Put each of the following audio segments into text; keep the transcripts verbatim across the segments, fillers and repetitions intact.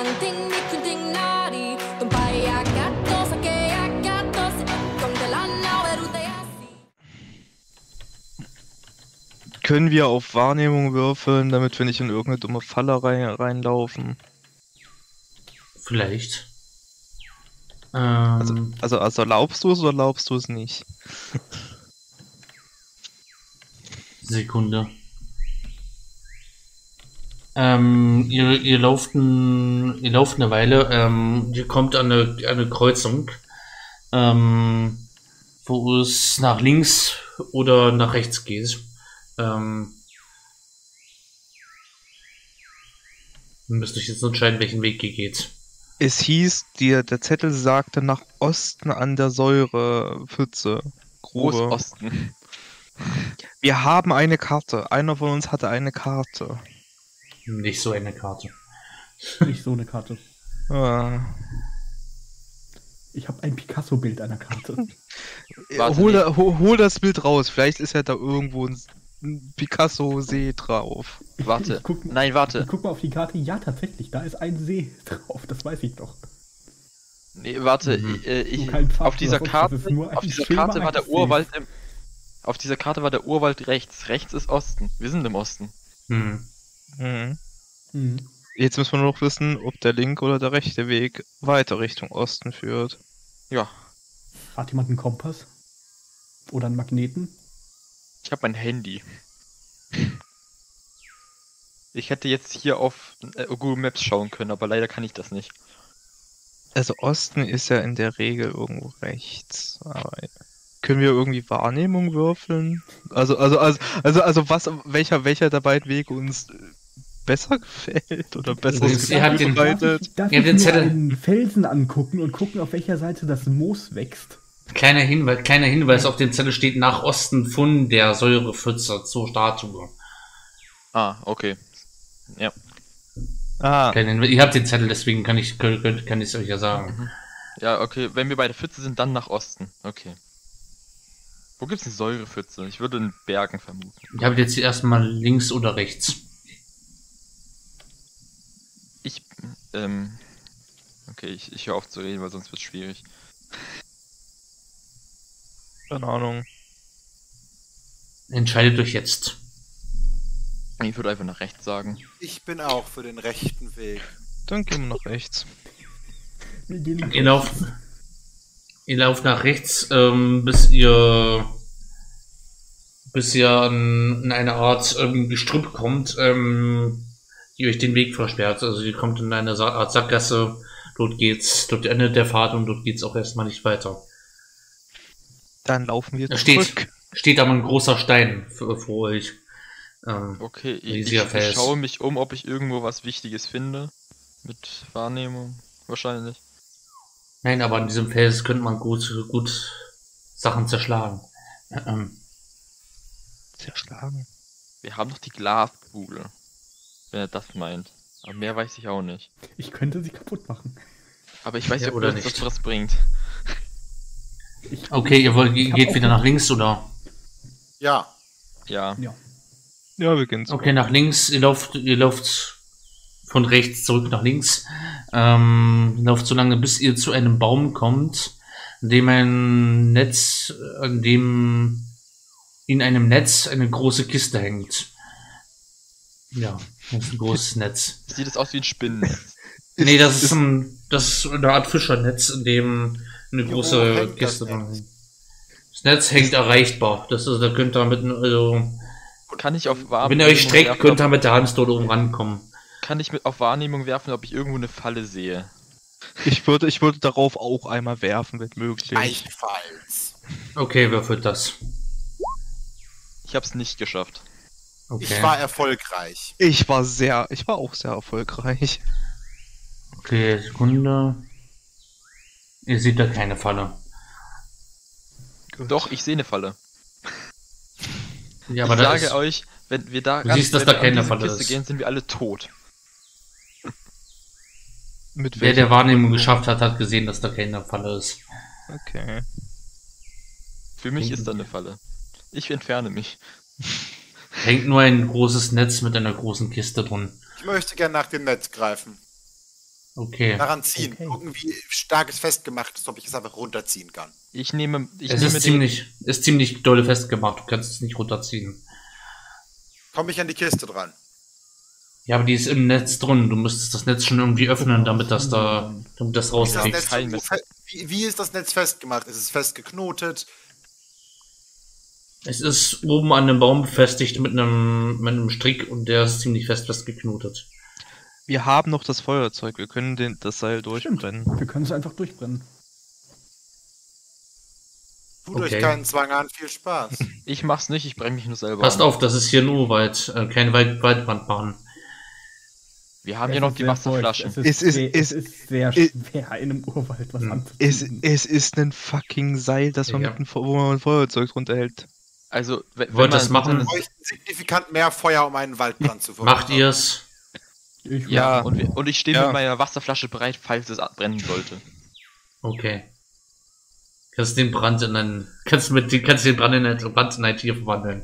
Können wir auf Wahrnehmung würfeln, damit wir nicht in irgendeine dumme Falle rein, reinlaufen? Vielleicht. Ähm, also, also, also erlaubst du es oder erlaubst du es nicht? Sekunde. Ähm, ihr, ihr lauft ein, ihr lauft eine Weile, ähm, ihr kommt an eine, an eine Kreuzung, ähm, wo es nach links oder nach rechts geht. Ähm, müsst euch jetzt entscheiden, welchen Weg ihr geht. Es hieß, die, der Zettel sagte nach Osten an der Säurepfütze. Grube. Großosten. Wir haben eine Karte. Einer von uns hatte eine Karte. Nicht so eine Karte. Nicht so eine Karte. Ah. Ich habe ein Picasso-Bild einer Karte. hol, da, hol, hol das Bild raus. Vielleicht ist ja da irgendwo ein Picasso-See drauf. Warte. Ich guck, Nein, warte. Ich guck mal auf die Karte. Ja, tatsächlich. Da ist ein See drauf. Das weiß ich doch. Nee, warte. Mhm. Ich, äh, ich, Pfad, auf dieser Karte, auf auf dieser Karte war der Urwald im, auf dieser Karte war der Urwald rechts. Rechts ist Osten. Wir sind im Osten. Hm. Mhm. Mhm. Jetzt müssen wir nur noch wissen, ob der linke oder der rechte Weg weiter Richtung Osten führt. Ja. Hat jemand einen Kompass? Oder einen Magneten? Ich habe mein Handy. Ich hätte jetzt hier auf äh, Google Maps schauen können, aber leider kann ich das nicht. Also Osten ist ja in der Regel irgendwo rechts. Aber können wir irgendwie Wahrnehmung würfeln? Also, also, also, also, also was, welcher, welcher der beiden Wege uns besser gefällt oder besser Ihr habt den, Darf ich, darf ihr habt ich den mir Zettel. einen Felsen angucken und gucken, auf welcher Seite das Moos wächst? Kleiner Hinweis, kleiner Hinweis, auf dem Zettel steht nach Osten von der Säurepfütze zur Statue. Ah, okay. Ja. Ah, Kleiner Hinweis, ihr habt den Zettel, deswegen kann ich kann, kann ich es euch ja sagen. Ja, okay. Wenn wir bei der Pfütze sind, dann nach Osten. Okay. Wo gibt's eine Säurepfütze? Ich würde in Bergen vermuten. Ihr habt jetzt erstmal links oder rechts. Ich, ähm... Okay, ich, ich höre auf zu reden, weil sonst wird's schwierig. keine Ahnung. Entscheidet euch jetzt. Ich würde einfach nach rechts sagen. Ich bin auch für den rechten Weg. Dann gehen wir nach rechts. Wir gehen Ihr lauft, ihr lauft nach rechts, ähm, bis ihr bis ihr an, an eine Art ähm, Gestrüpp kommt, ähm, die euch den Weg versperrt. Also ihr kommt in eine Sa Art Sackgasse, dort geht's, dort endet der Pfad und dort geht's auch erstmal nicht weiter. Dann laufen wir Da zurück. steht, steht aber ein großer Stein vor, vor euch. Ähm, Okay, ich, ich, riesiger ich Fels. schaue mich um, ob ich irgendwo was Wichtiges finde. Mit Wahrnehmung, wahrscheinlich. Nein, aber an diesem Fels könnte man gut, gut Sachen zerschlagen. Ähm, Zerschlagen. Wir haben doch die Glaskugel. Wenn er das meint. Aber mehr weiß ich auch nicht. Ich könnte sie kaputt machen. Aber ich weiß Ja, nicht, ob oder uns das nicht. was bringt. Ich, okay, ihr wollt, ich hab geht auch wieder noch- nach links, oder? Ja. Ja. Ja. Ja, wir gehen zurück. Okay, nach links, ihr lauft, ihr lauft von rechts zurück nach links. Ähm, ihr lauft so lange, bis ihr zu einem Baum kommt, in dem ein Netz, an dem in einem Netz eine große Kiste hängt. Ja, das ist ein großes Netz. Sieht es aus wie ein Spinnennetz. Nee, das ist ein, das ist eine Art Fischernetz, in dem eine Wo große hängt das Kiste dran Netz? hängt. Das Netz hängt erreichbar. Das ist, da könnt ihr mit, also, Kann ich auf Wahrnehmung wenn ihr euch streckt, werfen, könnt ihr ob- mit der Hand dort oben rankommen. Kann ich mit auf Wahrnehmung werfen, ob ich irgendwo eine Falle sehe? Ich würde, ich würde darauf auch einmal werfen, wenn möglich. Gleichfalls. Okay, würfelt das. Ich hab's nicht geschafft. Okay. Ich war erfolgreich. Ich war sehr, ich war auch sehr erfolgreich. Okay, Sekunde. Ihr seht da keine Falle. Gut. Doch, ich sehe eine Falle. Ja, ich aber das sage ist, euch, wenn wir da Du siehst, dass wenn da wir an keine diese Falle Kiste ist. gehen, sind wir alle tot. Mit wer der welcher- Wahrnehmung geschafft hat, hat gesehen, dass da keine Falle ist. Okay. Für mich Mhm. ist da eine Falle. Ich entferne mich. Hängt nur ein großes Netz mit einer großen Kiste drin. Ich möchte gern nach dem Netz greifen. Okay. Daran ziehen. Okay. Gucken, wie stark es festgemacht ist, ob ich es einfach runterziehen kann. Ich nehme, ich Es nehme ist den, ziemlich, ist ziemlich dolle festgemacht. Du kannst es nicht runterziehen. Komme ich an die Kiste dran? Ja, aber die ist im Netz drin. Du müsstest das Netz schon irgendwie öffnen, damit das da, damit das Ist das rauskriegt. Netz kein irgendwo fe- wie, wie ist das Netz festgemacht? Ist es festgeknotet? Es ist oben an dem Baum befestigt mit einem, mit einem Strick und der ist ziemlich fest festgeknotet. Wir haben noch das Feuerzeug, wir können den, das Seil Stimmt. durchbrennen. Wir können es einfach durchbrennen. Tut Okay. euch keinen Zwang an, viel Spaß. ich mach's nicht, ich brenne mich nur selber Passt an. auf, das ist hier ein Urwald, äh, keine Wald Waldbrandbahn. Wir haben Es hier noch ist die sehr Wasserflasche. feucht. Es ist, Es ist- sehr, es- es ist sehr es- schwer, in einem Urwald was Hm. Es, anzufinden. es ist ein fucking Seil, das man Ja. mit dem, Fe- wo man ein Feuerzeug drunter hält. Also, wenn, wenn Wollt man das machen? Wir bräuchten signifikant mehr Feuer, um einen Waldbrand zu Macht verursachen. ihr's? Ich Ja. Und, wir, und ich stehe Ja. mit meiner Wasserflasche bereit, falls es brennen sollte. Okay. Kannst den Brand in ein, kannst mit, kannst den Brand in ein, Brand in ein Tier verwandeln.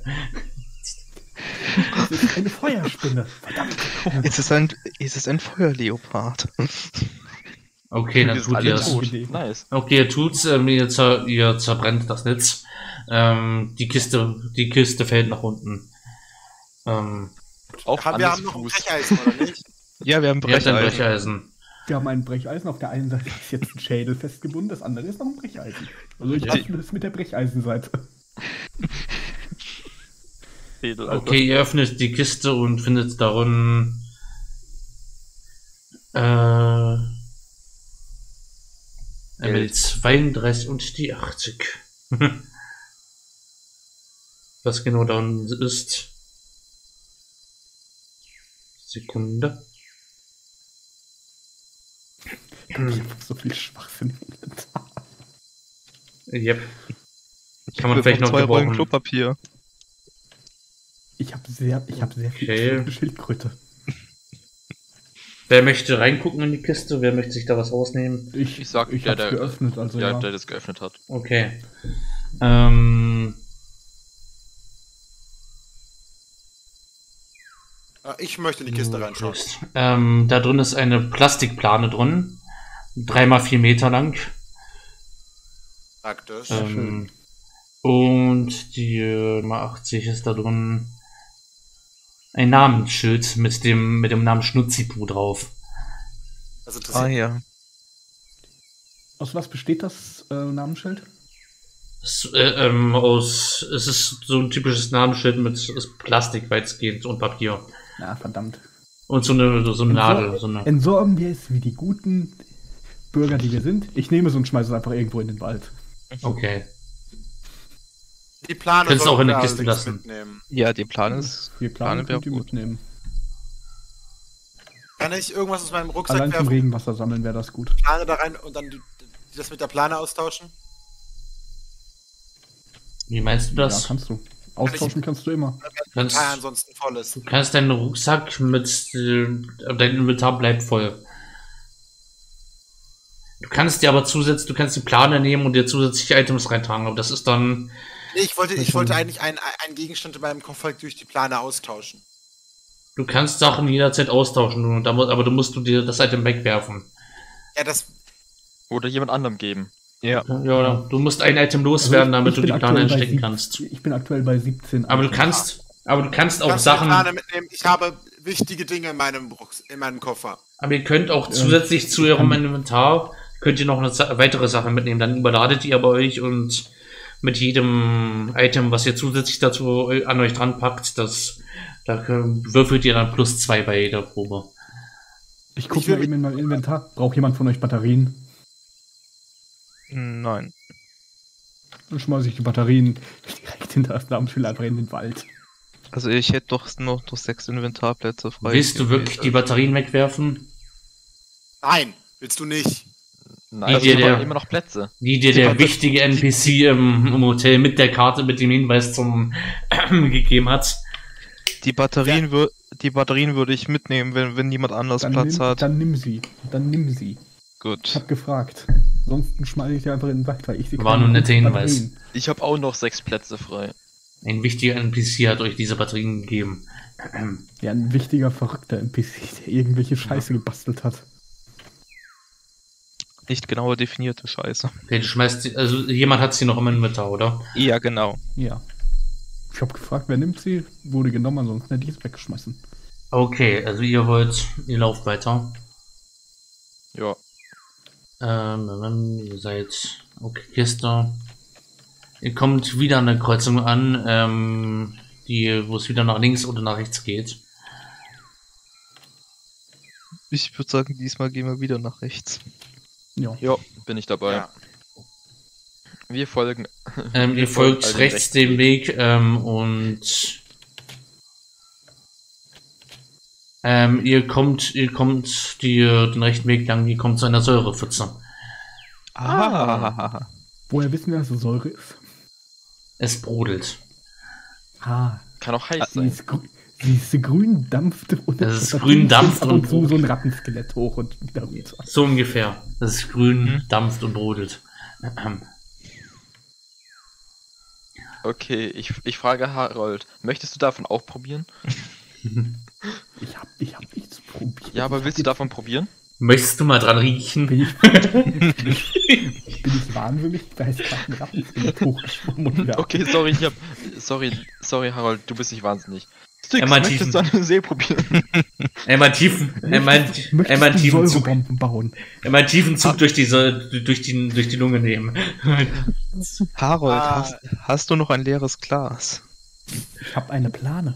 Das ist eine Feuerspinne. Verdammt. Es ist ein, es ist ein Feuerleopard. Okay, dann Wir sind tut alle ihr es. tot. tot. Nice. Okay, ihr tut's, ähm, ihr, zer, ihr zerbrennt das Netz. Ähm, die Kiste, die Kiste fällt nach unten. Ähm, Auch Haben, wir alles haben noch ein Fuß. Brecheisen, oder nicht? Ja, wir haben ihr habt ein Brecheisen. Brecheisen. Wir haben ein Brecheisen. Auf der einen Seite ist jetzt ein Schädel festgebunden, das andere ist noch ein Brecheisen. Also ich Ja. öffne das mit der Brecheisenseite. Edel, Alter. Okay, ihr öffnet die Kiste und findet darin äh, M L zweiunddreißig und die achtzig. Was genau darin ist. Sekunde. Ich habe so viel Schwachsinn im Inventar. Yep. Ich Kann man hab vielleicht noch zwei Rollen gebrauchen. Klopapier. Ich habe sehr, ich habe sehr viel Okay. okay. Schildkröte. Wer möchte reingucken in die Kiste? Wer möchte sich da was rausnehmen? Ich, Ich sag, ich der, hab's der- geöffnet, also Ja, ja. der das geöffnet hat. Okay. Ähm, Ja, Ich möchte in die Kiste reinschauen. ähm, da drin ist eine Plastikplane drin. drei mal vier Meter lang. Praktisch. Ähm, und die äh, mal achtzig ist da drin ein Namensschild mit dem, mit dem Namen Schnutzipu drauf. Das Ah interessiert ja. Aus was besteht das äh, Namensschild? Es, äh, ähm, aus, es ist so ein typisches Namensschild mit ist Plastik weitgehend und Papier. Na, verdammt. Und so eine, so eine Entsor- Nadel. So eine, Entsorgen wir es wie die guten Bürger, die wir sind. Ich nehme es und schmeiße es einfach irgendwo in den Wald. okay. Die Plane Kannst sollten auch in die wir Kiste allerdings lassen. mitnehmen. Ja, die Plan ist. Wir planen, Plane wär könnt ihr gut. mitnehmen. Kann ich irgendwas aus meinem Rucksack Allein vom werfen, Regenwasser sammeln wäre das gut. Plane da rein und dann die, die das mit der Plane austauschen? Wie meinst du Ja, das? kannst du. Austauschen kannst du immer. Kannst, Ah, ansonsten voll ist. du kannst deinen Rucksack mit, äh, dein Inventar bleibt voll. Du kannst dir aber zusätzlich, du kannst die Plane nehmen und dir zusätzliche Items reintragen, aber das ist dann, Nee, ich wollte, ich Das wollte schon. eigentlich einen, einen Gegenstand in meinem Koffer durch die Plane austauschen. du kannst Sachen jederzeit austauschen, und da mu- aber du musst du dir das Item wegwerfen. Ja, das. Oder jemand anderem geben. Ja. Ja, du musst ein Item loswerden, Also damit du bin die Plane aktuell bei einstecken sieb- kannst. Ich bin aktuell bei siebzehn. Aber du Items. kannst, aber du kannst auch Kannst du die Sachen, Plane mitnehmen? Ich habe wichtige Dinge in meinem, Rucks- in meinem Koffer. aber ihr könnt auch zusätzlich zu eurem Inventar, könnt ihr noch eine Sa weitere Sache mitnehmen, dann überladet ihr bei euch und mit jedem Item, was ihr zusätzlich dazu an euch dran packt, das, da könnt- würfelt ihr dann plus zwei bei jeder Probe. Ich Ich gucke will mal eben in meinem Inventar. Braucht jemand von euch Batterien? Nein. Dann schmeiße ich die Batterien direkt hinter das Namensschild einfach in den Wald. Also ich hätte doch noch, noch sechs Inventarplätze frei. Willst du wirklich die Batterien wegwerfen? Nein, willst du nicht. Nein, Die ich dir habe der- immer noch Plätze. Die dir Die der Batter- wichtige N P C im, im Hotel mit der Karte, mit dem Hinweis zum gegeben hat. Die Batterien, wür die Batterien würde ich mitnehmen, wenn, wenn niemand anders Dann Platz nimm, hat. dann nimm sie. Dann nimm sie. Ich Gut. hab gefragt. Ansonsten schmeiße ich die einfach in den Wald, weil ich sie War keine nur ein netter guten Hinweis. Batterien. Ich habe auch noch sechs Plätze frei. Ein wichtiger N P C hat euch diese Batterien gegeben. Ja, ein wichtiger, verrückter N P C, der irgendwelche Scheiße gebastelt hat. nicht genauer definierte Scheiße. Okay, du schmeißt sie, also jemand hat sie noch im Inventar, oder? Ja, genau. Ja. Ich habe gefragt, wer nimmt sie? Wurde genommen, ansonsten hätte ich es weggeschmissen. Okay, also ihr wollt, ihr lauft weiter. Ja. Ähm, ähm, ihr seid, okay, Kiste. Ihr kommt wieder an der Kreuzung an, ähm, die, wo es wieder nach links oder nach rechts geht. Ich würde sagen, diesmal gehen wir wieder nach rechts. Ja. Ja, bin ich dabei. Ja. Wir folgen. Ähm, wir ihr folgt folgen rechts dem dem Weg, ähm, und ähm, ihr kommt, ihr kommt die, den rechten Weg lang, ihr kommt zu einer Säurepfütze. Ah. Woher wissen wir, dass es Säure ist? Es brodelt. Ah, Kann auch heiß sie sein. ist, grü sie ist grün, dampft und Das ist da grün, dampft ab und und zu so ein Rattenskelett hoch und wieder runter. So ungefähr. Es ist grün, Mhm. dampft und brodelt. Okay, ich, ich frage Harold, möchtest du davon auch probieren? Ich hab, ich hab nichts probiert. Ja, aber willst du davon probieren? Möchtest du mal dran riechen? Bin ich, bin ich wahnsinnig? Da ist gerade ein Rattenskelett hochgeschwommen und wieder. Okay, sorry, ich hab. Sorry, sorry, Harold, du bist nicht wahnsinnig. Sticks, Er meint möchtest du an den See probieren? Einmal tiefen, einmal, Möchtest einmal du tiefen Zug, Säurebomben bauen? einmal tiefen Zug durch die, Säure- durch die, durch die Lunge nehmen. Harold, Ah. hast, hast du noch ein leeres Glas? Ich hab eine Plane.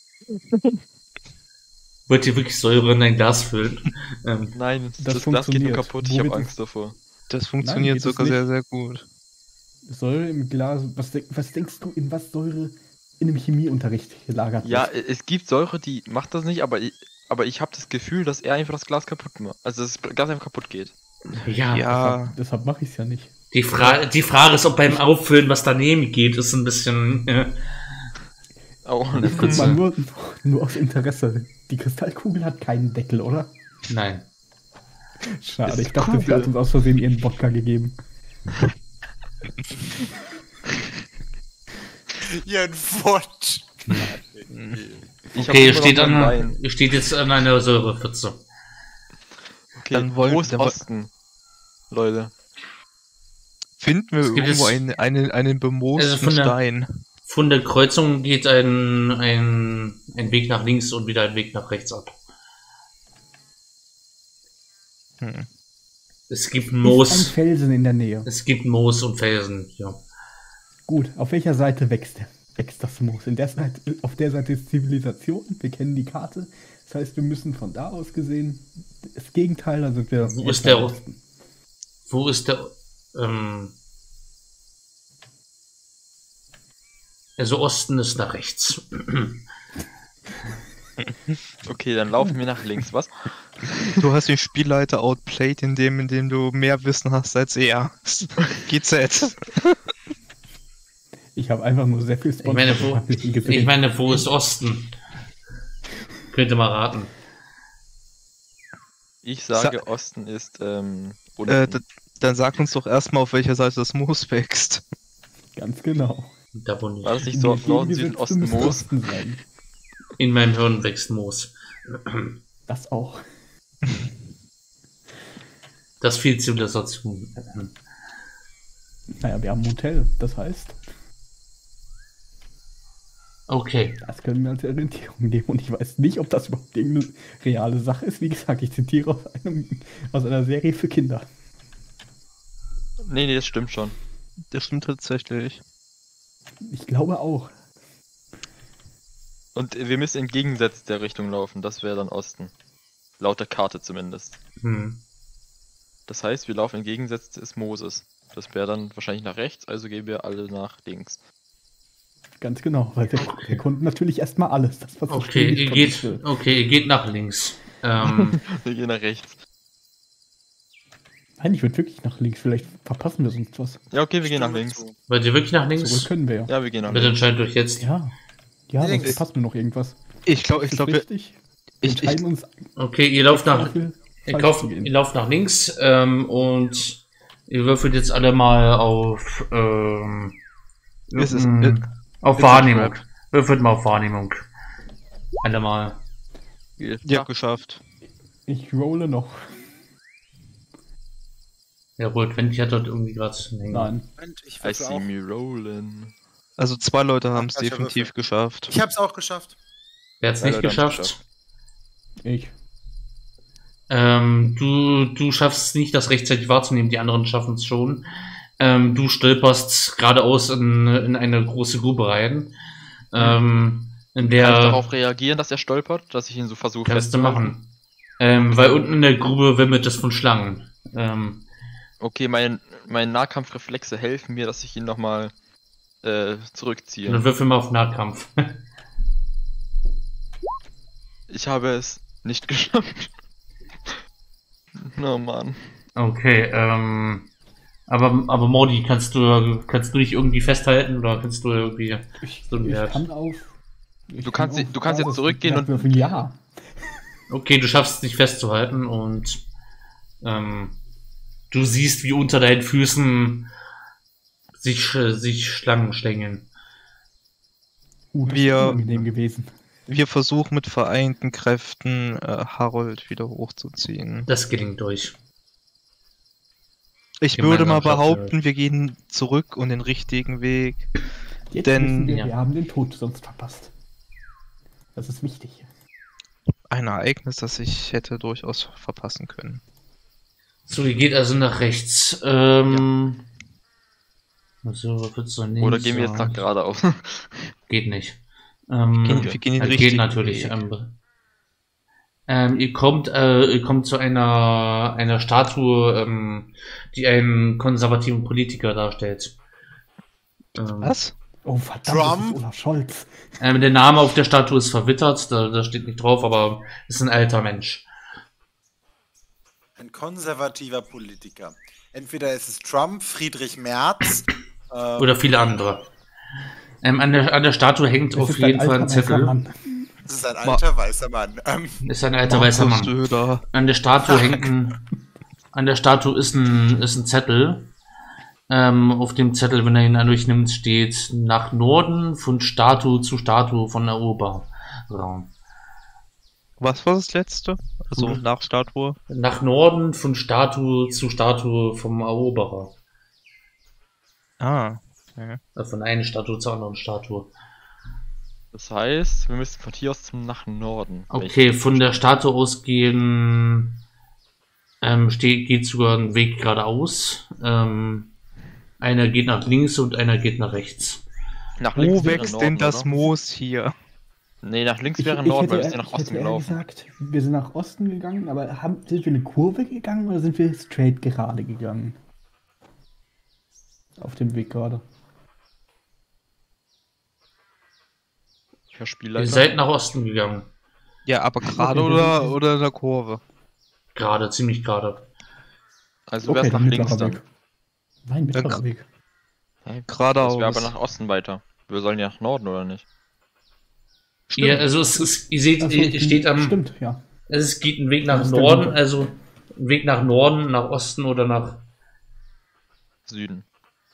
Wollt ihr wirklich Säure in ein Glas füllen? Ähm, Nein, Das das, Glas geht nur funktioniert. kaputt, Wo ich habe wird es- Angst davor. Das funktioniert geht es sogar nicht. sehr, sehr gut. Säure im Glas. Was, denk, was denkst du, in was Säure in einem Chemieunterricht gelagert Ja, wird? es gibt Säure, die macht das nicht, aber ich, aber ich habe das Gefühl, dass er einfach das Glas kaputt macht. Also dass das Glas einfach kaputt geht. ja, Ja, Deshalb, deshalb mache ich es ja nicht. die, Fra die Frage ist, ob beim Auffüllen was daneben geht, ist ein bisschen... Äh, Oh, Kurz- Mal nur, nur aus Interesse. Die Kristallkugel hat keinen Deckel, oder? nein. Schade, Ist ich dachte, sie Kugel. hat uns aus Versehen ihren Wodka gegeben. Ihren Wort. ich hab Okay, ihr immer noch steht, meinen an, Wein. ihr steht jetzt an einer Säurepfütze. Okay, Dann wollen- wo ist dann woll- Osten? Leute. finden wir Es gibt irgendwo jetzt- einen, einen, einen bemoosten Also von der- Stein. Von der Kreuzung geht ein, ein, ein Weg nach links und wieder ein Weg nach rechts ab. Hm. Es gibt Ist ein Moos. Felsen in der Nähe. Es gibt Moos und Felsen. Ja. Gut, auf welcher Seite wächst, wächst das Moos? In der Seite, auf der Seite ist Zivilisation. Wir kennen die Karte. Das heißt, wir müssen von da aus gesehen das Gegenteil, da sind wir. Wo ist weiter der- Osten. Wo ist der... Ähm, also Osten ist nach rechts. Okay, dann laufen wir nach links, was? Du hast den Spielleiter outplayed, indem, indem du mehr Wissen hast als er. G Z. Ich habe einfach nur sehr viel Ich meine, wo, Sponsoring gesehen. ich meine, wo ist Osten? Könnt ihr mal raten. Ich sage, Osten ist ähm, unten. Äh, d- dann sag uns doch erstmal, auf welcher Seite das Moos wächst. Ganz genau. Da wo nicht. War das nicht so In Norden, dem Süden, Gesetz Osten, müsste Moos? Osten sein. In meinem Hirn wächst Moos. Das auch. Das viel Zivilisation. Naja, wir haben ein Hotel. Das heißt, Okay. das können wir als Orientierung nehmen. Und ich weiß nicht, ob das überhaupt irgendeine reale Sache ist. Wie gesagt, ich zitiere aus, einem, aus einer Serie für Kinder. Nee, nee, das stimmt schon. Das stimmt tatsächlich. Ich glaube auch. Und wir müssen entgegengesetzt der Richtung laufen, das wäre dann Osten. Laut der Karte zumindest. Hm. Das heißt, wir laufen entgegengesetzt des Mooses. Das wäre dann wahrscheinlich nach rechts, also gehen wir alle nach links. Ganz genau. Weil wir, wir konnten natürlich erstmal alles. Das, was so Okay, steht, ihr konnte geht, ich, äh, okay, ihr geht nach links. Ähm, Wir gehen nach rechts. Nein, ich würde wirklich nach links. Vielleicht verpassen wir sonst was. Ja, okay, wir gehen nach links. wollt ihr wirklich nach links? Zurück können wir ja. Ja, wir gehen nach Bitte links. entscheidet euch jetzt. Ja. Ja, Links. sonst verpassen wir noch irgendwas. Ich glaube, ich Ist das glaube, richtig? Wir ich, ich, entscheiden uns Okay, ihr lauft nach, dafür, ihr, falsch kauft, zu gehen. ihr lauft nach links ähm, und ihr würfelt jetzt alle mal auf ähm, Es ist- mm, äh, auf it's a Wahrnehmung. trap. Würfelt mal auf Wahrnehmung. Alle mal. ja, geschafft. Ich rolle noch. Ja, Rot Venti hat dort irgendwie gerade einen Nein. Moment, ich I würfel see auch. me rolling. Also zwei Leute haben es falscher definitiv Würfel. geschafft. Ich hab's auch geschafft. Wer hat's Zwei nicht Leute haben's geschafft? Ich. Ähm, du, du schaffst es nicht, das rechtzeitig wahrzunehmen, die anderen schaffen es schon. Ähm, du stolperst geradeaus in, in eine große Grube rein. Ähm, in der Kann ich darauf reagieren, dass er stolpert, dass ich ihn so versuche kannst du festzuhalten? machen. Ähm, weil unten in der Grube wimmelt es von Schlangen. Ähm, Okay, mein, meine Nahkampfreflexe helfen mir, dass ich ihn nochmal äh, zurückziehe. dann würfel mal auf Nahkampf. Ich habe es nicht geschafft. Oh Mann. Okay, ähm, aber, aber Mordi, kannst du, kannst du dich irgendwie festhalten oder kannst du irgendwie Ich, so einen ich Wert? kann auf. Ich Du kannst kann sie- du kannst jetzt Basis- zurückgehen und- Wertwürfeln, ja. Okay, du schaffst es dich festzuhalten und ähm, du siehst, wie unter deinen Füßen sich, äh, sich Schlangen schlängeln. Uh, das Wir- ist unangenehm gewesen. Wir versuchen mit vereinten Kräften äh, Harold wieder hochzuziehen. Das gelingt euch. Ich Gemeinsam würde mal schafft ihr behaupten, wir gehen zurück und den richtigen Weg. Jetzt Denn- wissen wir, ja. wir haben den Tod sonst verpasst. Das ist wichtig. Ein Ereignis, das ich hätte durchaus verpassen können. So, ihr geht also nach rechts. Ähm, also, was würdest du nehmen? Oder gehen wir jetzt nach geradeaus? Geht nicht. Ähm, Gehen, wir gehen den äh, richtigen geht natürlich. Weg. Ähm, ähm, ihr kommt, äh, ihr kommt zu einer, einer Statue, ähm, die einen konservativen Politiker darstellt. Ähm, Was? Oh, verdammt, das Trump? ist Olaf Scholz. Ähm, der Name auf der Statue ist verwittert, da, da steht nicht drauf, aber ist ein alter Mensch. Ein konservativer Politiker. Entweder ist es Trump, Friedrich Merz. ähm, Oder viele andere. Ähm, an, der, an der Statue hängt Das auf ist jeden ein Fall ein alter, weißer Zettel. Mann. Das ist ein alter weißer Mann. Ähm, Ist ein alter weißer Markus Mann. Söder. An der Statue hängt ein, an der Statue ist ein, ist ein Zettel. Ähm, auf dem Zettel, wenn er ihn durchnimmt, steht nach Norden von Statue zu Statue von Eroberraum. Was war das letzte? Also Mhm. nach Statue? Nach Norden von Statue zu Statue vom Eroberer. Ah. Okay. Äh, Von einer Statue zur anderen Statue. Das heißt, wir müssen von hier aus zum nach Norden. Wenn ich Okay, das von der verstehe. Statue ausgehen ähm, steht, geht sogar ein Weg geradeaus. Ähm, einer geht nach links und einer geht nach rechts. Nach links Wo wäre wächst Norden, denn das oder? Moos hier? Nee, nach links Ich, wäre ich Norden, weil wir hätte, sind ja ich nach Osten hätte eher gelaufen. gesagt, wir sind nach Osten gegangen, aber haben, sind wir eine Kurve gegangen oder sind wir straight gerade gegangen? Auf dem Weg gerade. Herr Ihr Spielleiter. seid nach Osten gegangen. Ja, aber gerade Okay, oder, wir- oder in der Kurve? Gerade, ziemlich gerade. Also wär's nach dann links mittlerer dann. Weg. Nein, mittlerer Dann- Weg. Hä? Geradeaus. Das wäre aber nach Osten weiter. Wir sollen ja nach Norden, oder nicht? Ihr, also es ist, ihr seht, Ach so, ihr steht am, Stimmt, ja. es geht ein Weg nach Das ist der Norden, Winkel. also ein Weg nach Norden, nach Osten oder nach, Süden.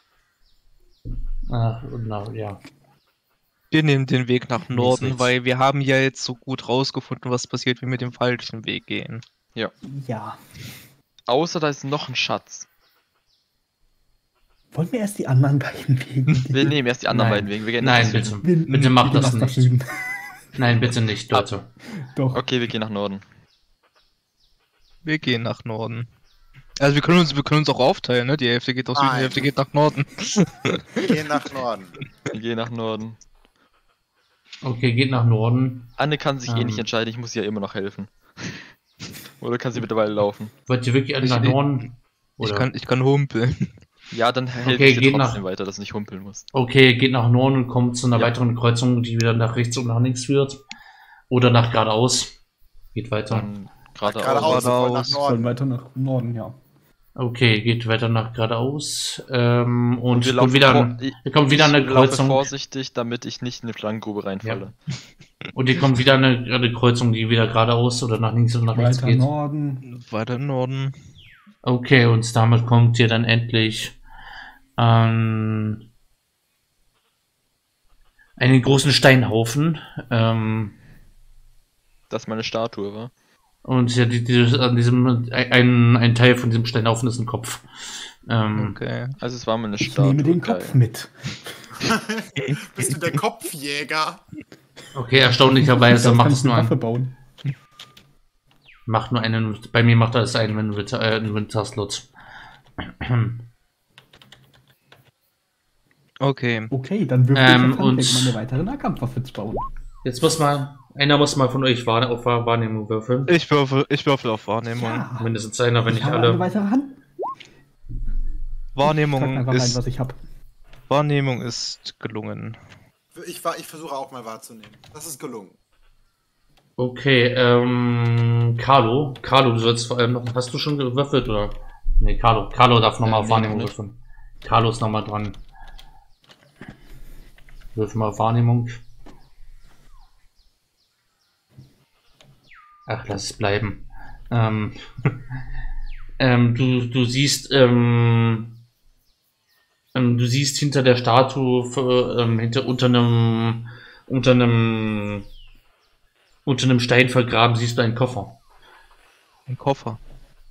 nach, nach ja. Wir nehmen den Weg nach Norden, nichts. weil wir haben ja jetzt so gut rausgefunden, was passiert, wenn wir den falschen Weg gehen. Ja. Außer da ist noch ein Schatz. Wollen wir erst die anderen beiden Wege Wir nehmen erst die anderen Nein. beiden Wege. Wir gehen Nein, nach bitte. Süden. Wir- Bitte macht wir das gehen nach nicht. Süden. Nein, bitte nicht, Leute. Doch. Okay, wir gehen nach Norden. Wir gehen nach Norden. Also wir können uns, wir können uns auch aufteilen, ne? Die Hälfte geht nach Süden, die Nein. Hälfte geht nach Norden. Wir gehen nach Norden. Wir gehen nach Norden. Okay, geht nach Norden. Anne kann sich eh Ähm. nicht entscheiden, ich muss ihr ja immer noch helfen. Oder kann sie mittlerweile laufen? Wollt ihr wirklich alle Ich- nach ich- Norden? Ich Oder? kann, ich kann humpeln. Ja, dann helfe Okay, ich dir geht trotzdem nach- weiter, dass du nicht humpeln musst. Okay, geht nach Norden und kommt zu einer Ja. weiteren Kreuzung, die wieder nach rechts und nach links führt. Oder nach geradeaus. Geht weiter. Dann geradeaus. Geradeaus, wir wollen nach geradeaus. Wir wollen Norden. weiter nach Norden, ja. Okay, geht weiter nach geradeaus. Ähm, und wir kommt laufen wieder, vor- an, ich- ihr kommt wieder an eine ich laufe Kreuzung. vorsichtig, damit ich nicht in eine Schlangengrube reinfalle. Und ihr kommt wieder an eine, eine Kreuzung, die wieder geradeaus oder nach links oder nach rechts Weiter geht. Norden. Weiter im Norden. Okay, und damit kommt ihr dann endlich an einen großen Steinhaufen. Ähm, Das ist meine Statue, war. Und ja, die, die, an diesem, ein, ein Teil von diesem Steinhaufen ist ein Kopf. Ähm, Okay. Also es war mal eine Ich Statue. nehme den geil. Kopf mit. Bist du der Kopfjäger? okay, erstaunlicherweise Daraus macht kann es ich nur eine Waffe ein, bauen. macht nur einen, bei mir macht das einen Inventar, äh, Inventarslot. Okay. Okay, dann würfel Ähm, ich jetzt an, und- um eine weitere Nahkampfwaffe zu bauen. Jetzt muss mal, einer muss mal von euch Wahr auf Wahr- Wahrnehmung würfeln. Ich würfel, ich würfel auf Wahrnehmung. Ja, Mindestens einer, wenn ich nicht habe eine alle. weitere Hand. Ich trag Wahrnehmung einfach ein, was ist, ich habe. Wahrnehmung ist gelungen. Ich, war, ich versuche auch mal wahrzunehmen. Das ist gelungen. Okay, ähm, Carlo, Carlo, du sollst vor allem noch, hast du schon gewürfelt, oder? Nee, Carlo, Carlo darf nochmal Äh, auf nee, Wahrnehmung noch nicht. würfeln. Carlo ist nochmal dran. Würfel mal auf Wahrnehmung. Ach, lass es bleiben. Ähm, ähm, du, du siehst, ähm, ähm, du siehst hinter der Statue, für, ähm, hinter, unter einem, unter einem, unter einem Stein vergraben, siehst du einen Koffer. Ein Koffer.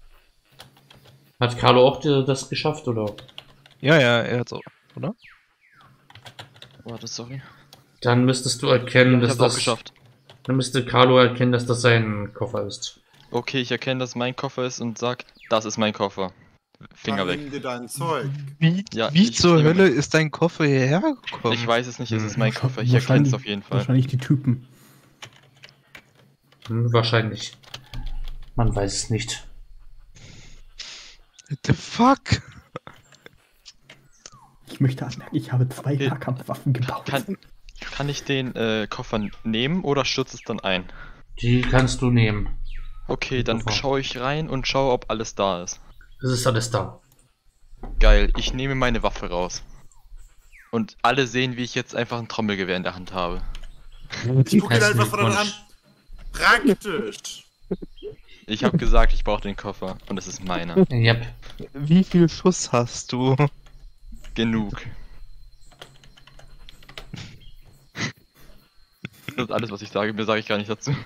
Hat Carlo auch äh, das geschafft, oder? Ja, ja, er hat so, oder? Warte, sorry. Dann müsstest du erkennen, Ja, ich dass hab's auch das, geschafft. dann müsste Carlo erkennen, dass das sein Koffer ist. Okay, ich erkenne, dass mein Koffer ist und sag, das ist mein Koffer. Finger Dann weg. nimm dir dein Zeug. Wie, Ja, wie ich zur nehme Hölle mit. ist dein Koffer hierher gekommen? Ich weiß es nicht, es ist Hm. mein Koffer. Ich erkenne es auf jeden Fall. Wahrscheinlich die Typen. Hm, wahrscheinlich. Man weiß es nicht. What the fuck? Ich möchte anmerken, ich habe zwei Okay. Nahkampfwaffen gebaut. Kann, kann ich den äh, Koffer nehmen oder stürzt es dann ein? Die kannst du nehmen. Okay, dann Koffer. schaue ich rein und schaue, ob alles da ist. Es ist alles da. Geil, ich nehme meine Waffe raus. Und alle sehen, wie ich jetzt einfach ein Trommelgewehr in der Hand habe. Ich gucke ihn Herzlichen einfach von an. Glückwunsch. Praktisch. Ich habe gesagt, ich brauche den Koffer und es ist meiner. Yep. Wie viel Schuss hast du? Genug. Das ist alles, was ich sage. Mehr sage ich gar nicht dazu.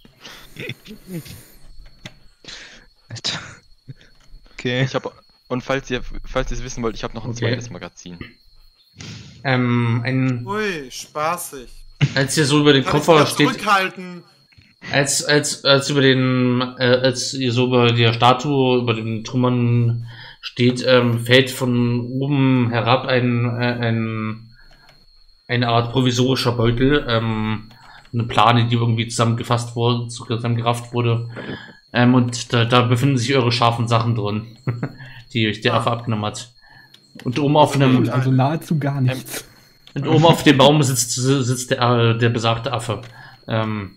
Alter. Okay. Ich habe und falls ihr falls ihr es wissen wollt, ich habe noch ein Okay. zweites Magazin. Ähm, ein, Ui, spaßig. als ihr so über den Kann ich Koffer wieder steht, zurückhalten? als, als, als über den, äh, als ihr so über der Statue, über den Trümmern steht, ähm, fällt von oben herab ein, äh, ein, eine Art provisorischer Beutel, ähm, eine Plane, die irgendwie zusammengefasst wurde, zusammengerafft wurde. Ähm, und da, da befinden sich eure scharfen Sachen drin, die euch der Affe abgenommen hat. Und oben auf einem, Also nahezu gar nichts. und oben auf dem Baum sitzt, sitzt der, äh, der besagte Affe. Ähm,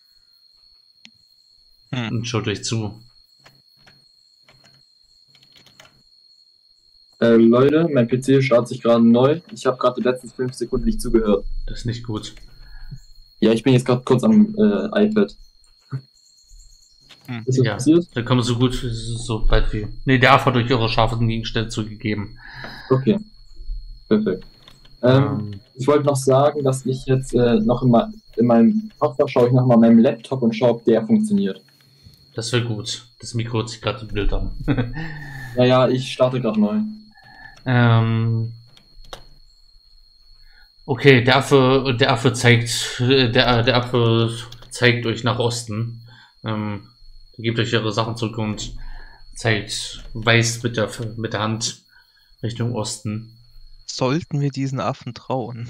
Hm. Und schaut euch zu. Äh, Leute, mein P C startet sich gerade neu. Ich habe gerade die letzten fünf Sekunden nicht zugehört. Das ist nicht gut. Ja, ich bin jetzt gerade kurz am äh, iPad. Hm. Ist das Ja. passiert? Da kommen so gut, so bald wie. Ne, der Affe hat euch eure scharfen Gegenstände zugegeben. Okay. Perfekt. Ähm, Ähm, ich wollte noch sagen, dass ich jetzt äh, noch in, ma in meinem Koffer schaue ich noch mal meinem Laptop und schaue, ob der funktioniert. das wäre gut. Das Mikro hört sich gerade blöd an. Naja, ich starte gerade neu. ähm, okay, der Affe, der Affe zeigt, der, der Affe zeigt euch nach Osten. Ähm, gebt euch eure Sachen zurück und zeigt, weist mit der, mit der Hand Richtung Osten. Sollten wir diesen Affen trauen?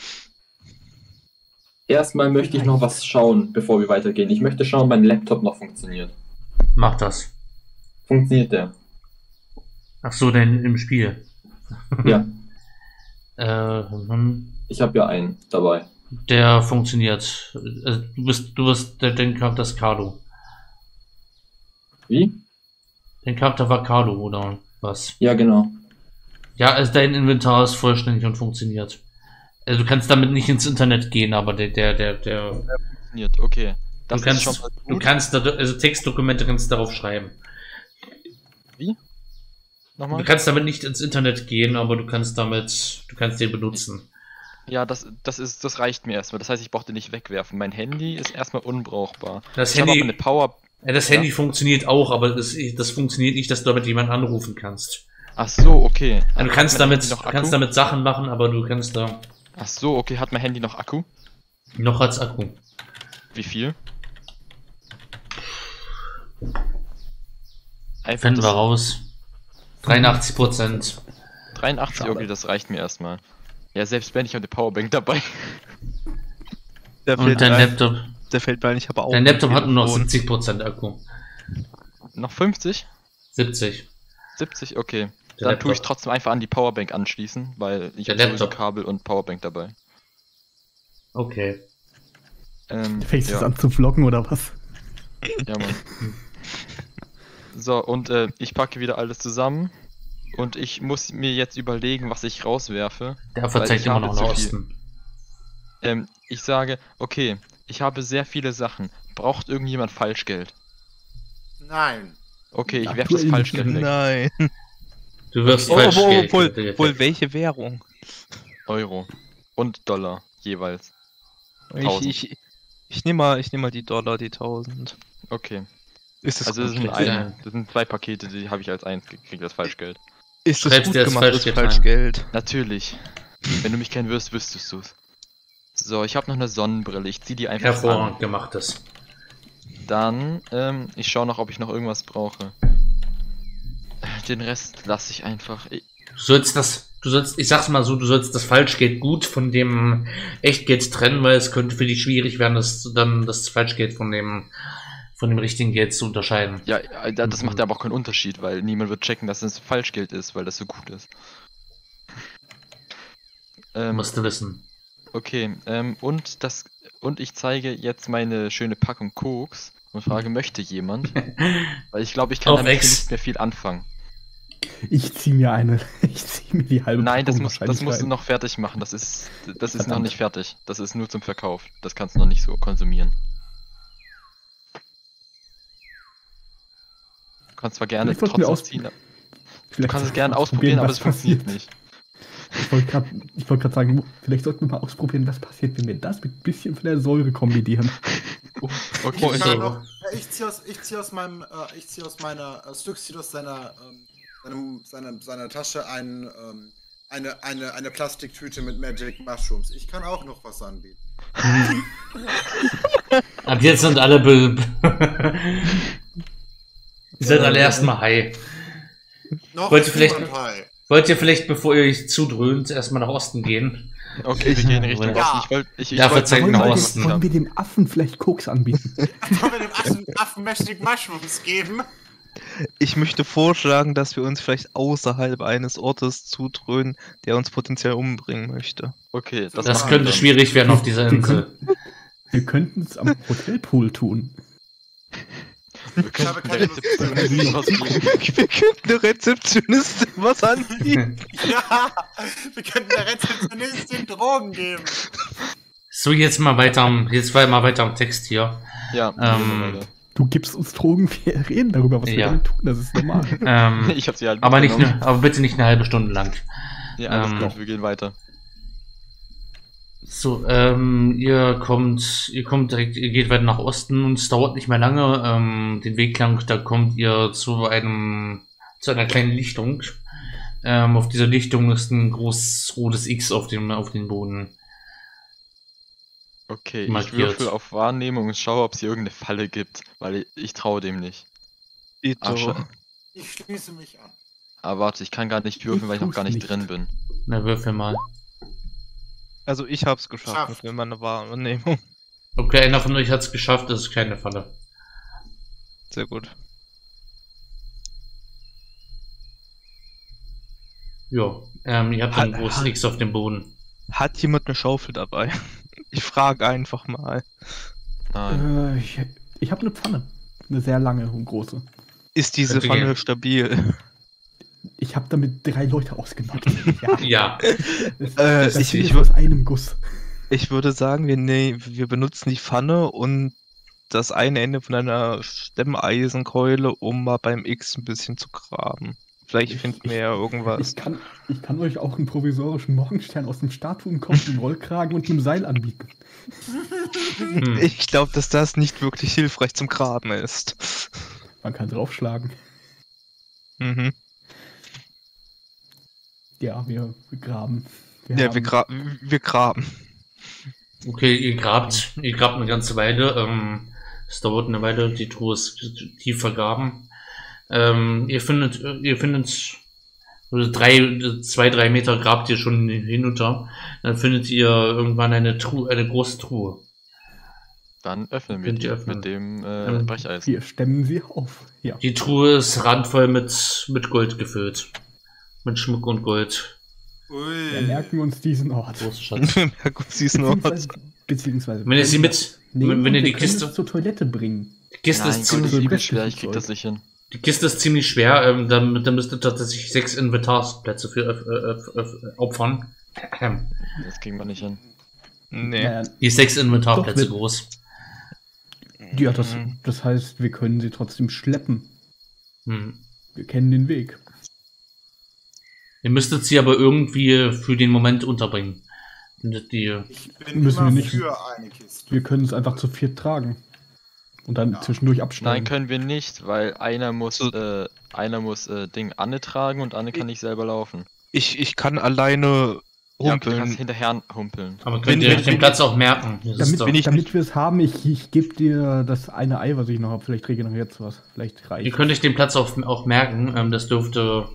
Erstmal möchte ich noch was schauen, bevor wir weitergehen. Ich möchte schauen, ob mein Laptop noch funktioniert. Macht das. Funktioniert der? Ach so, denn im Spiel. Ja, Äh, hm, ich habe ja einen dabei. der funktioniert. Also, du bist, du bist der, den Charakter ist Carlo. Wie? Den Charakter war Carlo, oder was? Ja, genau. Ja, also dein Inventar ist vollständig und funktioniert. Also du kannst damit nicht ins Internet gehen, aber der, der, der, der. Funktioniert, okay. Das Du ist schon kannst, mal du gut. kannst, da, also Textdokumente kannst du darauf schreiben. Nochmal? Du kannst damit nicht ins Internet gehen, aber du kannst damit, du kannst den benutzen. Ja, das, das ist, das reicht mir erstmal. Das heißt, ich brauche den nicht wegwerfen. Mein Handy ist erstmal unbrauchbar. Das ich habe Handy, aber eine Power, Ja, das Ja. Handy funktioniert auch, aber das, das funktioniert nicht, dass du damit jemanden anrufen kannst. Ach so, okay. Also du Hat kannst mein damit, Handy noch Akku? kannst damit Sachen machen, aber du kannst da Ach so, okay. Hat mein Handy noch Akku? noch als Akku. Wie viel? Einfach Finden wir das raus. dreiundachtzig Prozent. dreiundachtzig, Schade. okay, das reicht mir erstmal. Ja, selbst wenn, ich habe eine Powerbank dabei. Der Und fällt dein mir ein, Laptop, der fällt mir ein, ich habe auch. dein ein Laptop hat nur noch Telefon. siebzig Prozent Akku. Noch fünfzig? siebzig. siebzig, okay. Der Dann tue ich Laptop. trotzdem einfach an die Powerbank anschließen, weil ich Der habe sowieso Laptop. Kabel und Powerbank dabei. Okay. Ähm, Fängst du ja, jetzt an zu vloggen oder was? ja, Mann. So, und äh, ich packe wieder alles zusammen. Und ich muss mir jetzt überlegen, was ich rauswerfe. Der weil verzeiht ich immer habe noch nach zu viel. Osten. Ähm, ich sage, okay, ich habe sehr viele Sachen. Braucht irgendjemand Falschgeld? Nein. Okay, ich Ja, werfe das aktuell nicht. Falschgeld weg. Nein. Du wirst Oh, falsch obwohl, Geld. obwohl, Geld- obwohl, welche Währung? Euro. Und Dollar jeweils. Ich, tausend. ich, ich nehme mal, ich nehm mal die Dollar, die tausend. Okay. Ist das Also das gut? sind, Okay. ein, das sind zwei Pakete, die habe ich als eins gekriegt, das Falschgeld. Ist das Schreibst gut du jetzt gemacht, das Falschgeld rein? Falschgeld? Natürlich. Wenn du mich kennen wirst, wüsstest du's. So, ich habe noch eine Sonnenbrille. Ich zieh die einfach Hervorragend gemachtes. an. Dann, ähm, ich schaue noch, ob ich noch irgendwas brauche. Den Rest lasse ich einfach. Ich, Du sollst das, du sollst, ich sag's mal so, du sollst das Falschgeld gut von dem Echtgeld trennen, weil es könnte für dich schwierig werden, das dann das Falschgeld von dem von dem richtigen Geld zu unterscheiden. ja, äh, das macht ja aber auch keinen Unterschied, weil niemand wird checken, dass es Falschgeld ist, weil das so gut ist. Ähm, Musst du wissen. okay, ähm, und das, und ich zeige jetzt meine schöne Packung Koks und frage, möchte jemand? Weil ich glaube, ich kann Auf damit hier Ex. nicht mehr viel anfangen. Ich zieh mir eine. Ich zieh mir die halbe Nein, das, Packung muss, das wahrscheinlich musst du rein. noch fertig machen. Das ist, das ist noch Verdammt. nicht fertig. Das ist nur zum Verkauf. Das kannst du noch nicht so konsumieren. Du kannst zwar gerne Vielleicht sollten wir trotzdem aus- ziehen. Du Vielleicht kannst es sollten gerne wir ausprobieren, aber was es funktioniert passiert. nicht. Ich wollte gerade wollt sagen, vielleicht sollten wir mal ausprobieren, was passiert, wenn wir das mit ein bisschen von der Säure kombinieren. Okay, Ich, so. kann noch, äh, ich ziehe aus, ich zieh aus meinem, äh, ich ziehe aus meiner, äh, Stück zieht aus seiner, ähm, seinem, seiner, seiner Tasche ein, ähm, eine, eine, eine Plastiktüte mit Magic Mushrooms. Ich kann auch noch was anbieten. Ab jetzt sind alle be Ihr seid alle erstmal high. Noch Wollt ihr vielleicht- niemand high. Wollt ihr vielleicht, bevor ihr euch zudröhnt, erstmal nach Osten gehen? Okay, wir gehen in Richtung Ja. Osten. Ich wollte ich, ich Ja, wollte verzeiht nur nach Wollen wir, noch Osten. dem, was wollen wir haben. dem Affen vielleicht Koks anbieten? Wollen wir dem Affen, Affen Magic Mushrooms geben? Ich möchte vorschlagen, dass wir uns vielleicht außerhalb eines Ortes zudröhnen, der uns potenziell umbringen möchte. Okay, das, Das machen wir könnte dann. schwierig werden auf dieser Wir Insel. Wir könnten es am Hotelpool tun. Wir Ich habe können keine der Rezeptionistin was geben. Wir könnten der Rezeptionistin was anbieten. Ja, wir könnten der Rezeptionistin Drogen geben. So, jetzt mal weiter am, jetzt war mal weiter am Text hier. Ja, Ähm, ähm, Du gibst uns Drogen, wir reden darüber, was wir Ja. damit tun, das ist normal. Ähm, ich hab sie halt aber nicht, mitgenommen. ne, aber bitte nicht eine halbe Stunde lang. Ja, alles ähm, gut, wir gehen weiter. So, ähm, ihr kommt, ihr kommt direkt, ihr geht weiter nach Osten und es dauert nicht mehr lange, ähm, den Weg lang, da kommt ihr zu einem, zu einer kleinen Lichtung. Ähm, auf dieser Lichtung ist ein großes rotes X auf dem, auf dem Boden. Okay, ich markiert. würfel auf Wahrnehmung und schaue, ob es hier irgendeine Falle gibt, weil ich, ich traue dem nicht. Ah, Ito. schade. Ich schließe mich an. Aber warte, ich kann gar nicht würfeln, weil ich noch tu's gar nicht nicht. drin bin. Na, würfel mal. Also ich hab's geschafft Schafft. mit meiner Wahrnehmung. Okay, einer von euch hat es geschafft, das ist keine Falle. Sehr gut. Ja, ähm, ihr habt ein Hat- großes hat- X auf dem Boden. Hat jemand eine Schaufel dabei? Ich frage einfach mal. Nein. äh, ich ich habe eine Pfanne. Eine sehr lange und große. Ist diese Könnte Pfanne gehen. stabil? Ich habe damit drei Leute ausgenockt. Ja, Ja, das, Äh, das ich- Ding ich ist aus einem Guss. Ich würde sagen, wir, nee, wir benutzen die Pfanne und das eine Ende von einer Stemmeisenkeule, um mal beim X ein bisschen zu graben. Vielleicht finden wir ja irgendwas. Ich kann, ich kann euch auch einen provisorischen Morgenstern aus dem Statuenkopf, einem Rollkragen und einem Seil anbieten. Hm. Ich glaube, dass das nicht wirklich hilfreich zum Graben ist. Man kann draufschlagen. Mhm. Ja, wir graben. Wir Ja, haben- wir, gra wir graben. Okay, ihr grabt, ihr grabt eine ganze Weile. Ähm, es dauert eine Weile, die Truhe ist tief vergraben. Ähm, ihr findet, ihr findet so drei, zwei, drei Meter grabt ihr schon hinunter. Dann findet ihr irgendwann eine Truhe, eine große Truhe. Dann öffnen wir Könnt die ihr öffnen. mit dem äh, Ähm, Brecheisen. Wir stemmen sie auf. Ja. Die Truhe ist randvoll mit, mit Gold gefüllt. Mit Schmuck und Gold. Ui. Dann merken wir uns diesen Ort. Großer Schatz. Ja, gut, sie ist nur Beziehungsweise, beziehungsweise Wenn ihr sie mit, nehmen wenn ihr und die wir können Kiste, es zur Toilette bringen. die Kiste Nein, ist Gott, ziemlich, ist so übel restlichen schwer, ich krieg Zeug. das nicht hin. die Kiste ist ziemlich schwer, ähm, dann, dann müsst ihr tatsächlich sechs Inventarsplätze für äh, äh, äh, opfern. Ähm, Das kriegen wir nicht hin. Nee. Naja, Die ist sechs Inventarplätze Doch, wir- groß. ja, das, das heißt, wir können sie trotzdem schleppen. Hm. Wir kennen den Weg. Ihr müsstet sie aber irgendwie für den Moment unterbringen. Und die, Ich bin Müssen immer wir nicht. für eine Kiste. Wir können es einfach zu viert tragen. Und dann Ja. zwischendurch Nein, abstellen. können wir nicht, weil einer muss, äh, einer muss äh, Ding Anne tragen und Anne kann nicht selber laufen. Ich, ich kann alleine Ja, aber du kannst humpeln. hinterher humpeln. aber könnt Wenn- ihr wenn- den wenn- Platz auch merken. Das ist Damit, doch, bin ich- damit wir es haben, ich, ich gebe dir das eine Ei, was ich noch habe. Vielleicht regeneriert es was. Vielleicht ihr reicht. könnt euch den Platz auch, auch merken. Ähm, das dürfte.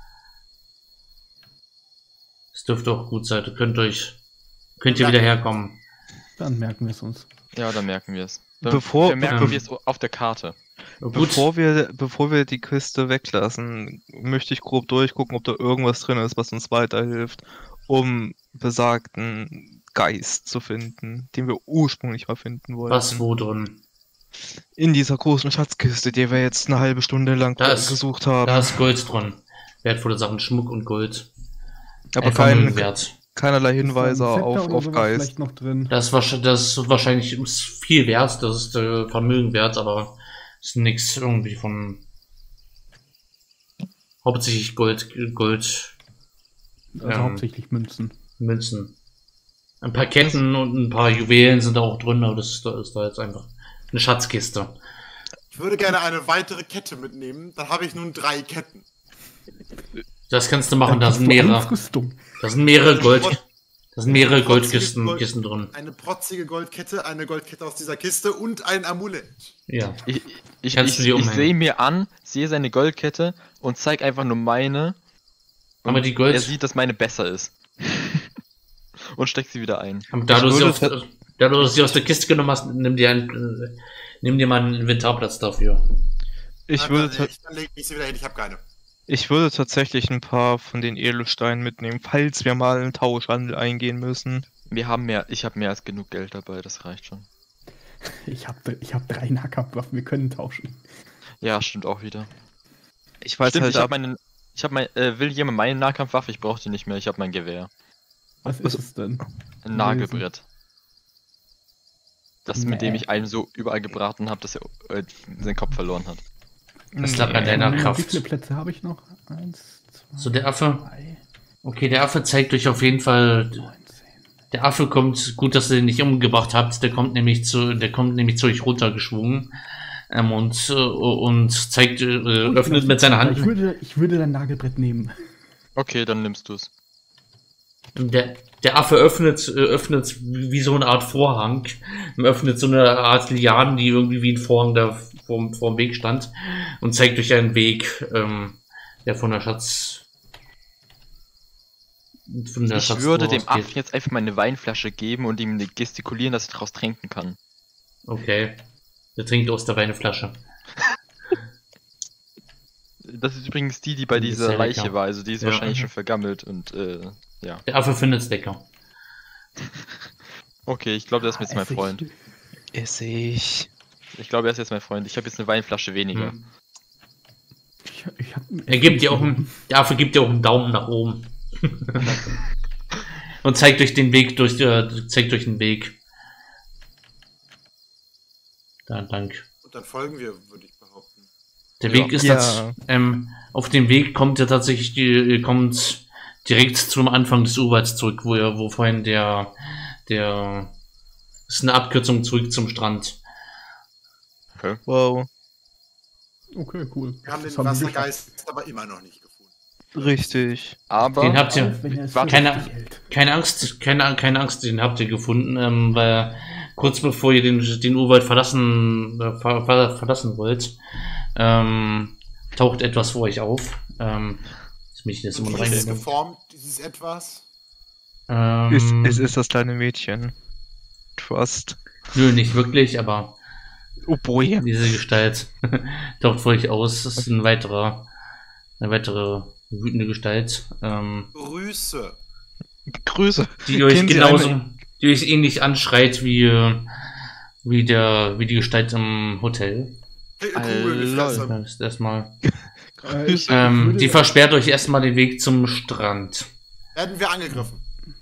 Das dürfte auch gut sein. Ihr könnt euch. Könnt ihr Ja. wieder herkommen. Dann merken wir es uns. Ja, dann merken wir es. Dann Bevor- merken ähm, wir es auf der Karte. Gut. Bevor wir, bevor wir die Kiste weglassen, möchte ich grob durchgucken, ob da irgendwas drin ist, was uns weiterhilft, um besagten Geist zu finden, den wir ursprünglich mal finden wollten. Was wo drin? In dieser großen Schatzkiste, die wir jetzt eine halbe Stunde lang Da ist- gesucht haben. Da ist Gold drin. Wertvolle Sachen, Schmuck und Gold. aber Ein kein, Vermögen wert. keinerlei Ist da Hinweise ein Zepter auf, oder auf sowas Geist. vielleicht noch drin. Das ist, wahrscheinlich, das ist wahrscheinlich ist viel wert, das ist äh, Vermögen wert, aber ist nichts irgendwie von hauptsächlich Gold, Gold, Also ähm, hauptsächlich Münzen. Münzen. Ein paar Ketten und ein paar Juwelen sind da auch drin, aber das ist, da ist da jetzt einfach eine Schatzkiste. Ich würde gerne eine weitere Kette mitnehmen. Dann habe ich nun drei Ketten. Das kannst du machen, da Dann sind kriegst du mehrere, Aufrüstung. da sind mehrere Gold, da sind mehrere Eine protzige Goldkisten Gold- Kisten drin. Eine protzige Goldkette, eine Goldkette aus dieser Kiste und ein Amulett. Ja. Ich, ich, Kannst du ich, die ich umhängen? sehe mir an, sehe seine Goldkette und zeig einfach nur meine. Und Aber die Gold- Er sieht, dass meine besser ist. Und steckt sie wieder ein. Aber da du, Ich sie würde aus, da du sie aus der Kiste genommen hast, nimm dir, ein, äh, nimm dir mal einen Inventarplatz dafür. Ich Nein, würde, dann, ta- ich, dann lege ich sie wieder hin, ich habe keine. ich würde tatsächlich ein paar von den Edelsteinen mitnehmen, falls wir mal einen Tauschhandel eingehen müssen. Wir haben mehr, ich habe mehr als genug Geld dabei, das reicht schon. Ich habe ich hab drei Nahkampfwaffen, wir können tauschen. Ja, stimmt auch wieder. Ich weiß Stimmt, halt ich habe ab, meinen. Ich habe mein, äh, will jemand meine Nahkampfwaffe? Ich brauche die nicht mehr, ich habe mein Gewehr. Was Was- ist es denn? Ein Nagelbrett. Das, mit dem Nee. ich einen so überall gebraten habe, dass er äh, seinen Kopf verloren hat. Das lag an Nee. deiner Wie Kraft. viele Plätze habe ich noch? Eins, zwei, So, der Affe. drei, Okay, der Affe zeigt euch auf jeden Fall. neunzehn. Der Affe kommt, gut, dass ihr den nicht umgebracht habt, der kommt nämlich zu, der kommt nämlich zu euch runtergeschwungen. Ähm, und, äh, und zeigt, äh, öffnet mit seiner Ich Hand. würde, ich würde dein Nagelbrett nehmen. Okay, dann nimmst du es. Der, der Affe öffnet, äh, öffnet wie so eine Art Vorhang. Öffnet so eine Art Lianen, die irgendwie wie ein Vorhang da vor, vor dem Weg stand. Und zeigt euch einen Weg, ähm, der von der Schatz. Von der Ich Schatztruhe würde dem ausgeht. Affen jetzt einfach meine Weinflasche geben und ihm gestikulieren, dass er daraus trinken kann. Okay. Der trinkt aus der Weinflasche. Das ist übrigens die, die bei Die ist dieser sehr Leiche lecker. war, also die ist Ja. wahrscheinlich schon vergammelt und äh, ja. Der Affe findet's lecker. Okay, ich glaube, der ist jetzt mein Essig. Freund. Esse ich. Ich glaube, er ist jetzt mein Freund. Ich habe jetzt eine Weinflasche weniger. Hm. Ich, ich hab, Er gibt dir auch einen, der Affe gibt dir auch einen Daumen nach oben. Und zeigt euch den Weg durch, äh, zeigt euch den Weg. Da, dank. Und dann folgen wir, würde ich behaupten. Der Ja. Weg ist Ja. das, ähm, auf dem Weg kommt ihr tatsächlich, ihr kommt direkt zum Anfang des Urwalds zurück, wo ihr, wo vorhin der, der, ist eine Abkürzung zurück zum Strand. Wow. Okay, cool. Wir haben Das den wir Wassergeist aber immer noch nicht gefunden. Richtig. Aber Den habt ihr, geschafft. Wenn er es Warte. für keine, richtig hält. keine Angst, keine, keine Angst, den habt ihr gefunden, ähm, weil kurz bevor ihr den, den Urwald verlassen, äh, ver, ver, verlassen wollt, ähm, taucht etwas vor euch auf. Ähm, jetzt bin ich jetzt immer Und noch wie ist es reingegangen. geformt, dieses Etwas? Ähm, Ist, es ist das kleine Mädchen. Trust. Nö, nicht wirklich, aber Oh boy. diese Gestalt taucht vor euch aus. Das ist ein weiterer, eine weitere wütende Gestalt, ähm, Grüße. Grüße. die euch Kennen Sie genauso, eine- die euch ähnlich anschreit wie, äh, wie der, wie die Gestalt im Hotel. Hey, Äh, Kugel, die lol. Fresse. Das ist erstmal, Äh, ich ähm, würde- die versperrt euch erstmal den Weg zum Strand. Werden wir angegriffen?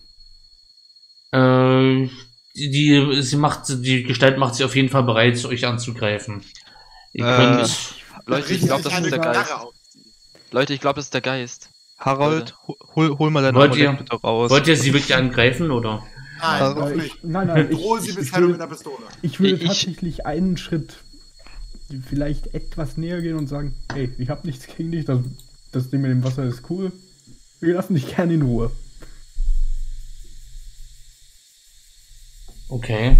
Äh, die, die, sie macht, die Gestalt macht sich auf jeden Fall bereit, euch anzugreifen. Ihr Äh, könnt, Leute, ich Richtig glaube, das eine ist der Knarre Geist. aufziehen. Leute, ich glaube, das ist der Geist. Harold, hol, hol mal dein Wollt Amulett ihr- bitte raus. wollt ihr sie wirklich angreifen, oder? Nein, Also, noch Äh, nicht. ich, nein, nein, ich, Drohe sie ich, bisher ich, nur mit würde, der Pistole. ich würde Ich- tatsächlich einen Schritt vielleicht etwas näher gehen und sagen, hey, ich habe nichts gegen dich, das, das Ding mit dem Wasser ist cool. Wir lassen dich gerne in Ruhe. Okay.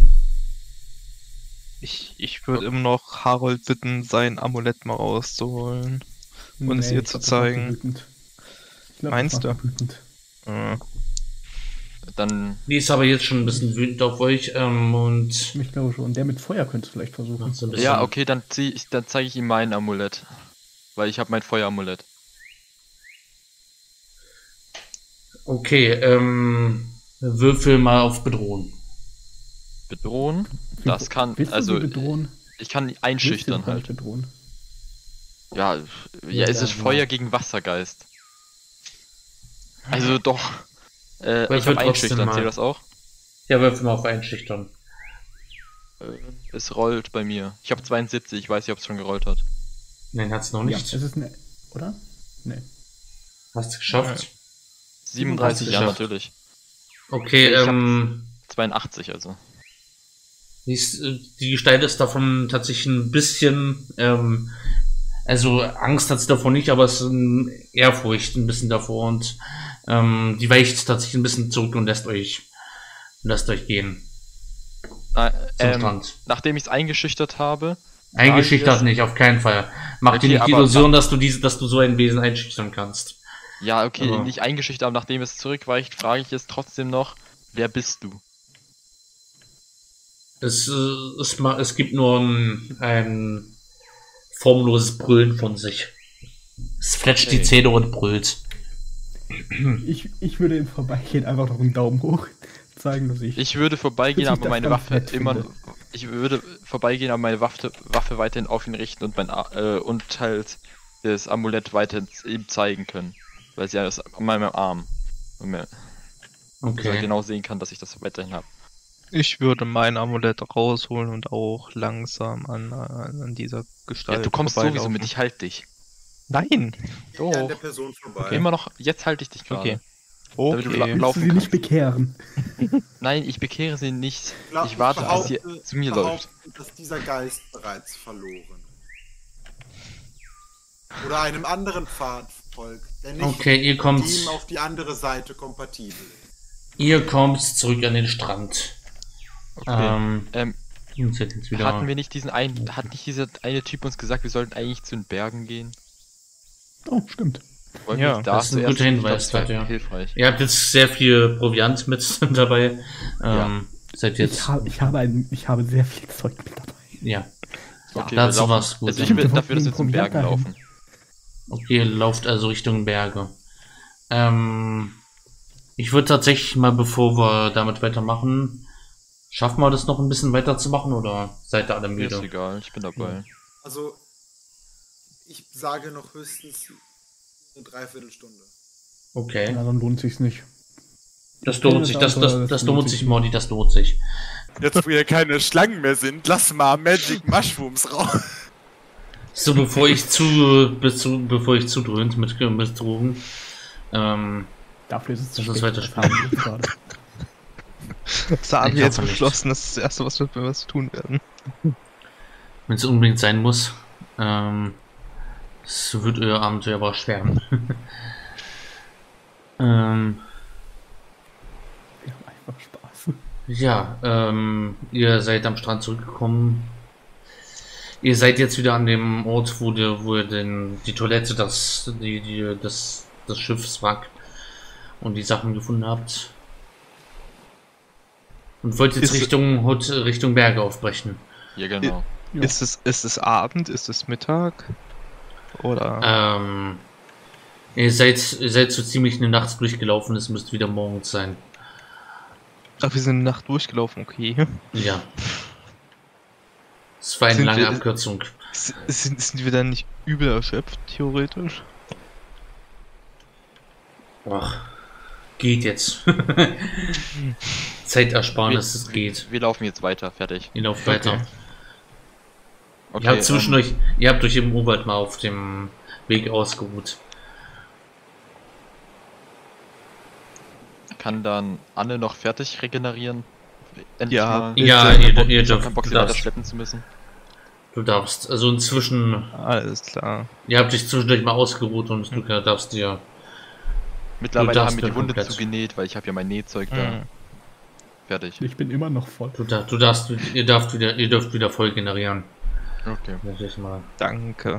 Ich, ich würde immer noch Harold bitten, sein Amulett mal rauszuholen. Und es ihr ich zu glaub, das macht ihn zeigen. wütend. Ich glaub, Meinst das macht du? ihn wütend. Äh, Dann, Die ist aber jetzt schon ein bisschen wütend auf euch, ähm, und Ich glaube schon. Der mit Feuer könnte es vielleicht versuchen. macht so ein bisschen. ja, okay, dann zieh ich, dann zeige ich ihm mein Amulett. Weil ich habe mein Feueramulett. Okay, ähm, würfel mal auf Bedrohen. Bedrohen? Das kann, Willst du also, sie bedrohen? ich kann Willst einschüchtern du halt. bedrohen? Ja, ja, Ja, es ist ja, Feuer ja. gegen Wassergeist. Also doch. Äh, Aber ich wird habe trotzdem einschüchtern, mal. zählt das auch? Ja, würfel mal auf Einschüchtern. Äh, es rollt bei mir. Ich habe zweiundsiebzig, ich weiß nicht, ob es schon gerollt hat. Nein, hat's noch Ja, nicht. es ist eine. Oder? Nee. Hast du geschafft? siebenunddreißig, ja, geschafft. natürlich. Okay, Ich hab- ähm, zweiundachtzig also. die, ist, äh, die Gestalt ist davon tatsächlich ein bisschen, ähm, also Angst hat sie davor nicht, aber es ist ein Ehrfurcht ein bisschen davor und ähm, die weicht tatsächlich ein bisschen zurück und lässt euch, lässt euch gehen Na, zum ähm, Strand. nachdem ich es eingeschüchtert habe, Eingeschüchtert es- nicht, auf keinen Fall. Mach Okay, dir nicht die aber- Illusion, dass du diese, dass du so ein Wesen einschüchtern kannst. ja, okay, Aber- nicht eingeschüchtert, aber nachdem es zurückweicht, frage ich es trotzdem noch, wer bist du? Es, äh, es, ma- es gibt nur ein, ein formloses Brüllen von sich. Es fletscht die Okay. Zähne und brüllt. Ich, ich würde im Vorbeigehen einfach noch einen Daumen hoch zeigen, dass ich. Ich würde vorbeigehen, Dass ich aber das meine ganz Waffe nett immer. finde. Ich würde vorbeigehen, aber meine Waffe, Waffe weiterhin auf ihn richten und mein A- äh, und halt das Amulett weiter ihm zeigen können. Weil sie ja das an meinem Arm. Und mir Okay. genau sehen kann, dass ich das weiterhin habe. ich würde mein Amulett rausholen und auch langsam an, an, an dieser Gestalt Ja, du kommst sowieso vorbeilaufen. mit, ich halte dich. Nein! Ja, an der Doch. Person vorbei. Immer noch, jetzt halte ich dich gerade. Okay. Damit du la- Okay. Willst du laufen sie nicht kannst. bekehren? Nein, ich bekehre sie nicht. glaub, Ich warte, bis sie behaupte- zu mir behaupte, läuft. dass dieser Geist bereits verloren. Oder einem anderen Pfad folgt, der nicht Okay, ihr kommt, mit ihm auf die andere Seite kompatibel ist. ihr kommt zurück an den Strand. Okay. Ähm, Ähm, jetzt wird jetzt wieder. hatten wir nicht diesen einen, hat nicht dieser eine Typ uns gesagt, wir sollten eigentlich zu den Bergen gehen? Oh, stimmt. Wollen Ja, wir nicht da das ist ein zuerst guter hin? Hinweis, Ich glaub, das wäre ja. hilfreich. Ihr habt jetzt sehr viel Proviant mit dabei. Ja. Ähm, seid Ich, jetzt. hab, ich, habe ein, ich habe sehr viel Zeug mit dabei. Ja. Okay, dazu wir laufen. war's gut. Also ich Stimmt, bin wir dafür, dass wir wollten zu den Proviant Bergen dahin. laufen. Okay, ihr lauft also Richtung Berge. Ähm, ich würde tatsächlich mal, bevor wir damit weitermachen, schaffen wir das noch ein bisschen weiterzumachen oder seid ihr alle Mir ist müde? egal, ich bin dabei. Also, ich sage noch höchstens eine Dreiviertelstunde. Okay. Ja, dann lohnt sich's nicht. Das lohnt sich, das, das, das lohnt sich, Mordi, das lohnt sich. Jetzt, wo hier keine Schlangen mehr sind, lass mal Magic Mushrooms raus. So, bevor ich zu, bis zu bevor ich zudröhnt mit, mit Drogen, ähm, Dafür ist es zu Lass uns spät. weiterspielen. Das haben wir gerade. Das haben Ich wir jetzt hoffe nicht. beschlossen, das ist das Erste, was wir, was wir tun werden. wenn es unbedingt sein muss. Ähm, es wird euer Abenteuer aber erschweren. ähm, Wir haben einfach Spaß. ja, ähm, ihr seid am Strand zurückgekommen. Ihr seid jetzt wieder an dem Ort, wo, der, wo ihr den, die Toilette, das, die, die, das, das Schiffswrack und die Sachen gefunden habt. Und wollt jetzt Ist- Richtung, Hot- Richtung Berge aufbrechen. Ja, genau. Ja. Ist es, ist es Abend? Ist es Mittag? Oder? Ähm, ihr seid, ihr seid so ziemlich eine Nacht durchgelaufen, es müsste wieder morgens sein. Ach, wir sind eine Nacht durchgelaufen, okay. Ja. Es war eine Sind lange wir- Abkürzung. S- Sind, sind wir dann nicht übel erschöpft, theoretisch? Ach, geht jetzt. Zeitersparnis, es geht. Wir laufen jetzt weiter, fertig. Ihr lauft weiter. Okay. Okay, ihr habt zwischen ähm, euch, ihr habt euch im Urwald mal auf dem Weg ausgeruht. kann dann Anne noch fertig regenerieren? Endlich Ja. mal. Ja, Bitte. ihr, Ich hab ihr, keinen dürft, Bock, du sie weiter darfst. schleppen zu müssen. Du darfst. Also inzwischen, Alles klar. ihr habt dich zwischendurch mal ausgeruht und du darfst dir. Mittlerweile darfst haben wir die dann Wunde komplett. zugenäht, weil ich habe ja mein Nähzeug da. Mhm. Fertig. Ich bin immer noch voll. Du, dar- du darfst, ihr dürft wieder, ihr dürft wieder voll generieren. Okay. Das ist mal Danke.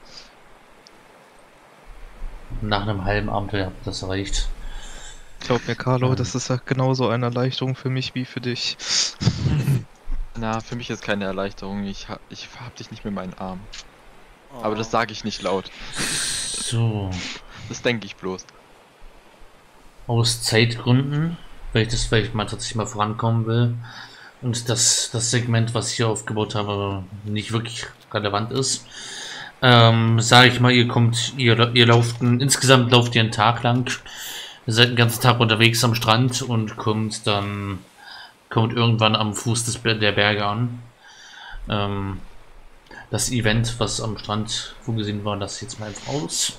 nach einem halben Abenteuer habt ihr das erreicht. Glaub mir, Carlo, Ähm. das ist ja genauso eine Erleichterung für mich wie für dich. Na, für mich ist keine Erleichterung. Ich, ha ich hab dich nicht mehr in meinen Arm. Aber Oh. das sage ich nicht laut. So. Das denke ich bloß. Aus Zeitgründen, weil ich das vielleicht mal tatsächlich mal vorankommen will und das, das Segment, was ich hier aufgebaut habe, nicht wirklich relevant ist, ähm, sage ich mal, ihr kommt, ihr, ihr lauft, ein- insgesamt lauft ihr einen Tag lang, ihr seid den ganzen Tag unterwegs am Strand und kommt dann, kommt irgendwann am Fuß des, Ber- der Berge an. Ähm, das Event, was am Strand vorgesehen war, das jetzt mal einfach aus.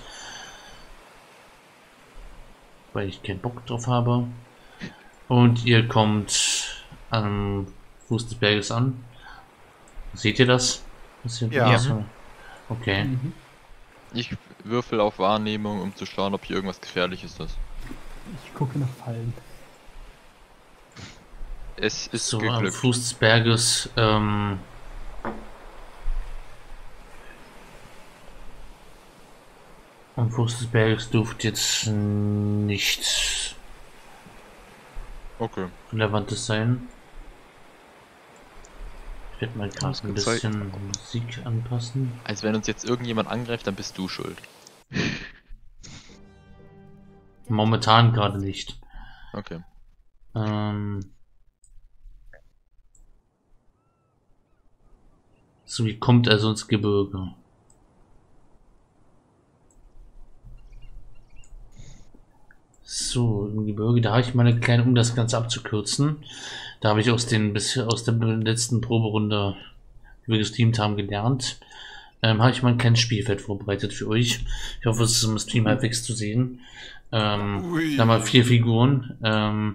Weil ich keinen Bock drauf habe. Und ihr kommt am Fuß des Berges an. Seht ihr das? Was hier Ja. ist? Okay. Mhm. Ich würfel auf Wahrnehmung, um zu schauen, ob hier irgendwas Gefährliches ist. Ich gucke nach Fallen. Es ist So, am geglückt. Fuß des Berges, ähm, am Fuß des Berges dürfte jetzt nichts Okay. Relevantes sein. Ich werde mal gerade ein Ausgezeichnet. bisschen Musik anpassen. Also wenn uns jetzt irgendjemand angreift, dann bist du schuld. Momentan gerade nicht. Okay. Ähm so, wie kommt also ins Gebirge? So, im Gebirge, da habe ich mal eine kleine, um das Ganze abzukürzen. Da habe ich aus den bis aus der letzten Proberunde, die wir gestreamt haben, gelernt. Ähm, habe ich mal ein kleines Spielfeld vorbereitet für euch. Ich hoffe, es ist im Stream halbwegs zu sehen. Ähm, Ui. da haben wir vier Figuren. Ähm,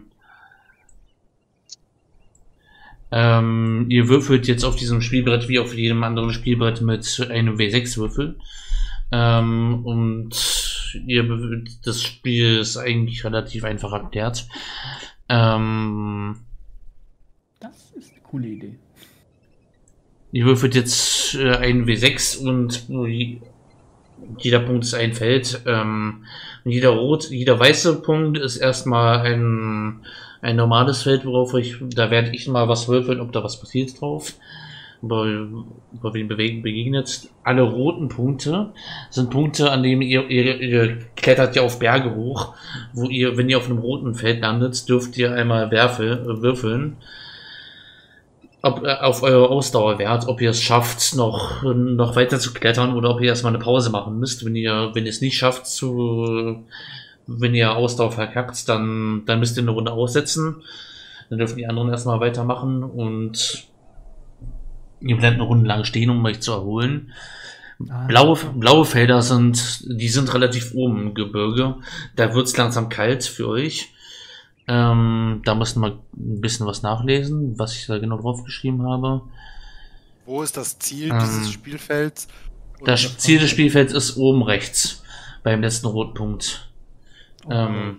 ähm, ihr würfelt jetzt auf diesem Spielbrett wie auf jedem anderen Spielbrett mit einem W sechs Würfel. Ähm, und ihr be- das Spiel ist eigentlich relativ einfach erklärt. Ähm, Das ist eine coole Idee. ihr würfelt jetzt äh, einen W sechs und je- jeder Punkt ist ein Feld. Ähm, und jeder rot, jeder weiße Punkt ist erstmal ein, ein normales Feld, worauf ich, da werde ich mal was würfeln, ob da was passiert drauf. Über, über wen bewegen begegnet. Alle roten Punkte sind Punkte, an denen ihr, ihr, ihr klettert ja auf Berge hoch, wo ihr, wenn ihr auf einem roten Feld landet, dürft ihr einmal werfe, würfeln. Ob, äh, auf eure Ausdauerwert, ob ihr es schafft, noch, noch weiter zu klettern oder ob ihr erstmal eine Pause machen müsst. Wenn ihr, wenn ihr es nicht schafft, zu, wenn ihr Ausdauer verkackt, dann, dann müsst ihr eine Runde aussetzen. Dann dürfen die anderen erstmal weitermachen und ihr bleibt eine Runde lang stehen, um euch zu erholen. Ah, Blaue, blaue Felder sind, die sind relativ oben im Gebirge. Da wird es langsam kalt für euch. Ähm, da müssen wir ein bisschen was nachlesen, was ich da genau draufgeschrieben habe. Wo ist das Ziel Ähm, dieses Spielfelds? Oder Das Ziel des Spielfelds ist oben rechts, beim letzten Rotpunkt. Ähm,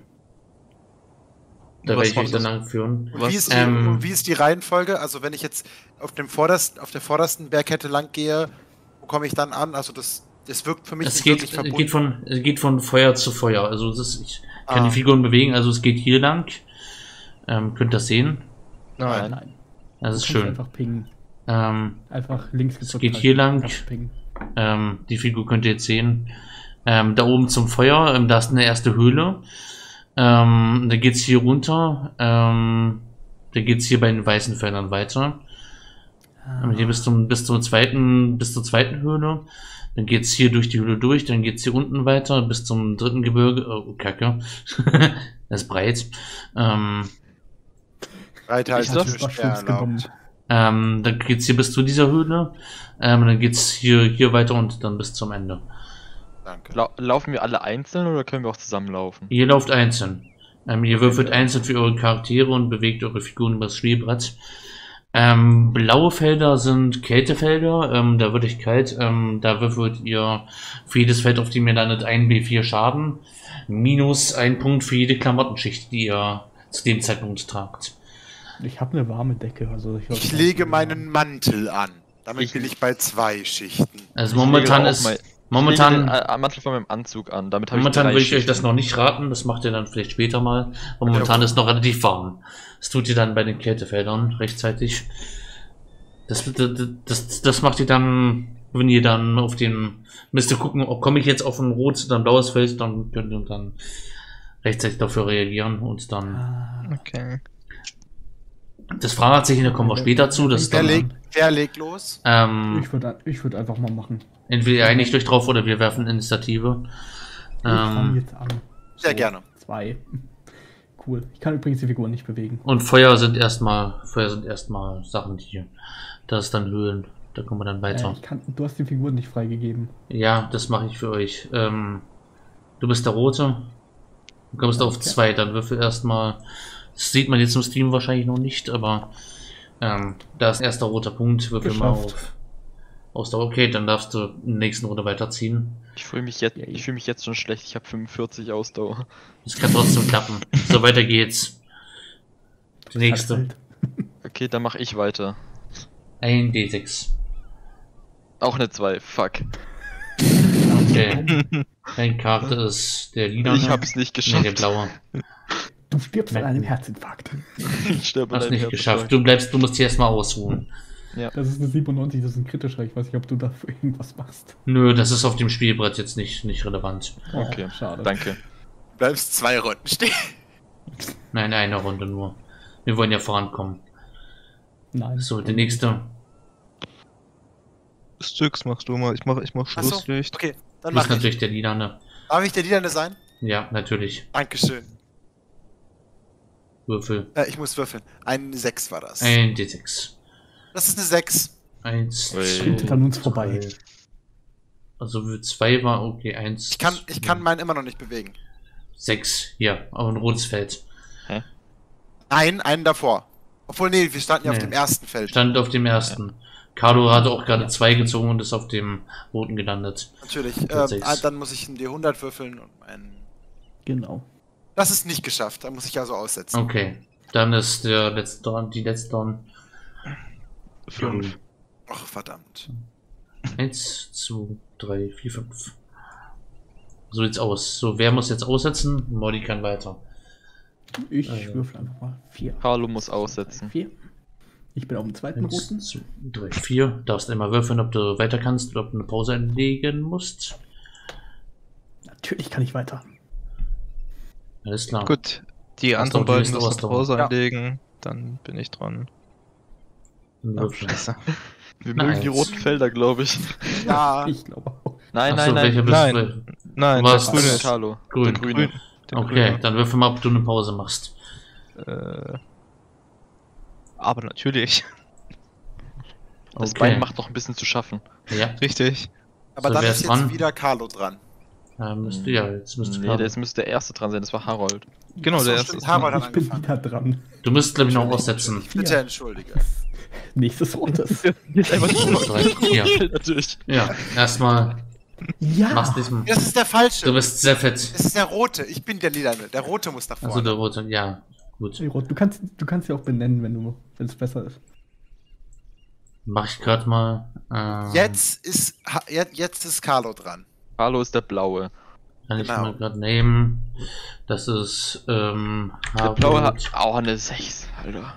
da Was werde ich euch macht dann das? langführen. Und wie, ist die, Ähm, und wie ist die Reihenfolge? Also wenn ich jetzt auf dem vordersten, auf der vordersten Bergkette lang gehe, wo komme ich dann an? Also das, das wirkt für mich Es nicht geht, wirklich verbunden. geht, von, es geht von Feuer zu Feuer. Also das ist, ich kann Ah. die Figuren bewegen, also es geht hier lang. Ähm, könnt ihr das sehen? Nein. Nein. Das Du ist kannst schön. Einfach pingen. Ähm, Einfach links Es gedrückt geht halten. hier lang. Einfach pingen. ähm, die Figur könnt ihr jetzt sehen. Ähm, da oben zum Feuer, ähm, da ist eine erste Höhle. Ähm, da geht's hier runter. Ähm, da geht's hier bei den weißen Feldern weiter. Ähm, hier bis zum, bis zur zweiten, bis zur zweiten Höhle. Dann geht's hier durch die Höhle durch, dann geht's hier unten weiter bis zum dritten Gebirge. Oh, Kacke. Das ist breit. Ähm, Breite Ich als hab's Tisch fast der Schutz genommen. erlaubt. ähm, dann geht's hier bis zu dieser Höhle. Ähm, dann geht's hier, hier weiter und dann bis zum Ende. Danke. Lau laufen wir alle einzeln oder können wir auch zusammenlaufen? Ihr lauft einzeln. Ähm, ihr würfelt einzeln für eure Charaktere und bewegt eure Figuren über das Spielbrett. Ähm, blaue Felder sind Kältefelder, ähm, da wird euch kalt. Ähm, da würfelt ihr für jedes Feld, auf dem ihr landet, ein B vier Schaden. Minus ein Punkt für jede Klamottenschicht, die ihr zu dem Zeitpunkt tragt. Ich habe eine warme Decke. Also ich, Ich lege meinen Mantel an. Damit Ich- bin ich bei zwei Schichten. Also Ich momentan lege auch ist... mal- Momentan... Ich lege den äh, Mantel von meinem Anzug an. Damit habe ich Momentan drei würde ich euch das Schichten. noch nicht raten, das macht ihr dann vielleicht später mal. Aber momentan ist noch relativ warm. Das tut ihr dann bei den Kältefeldern rechtzeitig. Das, das, das, das macht ihr dann, wenn ihr dann auf den, müsst ihr gucken, ob komme ich jetzt auf ein rotes oder ein blaues Feld, dann könnt ihr dann rechtzeitig dafür reagieren und dann, Ah, Okay. das Fahrradzeichen, da kommen wir später zu, das ist Wer dann, legt, wer legt los? ähm, ich würde ich würd einfach mal machen. entweder ihr einigt euch drauf oder wir werfen Initiative. Ich fange Ähm, jetzt an. Sehr So, gerne. Zwei. Cool. Ich kann übrigens die Figuren nicht bewegen. Und Feuer sind erstmal, Feuer sind erstmal Sachen, die, das ist dann Höhlen, da kommen wir dann Äh, weiter. ich kann, du hast die Figuren nicht freigegeben. Ja, das mache ich für euch. Ähm, du bist der Rote. Du kommst auf Okay. zwei, dann würfel erstmal. Das sieht man jetzt im Stream wahrscheinlich noch nicht, aber ähm, da ist erster roter Punkt. Würfel mal Geschafft. auf. Ausdauer. Okay, dann darfst du in der nächsten Runde weiterziehen. Ich fühle mich, jetzt- Yay. ich fühl mich jetzt schon schlecht. Ich habe fünfundvierzig Ausdauer. Das kann trotzdem klappen. So, weiter geht's. Die nächste. Halt. Okay, dann mache ich weiter. Ein D sechs. Auch eine zwei. Fuck. Okay. Dein Charakter ist der Lila. Ich hab's nicht Nee, der geschafft. blaue. Du stirbst an Merken. einem Herzinfarkt. Ich sterbe an Hast einem nicht Herzinfarkt. geschafft. Du bleibst, du musst hier erstmal ausruhen. Das ist eine siebenundneunzig, das ist ein kritischer. Ich weiß nicht, ob du dafür irgendwas machst. Nö, das ist auf dem Spielbrett jetzt nicht, nicht relevant. Okay, Oh, schade. danke. Du bleibst zwei Runden stehen. Nein, eine Runde nur. Wir wollen ja vorankommen. Nein. So, der nächste. Stücks machst du mal. Ich mach, ich mach Achso, Schlusslicht. okay, dann Du bist mach ich. natürlich der Lilane. Darf ich der Lilane sein? Ja, natürlich. Dankeschön. Würfel. Äh, ich muss würfeln. Ein sechs war das. Ein D sechs. Das ist eine sechs. Eins, Ui. Schritt an uns vorbei. drei. Also zwei war okay, eins. Ich kann, ich kann meinen immer noch nicht bewegen. Sechs, ja, aber ein rotes Feld. Nein, einen davor. Obwohl, nee, wir standen ja auf Nee. dem ersten Feld. Stand auf dem ersten. Carlo hatte auch gerade zwei gezogen und ist auf dem roten gelandet. Natürlich. Mit Ähm, sechs. ah, dann muss ich ein D hundert würfeln und meinen. Genau. Das ist nicht geschafft. Da muss ich also aussetzen. Okay. Dann ist der letzte Dorn, die letzte Dorn. Fünf. Ach, verdammt. Eins, zwei, drei, vier, fünf. So sieht's aus. So, wer muss jetzt aussetzen? Molly kann weiter. Ich Ah, ja. würfel einfach mal vier. Carlo muss aussetzen. Vier. Ich bin auf dem zweiten Eins, roten. zwei, drei, vier. Darfst einmal würfeln, ob du weiter kannst oder ob du eine Pause einlegen musst. Natürlich kann ich weiter. Alles klar. Gut. Die Hast anderen du beiden noch müssen was da? Pause Ja. einlegen. Dann bin ich dran. Dann Oh, würfeln. scheiße. Wir Nein. mögen die roten Felder, glaube ich. Ja, Ich glaube auch. Nein, Ach so, nein, welcher nein. bist Nein. du? Nein, Du der warst- grüne Das ist ist. Carlo. Grün. Der Grüne. Der Okay, grüne. dann würfel mal, ob du eine Pause machst. Äh, aber natürlich. Das Okay. Bein macht noch ein bisschen zu schaffen. Ja. Richtig. Aber So, dann wer ist ist jetzt dran? wieder Carlo dran. Ja, müsste, ja, jetzt müsste Nee, Carlo. das müsste der erste dran sein, das war Harold. Genau, Achso, der stimmt, erste. Harvard hat Ich bin angefangen. wieder dran. Du müsst, glaube ich, noch Entschuldige, aussetzen. Bitte Ja. entschuldige. Nächstes Rotes. Jetzt einfach die Drei, vier. Natürlich. Ja, erstmal Ja. machst diesmal. Das ist der falsche. Du bist sehr fett. Das ist der rote. Ich bin der lilane. Der rote muss nach vorne. Also der rote, ja. Gut. Hey, Rot, Du kannst, du kannst sie auch benennen, wenn du, wenn es besser ist. Mach ich gerade mal. Ähm, Jetzt ist ha- jetzt, jetzt ist Carlo dran. Carlo ist der blaue. Kann ich genau. mal gerade nehmen. Das ist, ähm, Der blaue Harvard. hat auch eine sechs, Alter.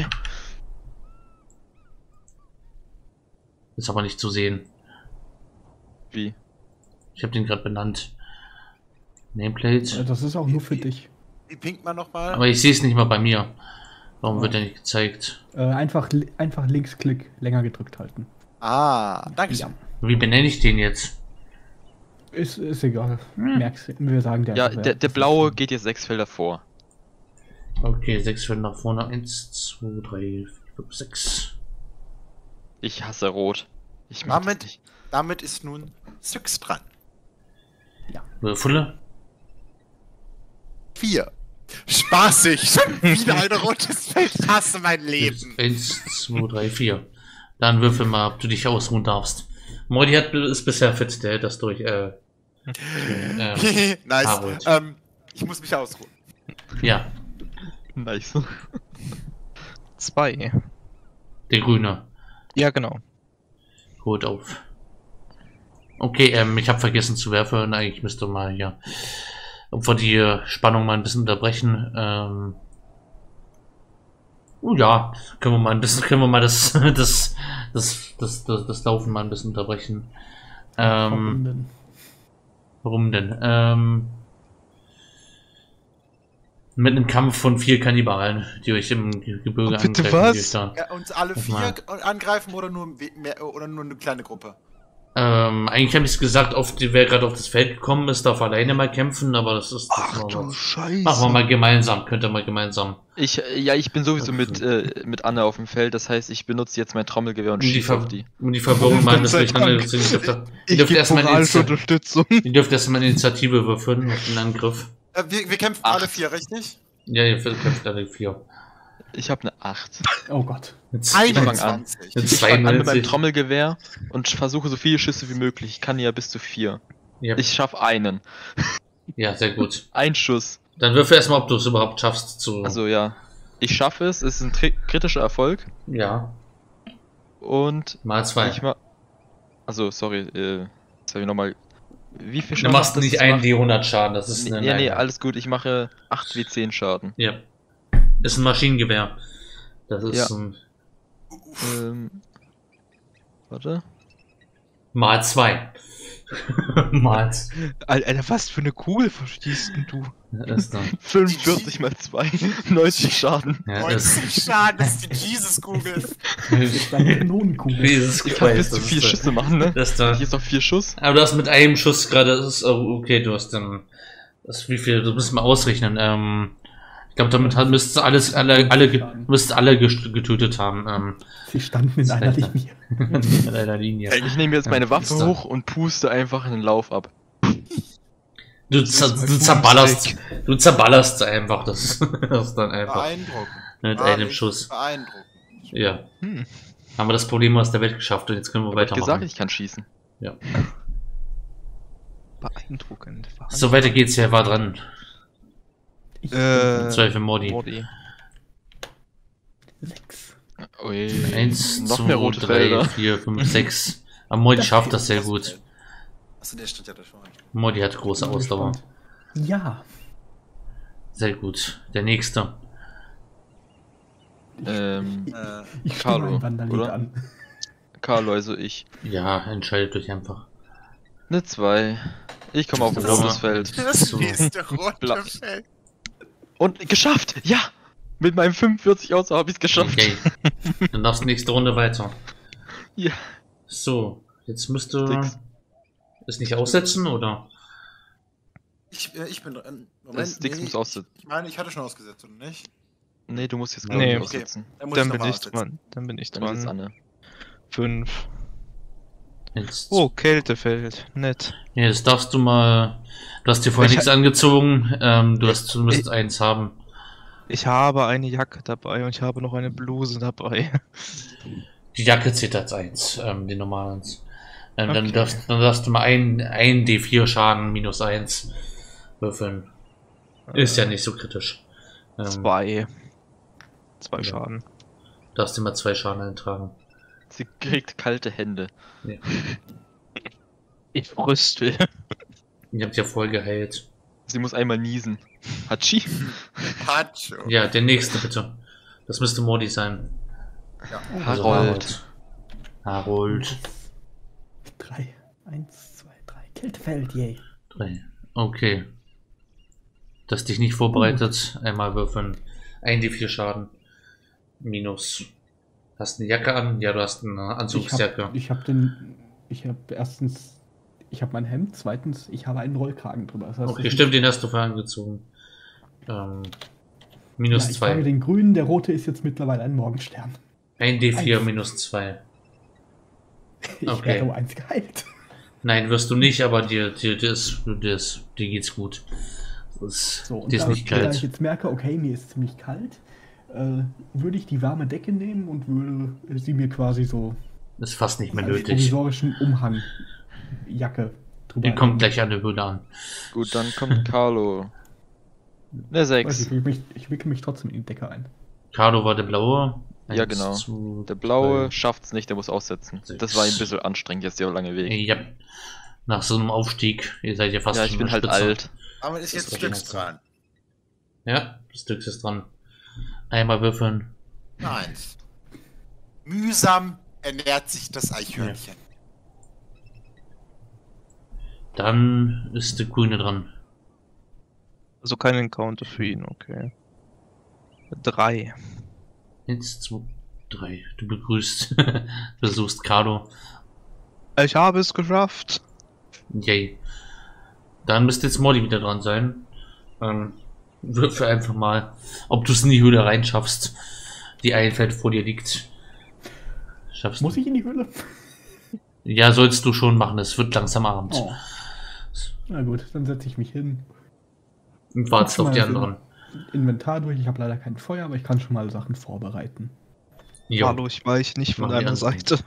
Ist aber nicht zu sehen. Wie? Ich habe den gerade benannt. Äh, Nameplate. Das ist auch nur für dich. Wie pinkt man nochmal? Aber ich sehe es nicht mal bei mir. Warum wird der nicht gezeigt? Äh, einfach, li- einfach Linksklick länger gedrückt halten. Ah, danke Ja. schön. Wie benenne ich den jetzt? Ist, ist egal. Merkst du, wir sagen der. Ja, einfach, der, der blaue geht jetzt sechs Felder vor. Okay, sechs Felder nach vorne. Eins, zwei, drei, vier, fünf, sechs. Ich hasse Rot. Ich mag das Damit, nicht. damit ist nun Syx dran. Würfele. Vier. Spaßig. Schon wieder ein rotes Feld. Ich hasse mein Leben. Eins, zwei, drei, vier. Dann würfel mal, ob du dich ausruhen darfst. Morty hat, ist bisher fit, der hält das durch. Äh, äh, nice. Harold. Ähm, ich muss mich ausruhen. ja, Nice. Zwei. der Grüne. Ja, genau. Holt auf. Okay, ähm, ich habe vergessen zu werfen. Eigentlich müsste mal hier, ob wir die äh, Spannung mal ein bisschen unterbrechen. Ähm, oh ja, können wir mal ein bisschen, können wir mal das, das, das, das, das, das Laufen mal ein bisschen unterbrechen. Ähm, Warum denn? warum denn? Ähm, mit einem Kampf von vier Kannibalen, die euch im Ge- Gebirge Oh, bitte angreifen. was? die euch da- Ja, uns alle Mach vier mal. angreifen oder nur, we- mehr, oder nur eine kleine Gruppe? Ähm, eigentlich habe ich es gesagt, auf die, wer gerade auf das Feld gekommen ist, darf alleine mal kämpfen, aber das ist. Das Ach machen wir du mal. Scheiße. Machen wir mal gemeinsam, könnt ihr mal gemeinsam. Ich, äh, ja, ich bin sowieso mit, äh, mit Anne auf dem Feld, das heißt, ich benutze jetzt mein Trommelgewehr und Um die, schieße Ver auf die. um die Verwirrung mal ein bisschen Gott sei durcheinander zu ziehen. Ihr dürft, ihr Ich dürft gebe erstmal moralische Initiative, Unterstützung. ihr dürft erstmal Initiative würfeln auf den Angriff. Äh, wir, wir kämpfen Acht. alle vier, richtig? Ja, ihr kämpft alle vier. Ich habe eine acht. Oh Gott. Jetzt fang an. einundzwanzig. Jetzt Ich fange an mit meinem zweiundneunzig. Trommelgewehr und versuche so viele Schüsse wie möglich. Ich kann ja bis zu vier. Ja, Ich schaffe einen. ja, sehr gut. Ein Schuss. Dann würfel erstmal, ob du es überhaupt schaffst zu. Also ja. Ich schaffe es, es ist ein tri- kritischer Erfolg. ja, Und mal zwei. ich mach. Also, sorry, äh, jetzt habe ich nochmal. Wie viel Du Schaden machst macht das? nicht Ich einen mach- D hundert Schaden, das ist Nee, eine. nee, nee, eine- alles gut. Ich mache acht W zehn Schaden. Ja. Ist ein Maschinengewehr. Das ist Ja. ein Ähm. Warte. mal zwei. mal. Alter, was für eine Kugel verstehst denn du? Das ist dann, fünfundvierzig mal zwei. neunzig Schaden. ja, das neunzig Schaden, das ist die Jesus-Kugel. Deine Kanonenkugel. Jesus Ich kann Christ, bis zu das vier ist, Schüsse machen, ne? Das ist da. Hier ist noch vier Schuss. Aber du hast mit einem Schuss gerade, das ist oh, okay, du hast dann. Das, wie viel, du musst mal ausrechnen. Ähm, ich glaube, damit hat, müsst ihr alles, alle, alle, ge- müsst alle gest- getötet haben. Ähm, Sie standen in einer Alter. Linie. in einer Linie. Ich nehme jetzt meine Ja, Waffe ist da. hoch und puste einfach in den Lauf ab. Du, ist zer, mein du zerballerst, Fußweg. du zerballerst einfach das, das ist dann einfach Beeindruckend. mit Wahrlich einem Schuss. Beeindruckend. Ja. Hm. Haben wir das Problem aus der Welt geschafft und jetzt können wir Ich hab gesagt, weitermachen. ich kann schießen. Ja. Beeindruckend. So, weiter geht's, wer war dran? Ich Äh, Zweifel Mordi. Mordi. sechs. Ui. Eins, noch zwei, mehr rote drei, Felder. vier, fünf, sechs. Aber Mordi schafft das sehr gut. Achso, der stand ja da schon. Mordi hat große Bin Ausdauer. gespannt. Ja. Sehr gut. Der nächste. Ähm, Äh, Ich Carlo, stimme ein Wanderlied oder? an. Carlo, also ich. Ja, entscheidet euch einfach. Eine zwei. Ich komme auf ein Das- rotes Feld. das So. nächste rote Bla- Feld. Und geschafft! Ja! Mit meinem fünfundvierzig aus habe ich es geschafft. Okay. Dann darfst du nächste Runde weiter. Ja. So, jetzt müsste. Six. Ist nicht aussetzen oder? Ich, äh, ich bin dran. Das Dix muss aussetzen. Ich meine, ich hatte schon ausgesetzt, oder nicht? Nee, du musst jetzt Nee, nee, okay. aussetzen. Dann muss Dann noch bin mal ich aussetzen. dran. Dann bin ich Dann ist es dran. Anne. Fünf. Eins, Oh, Kältefeld. Nett. Ja, das darfst du mal. Du hast dir vorher Ich nichts ha- angezogen. Ähm, du hast, du musst Ich- eins haben. Ich habe eine Jacke dabei und ich habe noch eine Bluse dabei. Die Jacke zählt als eins, ähm, die normalen. Ähm, dann, Okay. darfst, dann darfst du mal ein, ein D vier Schaden minus eins würfeln. Ist ja nicht so kritisch. Ähm, Zwei. Zwei Ja. Schaden. darfst du mal zwei Schaden eintragen. Sie kriegt kalte Hände. Ja. Ich fröstel. Ihr habt ja voll geheilt. Sie muss einmal niesen. Hatschi? Hatscho. Ja, der nächste bitte. Das müsste Mordi sein. Also Harold. Harold. Drei. Eins, zwei, drei. Kältefeld, yay. Drei. Okay. Das dich nicht vorbereitet. Einmal würfeln. ein D vier Schaden. Minus. Hast eine Jacke an? Ja, du hast eine Ich habe Anzugsjacke. ich hab den. Ich habe erstens. Ich habe mein Hemd. Zweitens, ich habe einen Rollkragen drüber. Das heißt, Okay, ich- stimmt, den hast du vorher angezogen. Ähm, minus Ja, ich trage zwei. den grünen, der rote ist jetzt mittlerweile ein Morgenstern. ein D vier Eins. minus zwei. Ich Okay. werde um eins geheilt. Nein, wirst du nicht, aber dir, dir, dir, ist, dir, ist, dir geht's gut. Das ist, So, und dir ist da, nicht da ich kalt. jetzt merke, okay, mir ist ziemlich kalt, äh, würde ich die warme Decke nehmen und würde sie mir quasi so Ist fast nicht mehr als nötig. provisorischen Umhang, Jacke drüber. Die kommt gleich an der Höhle an. Gut, dann kommt Carlo. Eine Weiß sechs. Ich, wickel mich, ich wickel mich trotzdem in die Decke ein. Carlo war der blaue. Ja, Eins, genau. zwei, Der blaue drei. schafft's nicht, der muss aussetzen. Sechs. Das war ein bisschen anstrengend, jetzt der lange Weg. Ja, nach so einem Aufstieg, ihr seid ja fast Ja, ich schon bin an halt der Spitze. alt. Aber ist jetzt Das Stücks ist dran. Ja, das Stück ist dran. Einmal würfeln. Eins. Mühsam ernährt sich das Eichhörnchen. Dann ist der Grüne dran. Also kein Encounter für ihn, okay. Drei. Eins, zwei, drei. Du begrüßt, besuchst Carlo. Ich habe es geschafft. Yay. Dann müsste jetzt Molly wieder dran sein. Ähm, würfel einfach mal, ob du es in die Höhle reinschaffst, die ein Feld vor dir liegt. Schaffst Muss du? ich in die Höhle? Ja, sollst du schon machen. Es wird langsam Abend. Oh. Na gut, dann setze ich mich hin. Und wartest Guck auf die mal, so anderen. Inventar durch. Ich habe leider kein Feuer, aber ich kann schon mal Sachen vorbereiten. Jo. Hallo, ich weiche nicht von Machen die deiner anderen. Seite.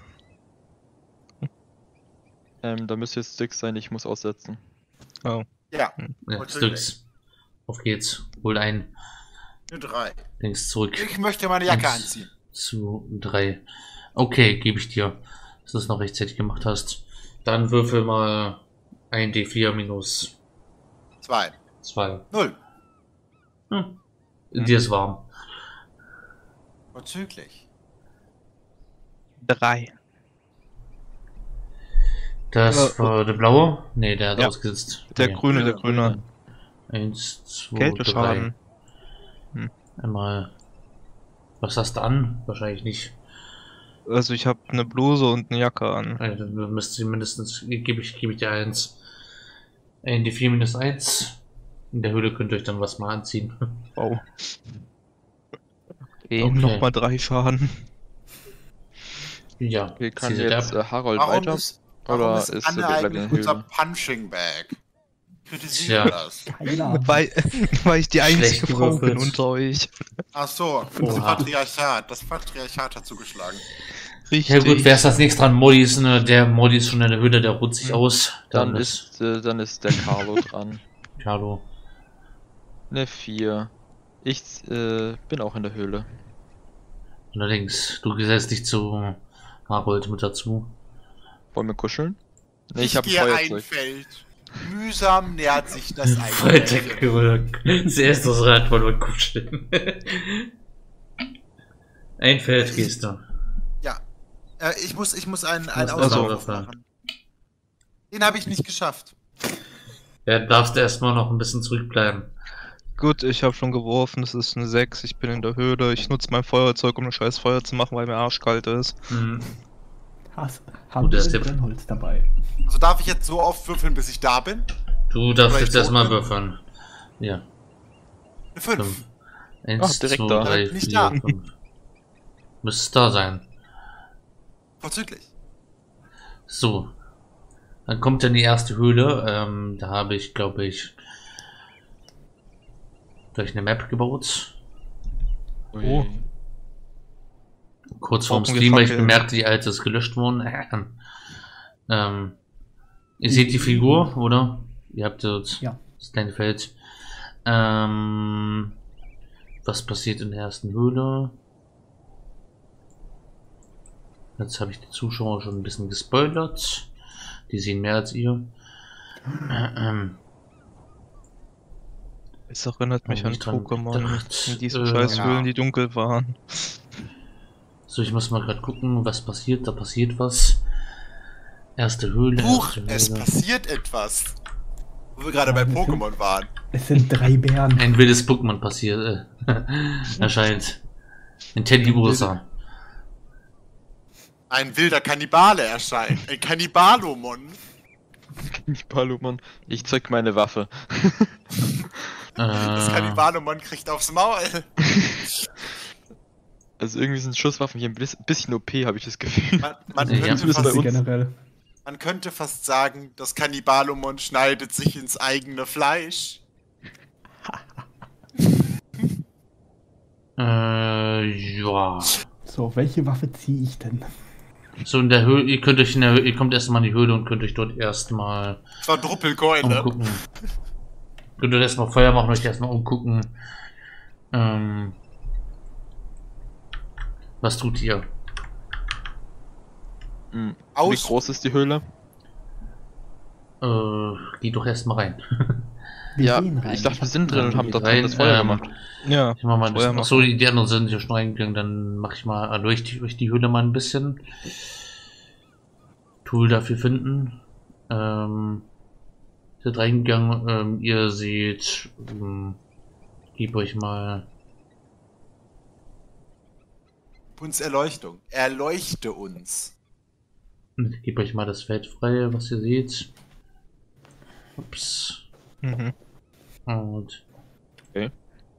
Ähm, da müsste jetzt Sticks sein, ich muss aussetzen. Oh. Ja, Ja, Natürlich. Stücks. Auf geht's. Hol ein. eine drei. Links zurück. Ich möchte meine Jacke Eins, anziehen. Zu drei. Okay, gebe ich dir. Dass du es noch rechtzeitig gemacht hast. Dann würfel mal ein D vier minus Zwei. zwei. Null. Hm. Dir ist warm. Vorzüglich. Drei. Das Aber- war der blaue? Ne, der hat Ja. ausgesetzt. Der Nee. grüne, der grüne. Eins, zwei, Kälteschaden. drei. Hm. Einmal. Was hast du an? Wahrscheinlich nicht. Also ich habe eine Bluse und eine Jacke an. Also, du müsstest mindestens, gebe ich, gebe ich dir eins. Ein D vier minus eins. In der Höhle könnt ihr euch dann was mal anziehen. Wow. Okay. Und nochmal drei Schaden. Ja, Wie kann zieh sie jetzt ab. äh, Harold Warum weiter? ist, warum Oder ist ist Anne er bleibt in eigentlich der unser Höhle? Punching Bag? Kritisiere Tja. das. Keine Ahnung. Weil, weil ich die einzige Schlecht Frau bin gewürfelt. unter euch. Ach so, das Oha. Patriarchat. Das Patriarchat hat zugeschlagen. Richtig. Ja gut, wer ist das nächste dran? Molly ist, ne, der Molly ist schon in der Höhle, der ruht sich aus. Dann ist, äh, dann ist der Carlo dran. Carlo. Eine vier. Ich äh, bin auch in der Höhle. Allerdings, du gesetzt dich zu Harold mit dazu. Wollen wir kuscheln? Ne, Ich, ich habe ein gehe ein Feuerzeug. Feld. Mühsam nähert sich das Freitag Eichhörnchen. gewirkt. Zuerst das Rad wollen wir kuscheln. Ein Feld gehst du. Ja. Äh, ich muss, ich muss einen, einen musst also Auslauf aufhören. machen. Den habe ich nicht geschafft. Ja, darfst du erstmal noch ein bisschen zurückbleiben. Gut, ich habe schon geworfen, das ist eine sechs, ich bin in der Höhle, ich nutze mein Feuerzeug, um ein scheiß Feuer zu machen, weil mir arschkalt ist. Hm. Hast, haben der wir ist der- Brennholz dabei? Also darf ich jetzt so oft würfeln, bis ich da bin? Du darfst Oder ich jetzt erstmal tot bin? würfeln. Ja. Eine fünf. Fünf. Eins, Ach, direkt zwei, da. drei, Nicht vier, da. fünf. Müsste da sein. Vorzüglich. So, Dann kommt dann die erste Höhle. Ähm, da habe ich, glaube ich, gleich eine Map gebaut. Oh. Kurz vorm Brauchen wir Stream, weil ich Fackeln? bemerkte, die alte ist gelöscht worden. ähm, ihr seht die Figur, oder? Ihr habt dort Ja. das kleine Feld. Ähm, was passiert in der ersten Höhle? Jetzt habe ich die Zuschauer schon ein bisschen gespoilert. Die sehen mehr als ihr. Ähm, Es erinnert mich Oh, an nicht dran Pokémon gedacht. in diesen Äh, scheiß ja. Höhlen, die dunkel waren. so, ich muss mal gerade gucken, was passiert. Da passiert was. Erste Höhle. Huch, erste es Höhle. passiert etwas. Wo wir gerade bei Pokémon waren. Es sind drei Bären. Ein wildes Pokémon passiert. Äh, erscheint. Ein Teddy Ursa. Ein wilder Kannibale erscheint. Ein Kannibalomon. Balumon. Ich zück meine Waffe. Das Äh, Kannibalomon kriegt aufs Maul. Also irgendwie sind Schusswaffen hier ein bis- bisschen O P, habe ich das Gefühl. Man, man, Ja. könnte Zumindest bei fast, uns. Generell. man könnte fast sagen, das Kannibalomon schneidet sich ins eigene Fleisch. äh, ja. So, welche Waffe ziehe ich denn? So in der Höhle, ihr könnt euch in der Höhle, ihr kommt erstmal in die Höhle und könnt euch dort erstmal Quadruppelkeule. umgucken. Könnt ihr erstmal Feuer machen, euch erstmal umgucken. Ähm, was tut ihr? Hm. Wie Aus. groß ist die Höhle? Äh, geht doch erstmal rein. Wir Ja, gehen rein. ich dachte, wir sind Ja, drin und haben geht da rein, drin das Feuer ähm, gemacht. Ja, Ich mach mal ein Feuer bisschen. Achso, die, die anderen sind ja schon reingegangen, dann mache ich mal äh, durch die, durch die Höhle mal ein bisschen. Tool dafür finden. Ähm, seid reingegangen, ähm, ihr seht, ähm, gib euch mal. Uns Erleuchtung. Erleuchte uns. Gebt euch mal das Feld frei, was ihr seht. Ups. Mhm. Und. Okay.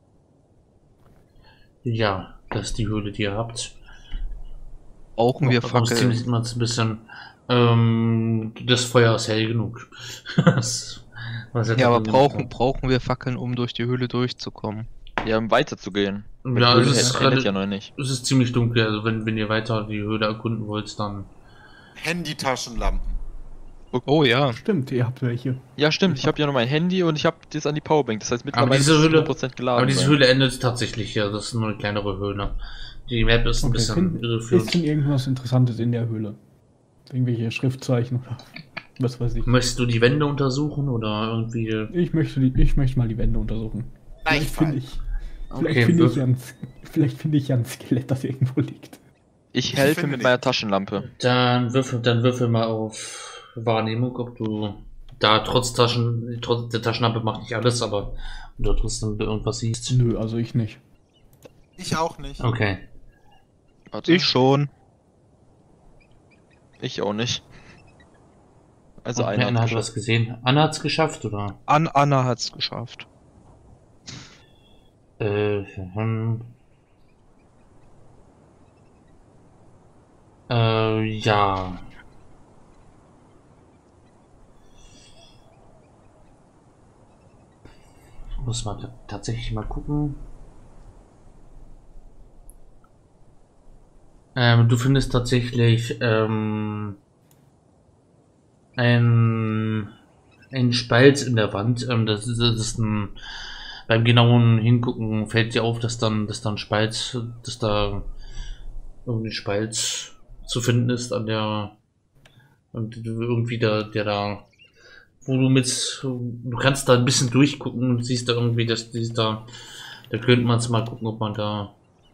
Ja, das ist die Höhle, die ihr habt. Brauchen wir Vom Stream Fackeln? sieht man es ein bisschen. Ähm, das Feuer ist hell genug. Das- was jetzt Ja, aber drin brauchen, ist. brauchen wir Fackeln, um durch die Höhle durchzukommen? Ja, um weiterzugehen. Weil Ja, die es Höhle ist, endet relativ- ja noch nicht. es ist ziemlich dunkel. Also, wenn, wenn ihr weiter die Höhle erkunden wollt, dann. Handy-Taschenlampen. Oh ja. Stimmt, ihr habt welche. Ja, stimmt. Ich habe ja noch mein Handy und ich habe das an die Powerbank. Das heißt, mittlerweile diese ist es Höhle- hundert Prozent geladen. Aber diese sein. Höhle endet tatsächlich hier. Das ist nur eine kleinere Höhle. Die Map ist ein Okay, bisschen find, ist irreführend. denn irgendwas Interessantes in der Höhle? Irgendwelche Schriftzeichen oder was weiß ich. Möchtest du die Wände untersuchen oder irgendwie. Ich möchte, die, ich möchte mal die Wände untersuchen. Vielleicht finde Gleichfalls. ich, vielleicht Okay, finde ich, wirf- ja ein, vielleicht finde ich ja ein Skelett, das irgendwo liegt. Ich Ich helfe finde mit meiner nicht. Taschenlampe. Dann würfel, dann würfel mal auf Wahrnehmung, ob du da trotz Taschen, trotz der Taschenlampe macht nicht alles, aber ob du trotzdem irgendwas siehst. Nö, also ich nicht. Ich auch nicht. Okay. Warte, Ich schon. ich auch nicht. Also Okay, einer Anna hat hat geschafft. was gesehen. Anna hat's geschafft, oder? An Anna hat's geschafft. Äh, hm. Äh, ja. Muss man ta- tatsächlich mal gucken. Ähm, du findest tatsächlich ähm, ein, ein Spalt in der Wand. Ähm, das, ist, das ist ein, beim genauen Hingucken fällt dir auf, dass dann, dass dann Spalt, dass da irgendwie Spalt zu finden ist an der und irgendwie der, der da, wo du mit, du kannst da ein bisschen durchgucken und siehst da irgendwie, dass die da, da könnte man mal gucken, ob man da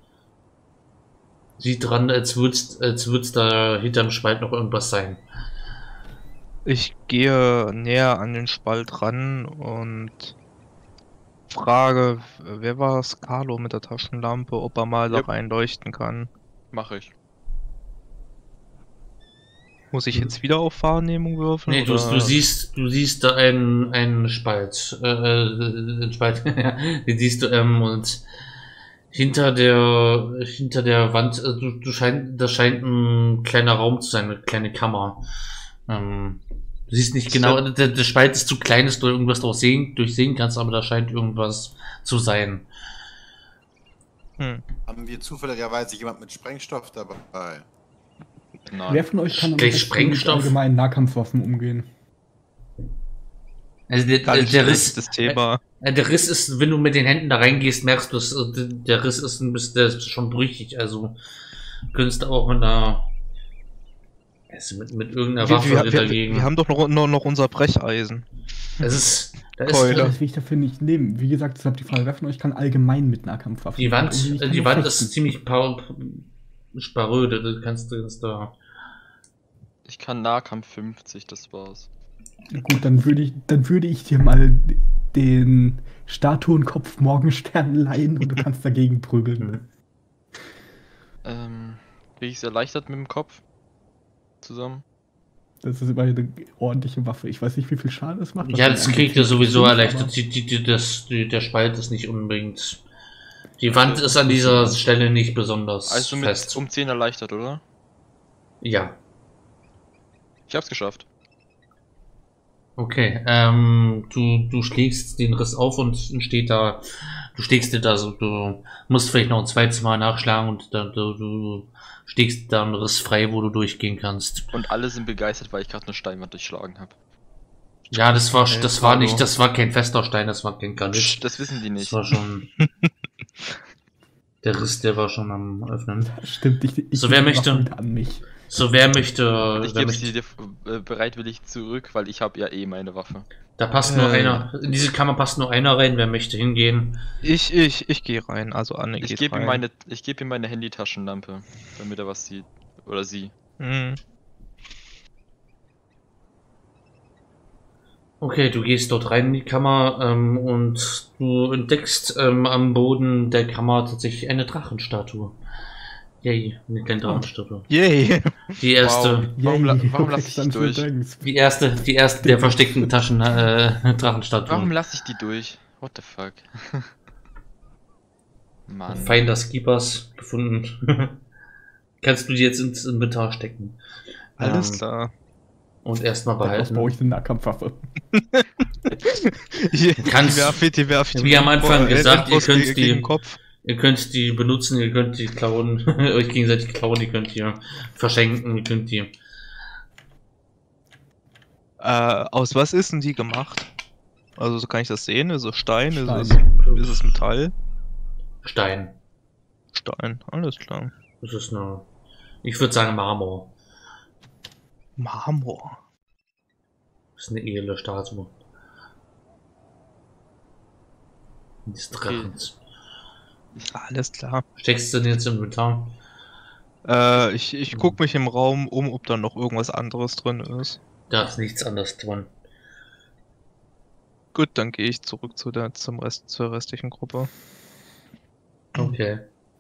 sieht dran, als würd's, als würd's da hinterm Spalt noch irgendwas sein. Ich gehe näher an den Spalt ran und frage, wer war es? Carlo mit der Taschenlampe, ob er mal da Yep. rein leuchten kann. Mache ich. Muss ich jetzt wieder auf Wahrnehmung würfeln? Nee, du, oder? du siehst, du siehst da einen, einen Spalt, äh, äh, einen Spalt, den siehst du, ähm, und hinter der, hinter der Wand, äh, du, du scheint, das scheint ein kleiner Raum zu sein, eine kleine Kammer. Ähm, Du siehst nicht genau, der, der Spalt ist zu klein, dass du irgendwas draus sehen, durchsehen kannst, aber da scheint irgendwas zu sein. Hm. Haben wir zufälligerweise jemand mit Sprengstoff dabei? Nein. Wer von euch kann am Sprech- besten Sprengstoff? mit allgemeinen Nahkampfwaffen umgehen? Also der, Gar der, nicht der das, Riss, das Thema. äh, der Riss ist, wenn du mit den Händen da reingehst, merkst du, dass, äh, der Riss ist ein bisschen, der ist schon brüchig, also könntest du auch mit einer, also mit, mit irgendeiner Wir, Waffe wir, wir, dagegen. wir haben doch noch, noch, noch unser Brecheisen. Es ist, da ist Keule. Das will ich dafür nicht nehmen. Wie gesagt, deshalb die Frage, wer von euch kann allgemein mit Nahkampfwaffen die Wand, umgehen? Und ich äh, kann die nur Wand fechten. ist ziemlich pa sparöde, du kannst, du kannst da. Ich kann Nahkampf fünfzig, das war's. Gut, dann würde ich, dann würde ich dir mal den Statuenkopf Morgenstern leihen und du kannst dagegen prügeln. Ähm, bin ich erleichtert mit dem Kopf? Zusammen? Das ist immer eine ordentliche Waffe. Ich weiß nicht, wie viel Schaden es macht. Ja, das kriegt ihr sowieso aber- erleichtert. Die, die, die, das, die, der Spalt ist nicht unbedingt. Die Wand ist an dieser Stelle nicht besonders Also mit fest. um zehn erleichtert, oder? Ja, Ich hab's geschafft. okay. Ähm, du, du schlägst den Riss auf und steht da. Du schlägst dir da so. Du musst vielleicht noch ein zweites Mal nachschlagen und dann du, du schlägst da einen Riss frei, wo du durchgehen kannst. Und alle sind begeistert, weil ich gerade eine Steinwand durchschlagen habe. Ja, das war, Okay, das war hallo. nicht, das war kein fester Stein, das war kein Granit. Das wissen die Das nicht. war schon. Der Riss, der war schon am Öffnen. Stimmt, ich, ich So, wer nehme die möchte? Waffe wieder an mich. So, wer möchte. Ich wer gebe möchte sie dir äh, bereitwillig zurück, weil ich habe ja eh meine Waffe. da passt nur Äh. einer. In diese Kammer passt nur einer rein. Wer möchte hingehen? Ich, ich, ich gehe rein, also Anne Ich geht gebe ihm rein. meine, ich gebe ihm meine Handytaschenlampe, damit er was sieht. Oder sie. Hm. Okay, du gehst dort rein in die Kammer ähm, und du entdeckst ähm, am Boden der Kammer tatsächlich eine Drachenstatue. Yay, eine kleine Drachenstatue. Yay! Die erste, Warum, la Yay, warum du lasse kriegst ich dann die für durch? Dings. die erste, die erste der versteckten Taschen äh, Drachenstatue. Warum lasse ich die durch? What the fuck? Mann. Finder Keepers gefunden. Kannst du die jetzt ins Inventar stecken? Alles Ähm, klar. Und erstmal Daraus behalten. baue ich eine Nahkampfwaffe. Die, Kannst- die werfe ich, die werfe ich Wie am Anfang äh, gesagt, ihr Endboss könnt gegen- die- gegen den Kopf. Ihr könnt die benutzen, ihr könnt die klauen, euch gegenseitig klauen, ihr könnt die verschenken, ihr könnt die. Äh, aus was ist denn die gemacht? Also so kann ich das sehen? Ist es Stein? Ist, es, Stein. ist es Metall? Stein. Stein, alles klar. Das ist eine. Ich würde sagen Marmor. Marmor. Das ist eine edle Statue. Des Drachens. Alles klar. Steckst du den jetzt im Inventar? Äh, ich, ich guck mich im Raum um, ob da noch irgendwas anderes drin ist. Da ist nichts anderes drin. Gut, dann gehe ich zurück zu der, zum Rest, zur restlichen Gruppe. Okay.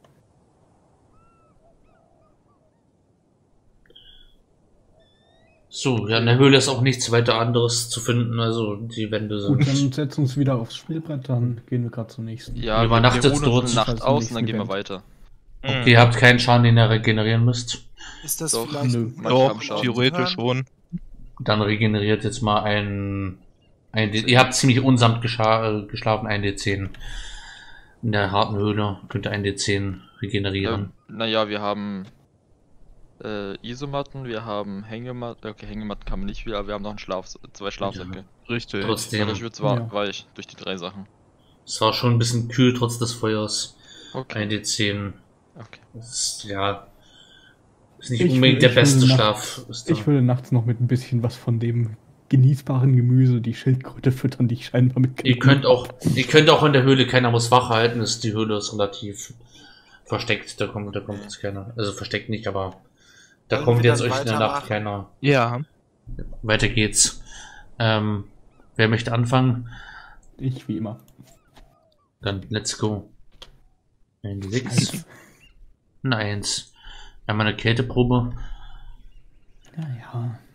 So, ja, in der Höhle ist auch nichts weiter anderes zu finden, also die Wände sind. Gut, dann setzen wir uns wieder aufs Spielbrett, dann gehen wir gerade zum nächsten. Ja, Wir wir, übernachtet wir ruhen uns dort. eine Nacht Also aus und dann nächsten gehen wir Event. weiter. Okay, ihr habt keinen Schaden, den ihr regenerieren müsst. Ist das Doch, vielleicht nö. manche Doch, haben Schaden. theoretisch schon. Dann regeneriert jetzt mal ein. ein D ihr habt ziemlich unsamt gescha äh, geschlafen, ein D zehn. In der harten Höhle könnt ihr ein D zehn regenerieren. Ähm, naja, wir haben äh, Isomatten, wir haben Hängematten. Okay, Hängematten kann man nicht viel, aber wir haben noch einen Schlaf zwei Schlafsäcke. Richtig. Trotzdem, Dadurch wird's war Ja. weich durch die drei Sachen. es war schon ein bisschen kühl trotz des Feuers. Okay. ein D zehn. okay. Das ist, ja. Ist nicht Ich unbedingt will- der ich will beste nach- Schlaf. Ist da. Ich würde nachts noch mit ein bisschen was von dem genießbaren Gemüse, die Schildkröte füttern, die ich scheinbar mit. Ihr könnt auch, ihr könnt auch in der Höhle, keiner muss Wache halten, ist, die Höhle ist relativ versteckt, da kommt, da kommt jetzt keiner. Also versteckt nicht, aber da Wollen kommt wir jetzt dann euch in der weitermachen? Nacht keiner. Ja. Weiter geht's. Ähm, wer möchte anfangen? Ich wie immer. Dann let's go. Ein sechs. Ein eins. Einmal eine Kälteprobe. Naja.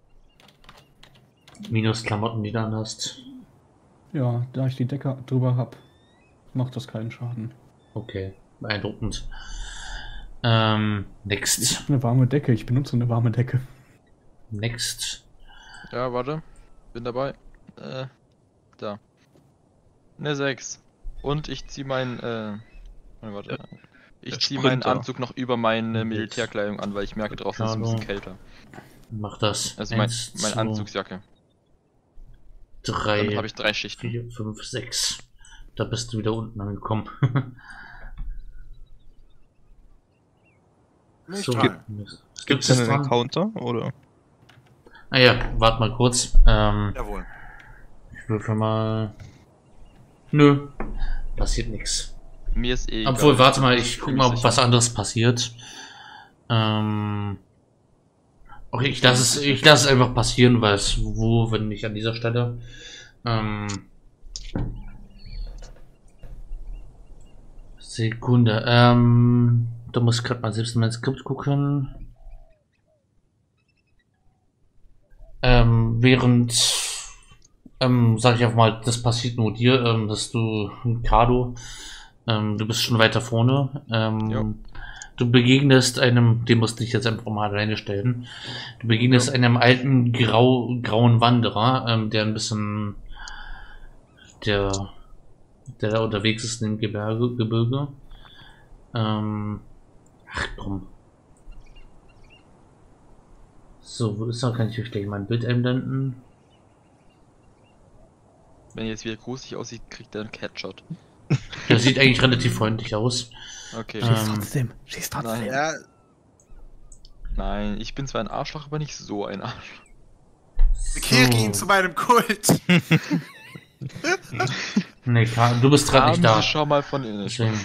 Minus Klamotten, die du anhast. Ja, da ich die Decke drüber habe, macht das keinen Schaden. Okay, beeindruckend. Ähm, Ich next. habe eine warme Decke, ich benutze eine warme Decke. Next. Ja, warte. Bin dabei. Äh, da. Eine sechs. Und ich zieh mein, äh, warte. Ja, Ich der zieh meinen Sprinter. Anzug noch über meine Jetzt. Militärkleidung an, weil ich merke, draußen ist es ein bisschen kälter. Mach das. Also mein, Eins, meine zwei, Anzugsjacke. drei, Damit habe ich drei Schichten. vier, fünf, sechs. Da bist du wieder unten angekommen. Nicht So, dran. Gibt es es denn einen dran? Counter, oder? Ah ja, warte mal kurz. Ähm, Jawohl. ich würfel mal. Nö, passiert nichts. Mir ist eh Obwohl, egal. warte mal, ich guck fühl mal, mich ob was sicher. anderes passiert. Ähm. Okay, ich lasse es, ich lasse es einfach passieren, weil es wo, wenn nicht an dieser Stelle. Ähm. Sekunde. Ähm. Da muss ich gerade mal selbst in mein Skript gucken. Ähm, während, ähm, sag ich einfach mal, das passiert nur dir, ähm, dass du, Kado, ähm, du bist schon weiter vorne, ähm, Jo. du begegnest einem, den musst du dich jetzt einfach mal alleine stellen, du begegnest einem alten, grau, grauen Wanderer, ähm, der ein bisschen, der, der da unterwegs ist im Gebirge, Gebirge, ähm, ach komm. So, wo ist er? Kann ich euch gleich mein Bild einblenden? Wenn er jetzt wieder gruselig aussieht, kriegt er einen Catshot. Der sieht eigentlich relativ freundlich aus. Okay. Ähm, Schieß trotzdem. Schieß trotzdem. Nein. Ja, Nein, ich bin zwar ein Arschloch, aber nicht so ein Arschloch. bekehre ihn zu meinem Kult. Nee, Karl, du bist gerade Haben nicht da. Sie schon mal von innen. Deswegen.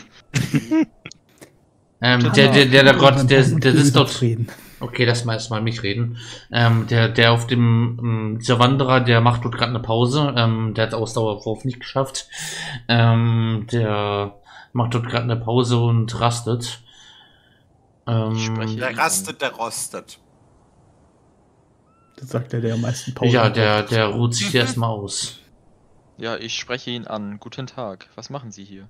ähm, der, der, der, der Gott, der, der sitzt dort. Reden. Okay, lass mal erstmal mich reden. Ähm, der, der auf dem, ähm, dieser Wanderer, der macht dort gerade eine Pause. Ähm, der hat Ausdauerwurf nicht geschafft. Ähm, der macht dort gerade eine Pause und rastet. Ähm, Ich spreche- Der rastet, der rostet. Das sagt er, der am meisten Pause ja, braucht. der, der ruht sich erstmal aus. Ja, ich spreche ihn an. Guten Tag. Was machen Sie hier?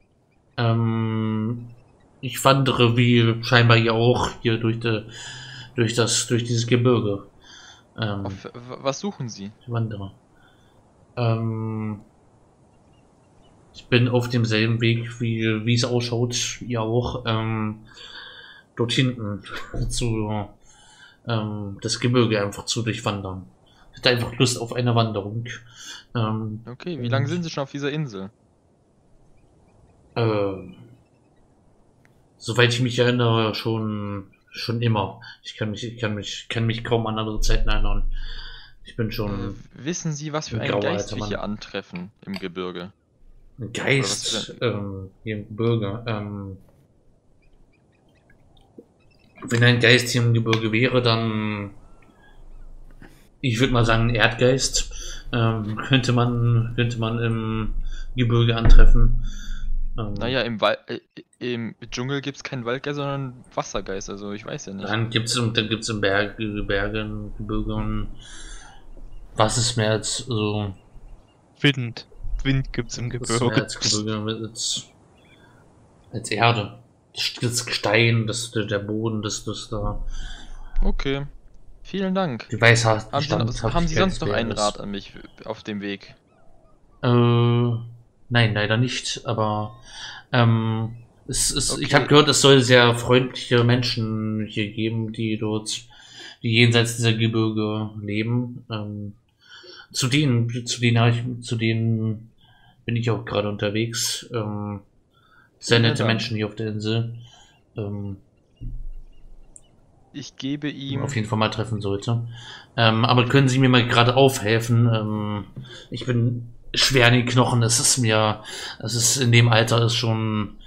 Ähm, ich wandere wie scheinbar ihr auch hier durch, de, durch das, durch dieses Gebirge. Ähm, Auf, w- was suchen Sie? ich wandere. Ähm, ich bin auf demselben Weg, wie, wie es ausschaut, ihr auch. Ähm, dort hinten zu ähm, das Gebirge einfach zu durchwandern. Ich hatte einfach Lust auf eine Wanderung. Ähm, Okay, wie lange sind Sie schon auf dieser Insel? Äh, soweit ich mich erinnere, schon schon immer. Ich kann mich, ich kann mich, kann mich kaum an andere Zeiten erinnern. Ich bin schon Äh, wissen Sie, was für ein einen grauer Geist alter wir Mann. hier antreffen im Gebirge? ein Oder was Geist für ähm, hier im Gebirge. Ähm, wenn ein Geist hier im Gebirge wäre, dann ich würde mal sagen, ein Erdgeist ähm, könnte man könnte man im Gebirge antreffen. Ähm, Naja, im, Wal äh, im Dschungel gibt es keinen Waldgeist, sondern Wassergeist, also ich weiß ja nicht. Dann gibt's dann gibt's im Berg, Bergen, Gebirge und was ist mehr als so Wind. Wind gibt's im was ist mehr Gebirge. als Gebirge als, als Erde. Das, das Gestein, das der Boden, das das da. Okay, vielen Dank. Die Weisheit. Haben Sie, noch, haben Sie sonst noch einen Rat an mich auf dem Weg? Äh, nein, leider nicht. Aber ähm, es ist, Okay. ich habe gehört, es soll sehr freundliche Menschen hier geben, die dort, die jenseits dieser Gebirge leben. Ähm, zu denen, zu denen, hab ich, zu denen bin ich auch gerade unterwegs. Ähm, sehr nette Dank. Menschen hier auf der Insel. Ähm, Ich gebe die ihm... man auf jeden Fall mal treffen sollte. Ähm, aber können Sie mir mal gerade aufhelfen? Ähm, ich bin schwer in den Knochen. Es ist mir, es ist in dem Alter ist schon.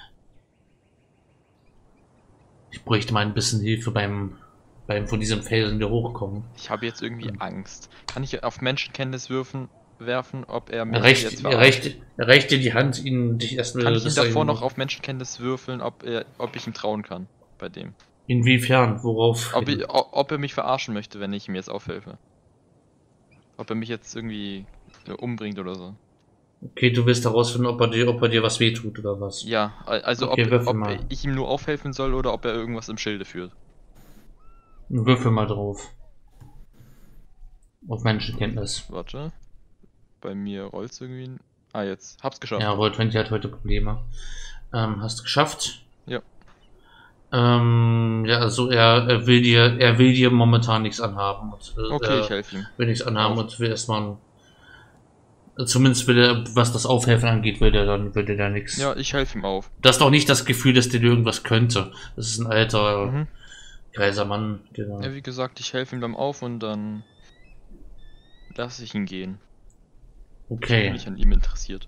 Ich bräuchte mal ein bisschen Hilfe beim, beim von diesem Felsen wieder hochkommen. Ich habe jetzt irgendwie Hm. Angst. Kann ich auf Menschenkenntnis würfen, werfen, ob er mich Er reicht, jetzt er verarscht? reicht, er reicht dir die Hand, ihn dich erstmal. Kann ich ihn das davor ein- noch auf Menschenkenntnis würfeln, ob, er, ob ich ihm trauen kann bei dem? Inwiefern? Worauf? Ob, ich, o- ob er mich verarschen möchte, wenn ich ihm jetzt aufhelfe. Ob er mich jetzt irgendwie äh, umbringt oder so. Okay, du willst herausfinden, ob er dir, ob er dir was wehtut oder was? Ja, al- also Okay, ob, würfel ob mal. ich ihm nur aufhelfen soll oder ob er irgendwas im Schilde führt. Würfel mal drauf. Auf Menschenkenntnis. Warte. Bei mir rollt's irgendwie. Ah, jetzt. Hab's geschafft. Ja, Roll zwanzig hat heute Probleme. Ähm, hast du geschafft? Ja. Ähm, ja, also er, er will dir, er will dir momentan nichts anhaben. Und, äh, Okay, er ich helfe ihm. will nichts anhaben Auf. und will erstmal, zumindest will er, was das Aufhelfen angeht, will er dann, will er da nichts. Ja, ich helfe ihm auf. Du hast auch nicht das Gefühl, dass der dir irgendwas könnte. Das ist ein alter, Mhm. greiser Mann, genau. Ja, wie gesagt, ich helfe ihm dann auf und dann lasse ich ihn gehen. Ich bin Okay. nicht an ihm interessiert.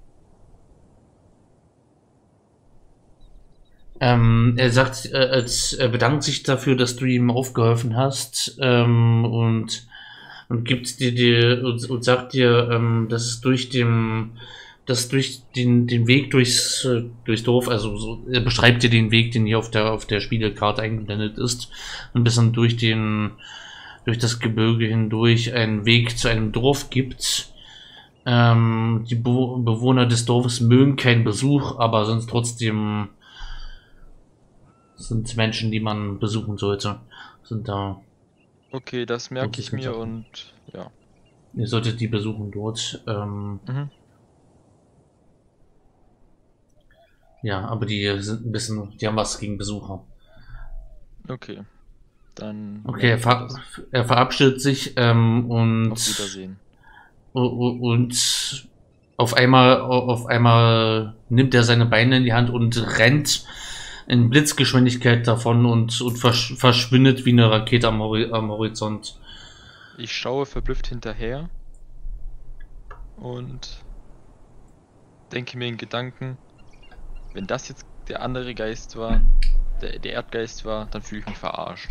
Ähm, er sagt, äh, als, er bedankt sich dafür, dass du ihm aufgeholfen hast, ähm, und, und gibt dir, dir und, und sagt dir, ähm, dass es durch den, dass durch den, den Weg durchs, äh, durchs Dorf, also so, er beschreibt dir den Weg, den hier auf der, auf der Spiegelkarte eingeblendet ist, ein bisschen durch den, durch das Gebirge hindurch einen Weg zu einem Dorf gibt. Ähm, die Be Bewohner des Dorfes mögen keinen Besuch, aber sind trotzdem sind Menschen, die man besuchen sollte. Sind da. Okay, das merke ich Okay, mir Sachen. und ja. Ihr solltet die besuchen dort. Ähm, Mhm. ja, aber die sind ein bisschen, die haben was gegen Besucher. Okay. Dann. Okay, er, merke ich mir ver das. er verabschiedet sich ähm, und Auf Wiedersehen. und und auf einmal auf einmal nimmt er seine Beine in die Hand und rennt in Blitzgeschwindigkeit davon und, und versch verschwindet wie eine Rakete am, Hori am Horizont. Ich schaue verblüfft hinterher und denke mir in Gedanken, wenn das jetzt der andere Geist war, der, der Erdgeist war, dann fühle ich mich verarscht.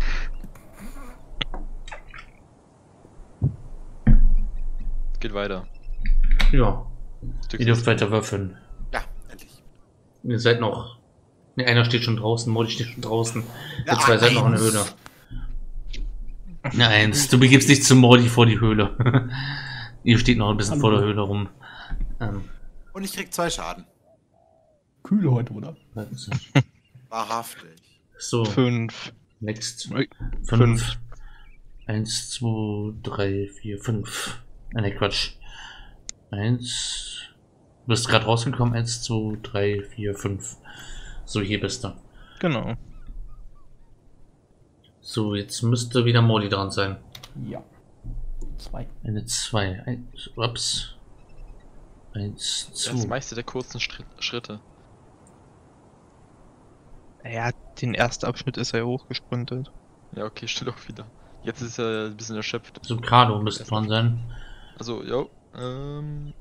Es geht weiter. Ja, Stück ihr dürft weiter würfeln. Ja, endlich. Ihr seid noch. Ne, einer steht schon draußen, Molly steht schon draußen. Ja, Ihr zwei seid noch in der eins. Höhle. Eine Eins. Du begibst dich zu Molly vor die Höhle. Ihr steht noch ein bisschen vor der Höhle rum. Ähm, Und ich krieg zwei Schaden. Kühle heute, oder? warten Sie. Wahrhaftig. So, Fünf. next. Ui, Fünf. Eins, zwei, drei, vier, fünf. Ah, ne, Quatsch. Eins. Du bist gerade rausgekommen. Eins, zwei, drei, vier, fünf. So, hier bist du. Genau. So, jetzt müsste wieder Molly dran sein. Ja. Zwei. Eine zwei. Eins, ups. Eins, Das zwei. meiste der kurzen Schritt, Schritte. Ja, den ersten Abschnitt ist er ja hochgesprintet. Ja, okay, stimmt auch wieder. Jetzt ist er ein bisschen erschöpft. So, Carlo müsste dran sein. Also, jo, ähm.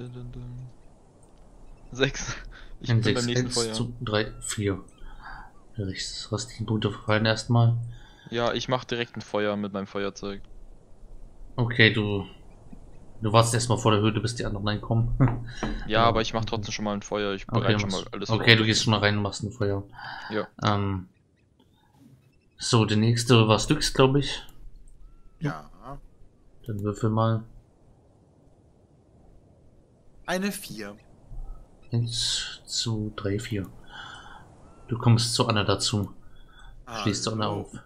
Sechs. Ich Ein bin sechs. beim nächsten Eins, Feuer. zwei, drei, vier. Rechts, restlichen Punkte fallen erstmal. Ja, ich mach direkt ein Feuer mit meinem Feuerzeug. Okay, du. Du warst erstmal vor der Höhle, bis die anderen reinkommen. Ja, Ja, aber ich mach okay. trotzdem schon mal ein Feuer. Ich Okay, bereite du schon mal machst- alles okay, du gehst schon mal rein und machst ein Feuer. Ja. Ähm, so, der nächste war Styx, glaube ich. Ja. Dann würfel mal. Eine vier. Eins, zwei, drei, vier. Du kommst zu Anna dazu. Schließt Anna Hallo. auf.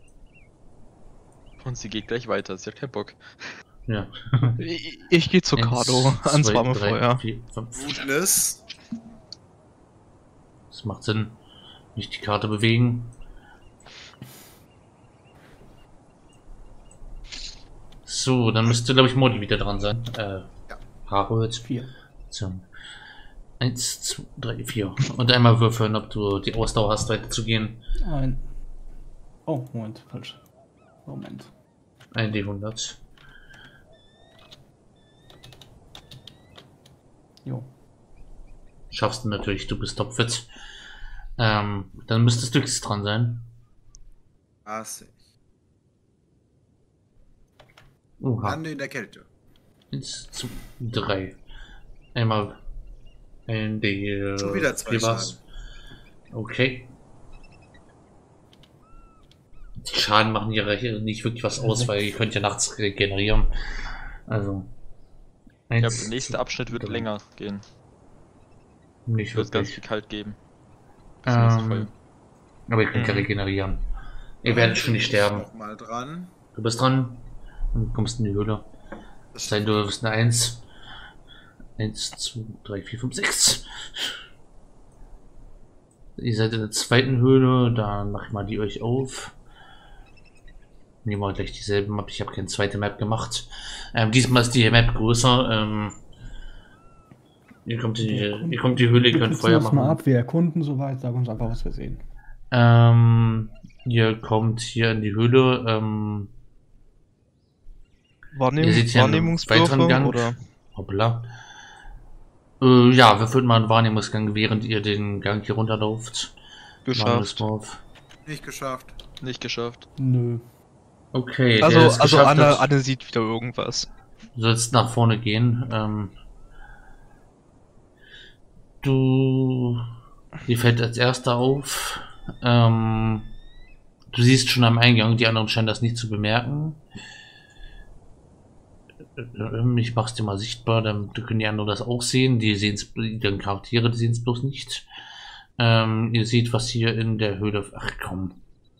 Und sie geht gleich weiter. Sie hat keinen Bock. Ja. Ich, ich gehe zu Eins, Carlo ans zwei, warme drei, Feuer. vier, fünf. Wutness. Das macht Sinn. Nicht die Karte bewegen. So, dann müsste, glaube ich, Molly wieder dran sein. Äh, Ja. Harold. Vier. So. Eins, zwei, drei, vier. Und einmal würfeln, ob du die Ausdauer hast, weiterzugehen. Ein. Oh, Moment, falsch. Moment. Ein D hundert. Jo. Schaffst du natürlich, du bist topfit. Ähm, dann müsstest du jetzt dran sein. Hasse ich. Oha. Lande in der Kälte. Eins, zwei, drei. Einmal ein D. Schon wieder zwei vier war's. Okay. Die Schaden machen ja nicht wirklich was aus, weil ihr könnt ja nachts regenerieren. Also. Ja, Eins, der nächste zwei, Abschnitt wird drei. länger gehen. Nicht Wird ganz wirklich. viel kalt geben. Das nächste Feuer. Ähm, aber ihr könnt ja Mhm. regenerieren. Ihr werdet schon nicht sterben. Noch mal dran. Du bist dran. Und du kommst in die Höhle. Sei du bist eine eins. eins, zwei, drei, vier, fünf, sechs. Ihr seid in der zweiten Höhle, dann mach ich mal die euch auf. Nehmen wir gleich dieselbe Map. Ich habe keine zweite Map gemacht. Ähm, diesmal ist die Map größer. Ähm, ihr kommt in die, ihr kommt in die Höhle, ihr könnt Feuer machen. mal ab, wir erkunden soweit, sag uns einfach, was wir sehen. Ähm, ihr kommt hier in die Höhle. Ähm, Wahrnehm ihr seht hier einen Wahrnehmungswürfe weiteren Gang. oder? Hoppla. Äh, ja, wir führen mal einen Wahrnehmungsgang, während ihr den Gang hier runterlauft. Geschafft. Nicht geschafft. Nicht geschafft. Nö. Okay, Also, der es also geschafft Anne, hat, Anne sieht wieder irgendwas. du sollst nach vorne gehen. Ähm, du, dir fällt als erster auf. Ähm, du siehst schon am Eingang, die anderen scheinen das nicht zu bemerken. Ich mach's dir mal sichtbar, dann können die anderen das auch sehen. Die sehen es, die Charaktere, die sehen es bloß nicht. Ähm, ihr seht, was hier in der Höhle. Ach komm.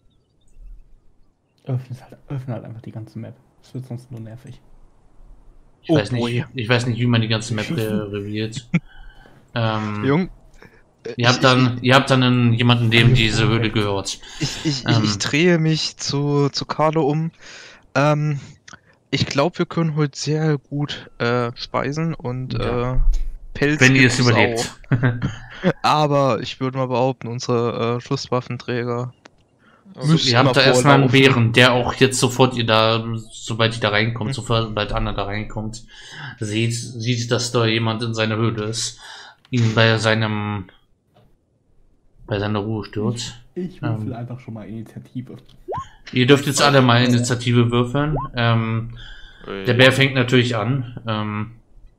Öffne halt, öffne halt einfach die ganze Map. Das wird sonst nur nervig. Ich Oh weiß nicht, boy. ich weiß nicht, wie man die ganze Map re reviert. ähm, Jung, ihr habt dann, ihr habt dann einen, jemanden, dem diese Höhle gehört. Ich, ich, Ähm. ich, ich drehe mich zu, zu Carlo um. Ähm, ich glaube, wir können heute sehr gut äh, speisen und Ja. äh, Pelz Wenn ihr gibt es es überlebt. auch. Aber ich würde mal behaupten, unsere äh, Schusswaffenträger Also, müssen ihr habt mal da erstmal einen vorlaufen. Bären, der auch jetzt sofort ihr da, sobald ihr da reinkommt, Mhm. sofort, sobald Anna da reinkommt, sieht, sieht, dass da jemand in seiner Höhle ist, ihn bei seinem, bei seiner Ruhe stört. Ich würfel Ähm. einfach schon mal Initiative. Ihr dürft jetzt alle mal Initiative würfeln. Ähm, der Bär fängt natürlich an. Ähm,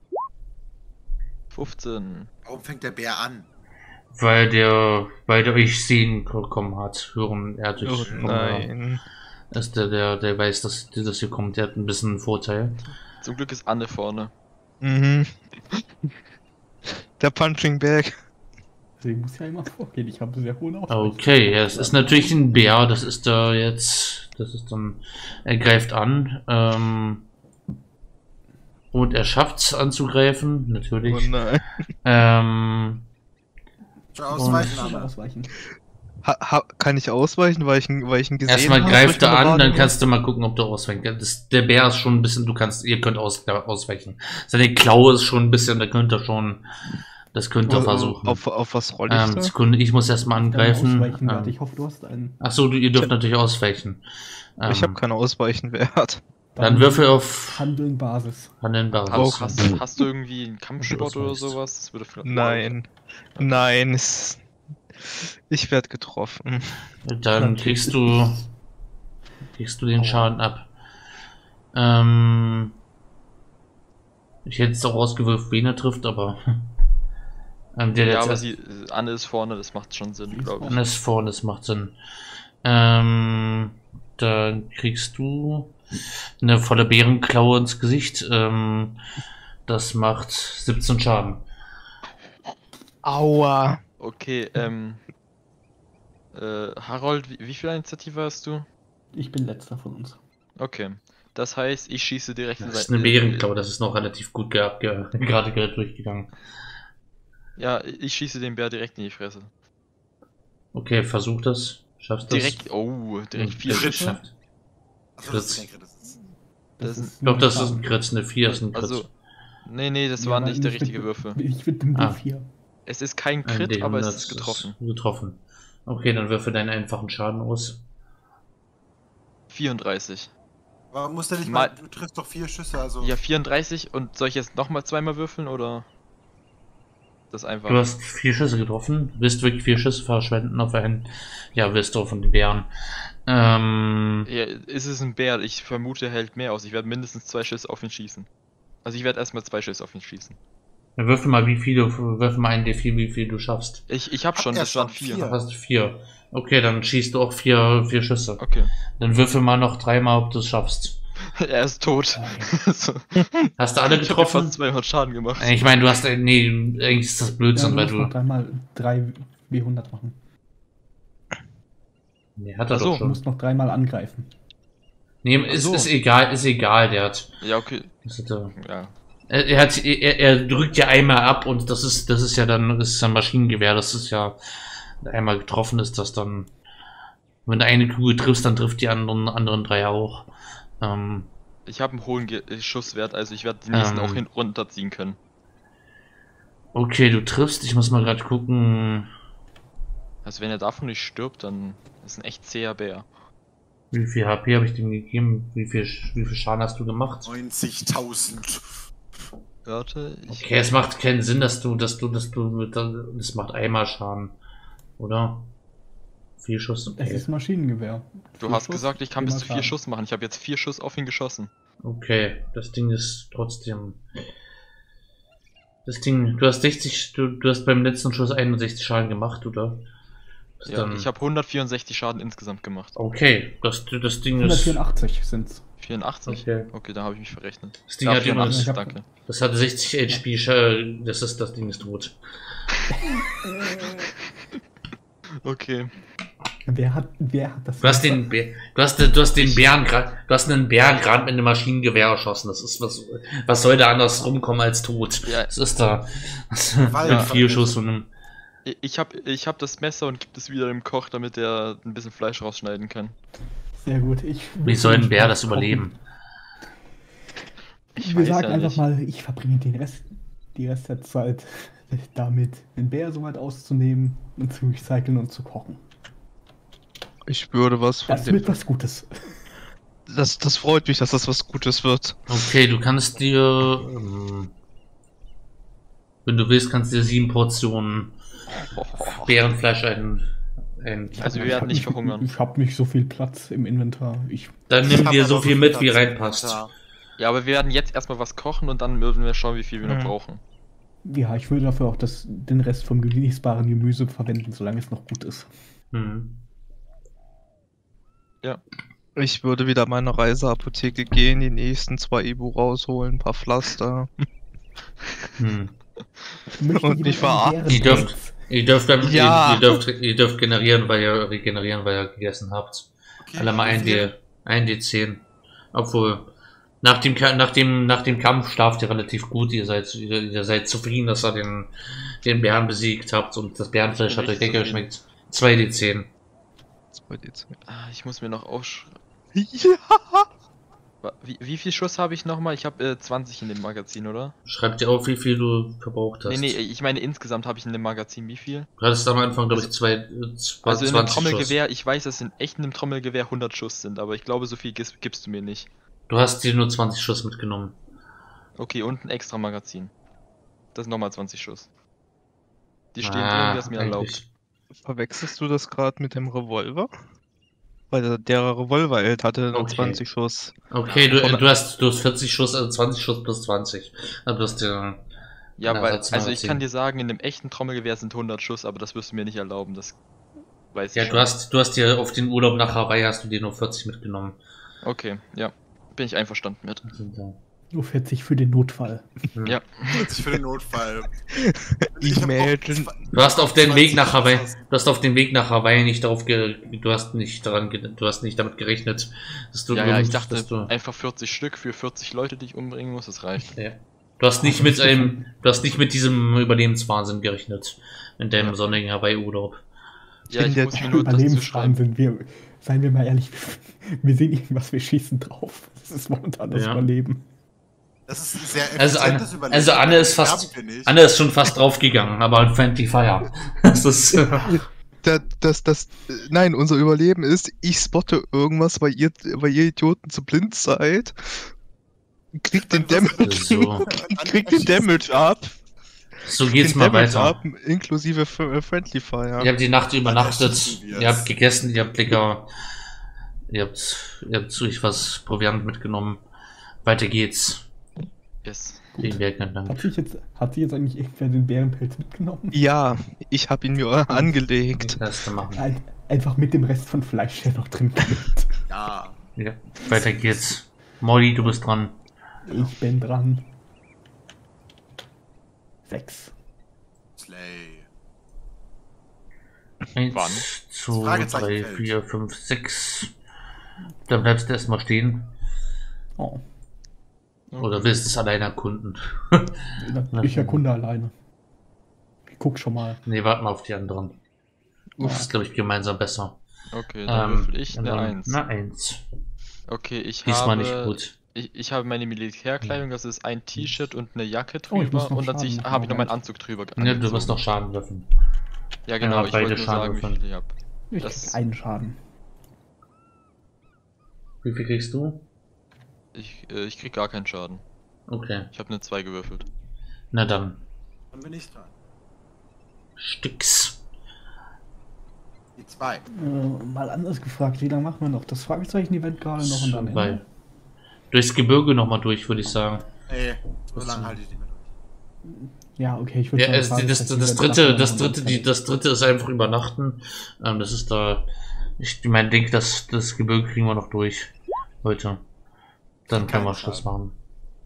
fünfzehn. Warum fängt der Bär an? weil der, weil der euch sehen bekommen hat, hören, er hat Oh euch, nein. ist der, der, der weiß, dass das hier kommt, der hat ein bisschen einen Vorteil. Zum Glück ist Anne vorne. Mhm. Der Punching Bag. Deswegen muss ja immer vorgehen. Ich habe sehr hohen Ausweis. Okay, ja, es ist natürlich ein Bär, das ist da jetzt, das ist dann, er greift an, ähm, und er schafft es anzugreifen, Oh natürlich. nein. Ähm, Schon ausweichen, Schon aber. ausweichen. Ha, ha, kann ich ausweichen, weil ich ihn, weil ich ihn gesehen erstmal habe? greift durch er meine an, dann Wahrnehmung? kannst du mal gucken, ob du ausweichen kannst. Das, der Bär ist schon ein bisschen, du kannst, ihr könnt aus, ausweichen. Seine Klaue ist schon ein bisschen, da könnt ihr schon, das könnt ihr Wo- versuchen. Auf, auf was roll ich ähm, da? Sekunde, ich muss erstmal Dann angreifen. ausweichen, warte. Ähm, Ich hoffe, du hast einen. Achso, du, ihr dürft natürlich ausweichen. Ähm, Ich habe keinen Ausweichenwert. dann würfel auf Handeln Basis. Handeln Hast, Basis. hast, hast du irgendwie einen Kampfsport oder weißt. sowas? Das würde vielleicht- Nein. Nein. Es, ich werde getroffen. Dann kriegst du kriegst du den Schaden ab. Ähm, ich hätte es auch ausgewürft, wen er trifft, aber ähm, der Ja, der aber jetzt sie, Anne ist vorne, das macht schon Sinn, glaube ich. ist vorne, das macht Sinn. Ähm, dann kriegst du eine volle Bärenklaue ins Gesicht. Ähm, das macht siebzehn Schaden. Aua. Okay, ähm. Äh, Harold, wie, wie viel Initiative hast du? Ich bin letzter von uns. Okay. Das heißt, ich schieße direkt in Das ist sein- eine äh, Bärenklaue, das ist noch relativ gut ge ge gerade gerade durchgegangen. Ja, ich schieße den Bär direkt in die Fresse. Okay, versuch das. Schaffst das? Direkt, oh, direkt vier Ja, Schüsse. geschafft. Achso, das ist kein Crit, das ist. Das ist- Ich glaube, das nur ist ein Schaden. Crit, eine vier ist ein Crit. Also, nee, nee, das Ja, war aber nicht der mit- richtige Würfel. Ich mit dem Ah. D vier. Es ist kein Ein Crit, D aber es hundert ist getroffen. Getroffen. Okay, dann würfel deinen einfachen Schaden aus. vierunddreißig. Aber muss der nicht Mal- mal. Du triffst doch vier Schüsse, also. Ja, vierunddreißig und soll ich jetzt nochmal zweimal würfeln oder? Das einfach. Du hast vier Schüsse getroffen. Du willst wirklich vier Schüsse verschwenden auf einen. Ja, willst du von den Bären. Ähm, Ja, ist es ein Bär? Ich vermute, er hält mehr aus. Ich werde mindestens zwei Schüsse auf ihn schießen. Also ich werde erstmal zwei Schüsse auf ihn schießen. dann würfel mal, wie viel du, würfel mal einen D vier, wie viel du schaffst. Ich, ich hab schon, er das waren schon vier. vier. Du hast vier. Okay, dann schießt du auch vier, vier Schüsse. Okay. Dann würfel mal noch dreimal, ob du es schaffst. Er ist tot. so. Hast du alle Ich hab mir getroffen? fast zweihundert Schaden gemacht. Ich meine, du hast, äh, nee, eigentlich ist das Ja, Blödsinn, du weil musst noch du, dreimal drei W hundert machen. nee, hat er Ach so, doch Du schon. musst noch dreimal angreifen. Nee, ist, so. ist egal, ist egal, der hat. Ja, okay. Das hat er, Ja. er, er hat, er, er drückt ja einmal ab und das ist, das ist ja dann, das ist ein Maschinengewehr, das ist ja, einmal getroffen ist das dann, wenn du eine Kugel triffst, dann trifft die anderen, anderen drei auch. Ähm, Ich habe einen hohen Ge Schusswert, also ich werde die nächsten Ähm. auch hin runterziehen können. okay, du triffst, ich muss mal gerade gucken, Also wenn er davon nicht stirbt, dann ist ein echt zäher Bär. wie viel H P habe ich dem gegeben, wie viel, wie viel Schaden hast du gemacht? neunzigtausend. Warte, ich. Okay, es macht keinen Sinn, dass du, dass du, dass du, mit- das macht einmal Schaden, oder? Vier Schuss, Es okay. ist Maschinengewehr. Du Vier hast Schuss, gesagt, ich kann bis viermal zu vier Schaden. Schuss machen. Ich habe jetzt vier Schuss auf ihn geschossen. Okay, das Ding ist trotzdem. Das Ding, du hast sechzig, du, du hast beim letzten Schuss einundsechzig Schaden gemacht, oder? Das Ja, dann- ich habe hundertvierundsechzig Schaden insgesamt gemacht. Okay, das, das Ding ist. hundertvierundachtzig sind's. vierundachtzig? Okay. Okay, da habe ich mich verrechnet. Das Ding Ja, hat immer, vierundachtzig, Ich hab- danke. das hat sechzig H P, Scha- das ist, das Ding ist tot. Okay. Wer hat, wer hat das? Du hast den, Bär- du hast, du hast den Bären gerade, du hast einen Bären gerade mit einem Maschinengewehr erschossen. Das ist was, was soll da anders rumkommen als tot? Ja. Das ist da, das, Weil- mit vier Schuss und einem, Ich- Ich habe ich hab das Messer und gebe es wieder dem Koch, damit er ein bisschen Fleisch rausschneiden kann. Sehr gut. Ich, wie soll ein Bär das überleben? Ich Wir weiß sagen ja einfach nicht. mal, ich verbringe den Rest, die Rest der Zeit damit, den Bär so weit auszunehmen und zu recyceln und zu kochen. Ich würde was von Das dem. wird was Gutes. Das, das freut mich, dass das was Gutes wird. Okay, du kannst dir, ähm, wenn du willst, kannst du dir sieben Portionen Bärenfleisch ein, ein Also wir Ich werden hab nicht nicht- verhungern. Ich habe nicht so viel Platz im Inventar. Ich, dann Ich nimm hab dir aber so viel mit, wie Platz. reinpasst. Ja. Ja, aber wir werden jetzt erstmal was kochen und dann würden wir schauen, wie viel wir noch Mhm. brauchen. ja, ich würde dafür auch das, den Rest vom genießbaren Gemüse verwenden, solange es noch gut ist. Hm. Ich würde wieder meine Reiseapotheke gehen, die nächsten zwei Ibu rausholen, ein paar Pflaster. Hm. Möchte Und jemand nicht verarschen. einen Ihr dürft, ihr dürft, dann, Ja. ihr, ihr dürft, ihr dürft generieren, weil ihr regenerieren, weil ihr gegessen habt. Okay, Alle mal ein wie viel? D, ein D zehn. Obwohl, nach dem, Ka- nach dem, nach dem Kampf schlaft ihr relativ gut. Ihr seid, ihr, ihr seid zufrieden, dass ihr den, den Bären besiegt habt und das Bärenfleisch hat euch Richtig lecker geschmeckt. zwei D zehn. zwei D zehn. Ah, ich muss mir noch aufschreiben. Ja! Wie, wie viel Schuss habe ich nochmal? Ich habe äh, zwanzig in dem Magazin, oder? Schreib dir auf, wie viel du verbraucht hast. Nee, nee, ich meine insgesamt habe ich in dem Magazin wie viel? Du hattest am Anfang, glaube ich, zwei, äh, zwei Also in einem zwanzig Trommelgewehr, ich weiß, dass in echt in einem Trommelgewehr hundert Schuss sind, aber ich glaube, so viel gibst, gibst du mir nicht. Schuss. Du hast dir nur zwanzig Schuss mitgenommen. Okay, und ein extra Magazin. Das sind nochmal zwanzig Schuss. Die stehen Ah, drin, das mir erlaubt. eigentlich. Verwechselst du das gerade mit dem Revolver? Weil der, der Revolver hält hatte nur Okay. zwanzig Schuss. Okay, du, Oder- du hast, du hast vierzig Schuss, also zwanzig Schuss plus zwanzig. Also du hast dir, Ja, Na, weil, Ersatzmagazin. also ich kann dir sagen, in dem echten Trommelgewehr sind hundert Schuss, aber das wirst du mir nicht erlauben, das weiß ich ja, schon. du hast, du hast dir auf den Urlaub nach Hawaii hast du dir nur vierzig mitgenommen. Okay, ja. Bin ich einverstanden mit. Und, äh, Nur vierzig für den Notfall. Ja. vierzig für den Notfall. Ich hab auch Imagine. zwei- Du hast auf den Weg zwanzig nach Hawaii, geschossen. du hast auf den Weg nach Hawaii nicht darauf ge, du hast nicht daran, ge, du hast nicht damit gerechnet, dass du, Ja, ja, ich dass dachte, du, einfach vierzig Stück für vierzig Leute, die ich umbringen muss, das reicht. ja. Du hast nicht mit einem, du hast nicht mit diesem Überlebenswahnsinn gerechnet in deinem Ja. sonnigen Hawaii-Urlaub. Ja, ich bin muss der mir nur das zuschreiben. Überlebenswahnsinn. Wir, seien wir mal ehrlich, wir sehen irgendwas, wir schießen drauf. Das ist momentan das Ja. Überleben. Das ist ein sehr Also Anne, effizientes Überleben. also Anne ist Ja, fast, bin ich. Anne ist schon fast draufgegangen, aber ein Friendly Fire. Das ist, Das, das, das, nein, unser Überleben ist, ich spotte irgendwas, weil ihr, weil ihr Idioten zu blind seid. Kriegt den Dann wirst Damage, du- so. kriegt den Damage ab. so geht's den mal Damage weiter. ab, inklusive F äh, Friendly Fire. Ihr habt die Nacht übernachtet, schießen wir ihr es. habt gegessen, ihr habt lecker, ihr habt, ihr habt zu euch was Proviant mitgenommen. Weiter geht's. Yes. Den Berg entlang. Hat sich jetzt, hat sich jetzt eigentlich irgendwer den Bärenpelz mitgenommen? Ja, ich hab ihn mir angelegt. Das zu machen. Ein, einfach mit dem Rest von Fleisch, der noch drin liegt. Ja. Ja, weiter geht's. Molly, du bist dran. Ich bin dran. Sechs. Slay. Eins, Wann? zwei, Fragezeichen drei, fällt. vier, fünf, sechs. Dann bleibst du erstmal stehen. Oh, Oder willst du es alleine erkunden? ich erkunde alleine. Ich guck schon mal. Nee, warte mal auf die anderen. Das ist, glaube ich, gemeinsam besser. Okay, dann Ähm, würfel ich eine dann- eins. Eine eins. Okay, ich Diesmal habe... nicht gut. Ich, ich habe meine Militärkleidung, das ist ein T-Shirt und eine Jacke Oh, ich muss drüber noch und dann Schaden zieh ich- machen, habe ich noch meinen Moment. Anzug drüber Ja, angezogen. du wirst noch Schaden würfeln. Ja genau, Ja, ich beide wollte nur Schaden sagen, wie würfeln. viel ich habe. Ich Das- krieg einen Schaden. Wie viel kriegst du? Ich, äh, ich krieg gar keinen Schaden. Okay. Ich habe eine zwei gewürfelt. Na dann. Dann bin ich dran. Sticks. Die zwei. Äh, mal anders gefragt, wie lange machen wir noch? Das Fragezeichen-Event gerade noch und dann Zwei. Ende? Durchs Gebirge nochmal durch, würde ich sagen. Nee, so Was lange denn? halte ich nicht mehr durch. Ja, okay, ich würde Ja, es, das, das, das dritte, das dritte, die, das dritte ist einfach übernachten. Ähm, das ist da. Ich meine, denke, das, das Gebirge kriegen wir noch durch. Heute. Dann können wir Kein Schluss Schaden. machen.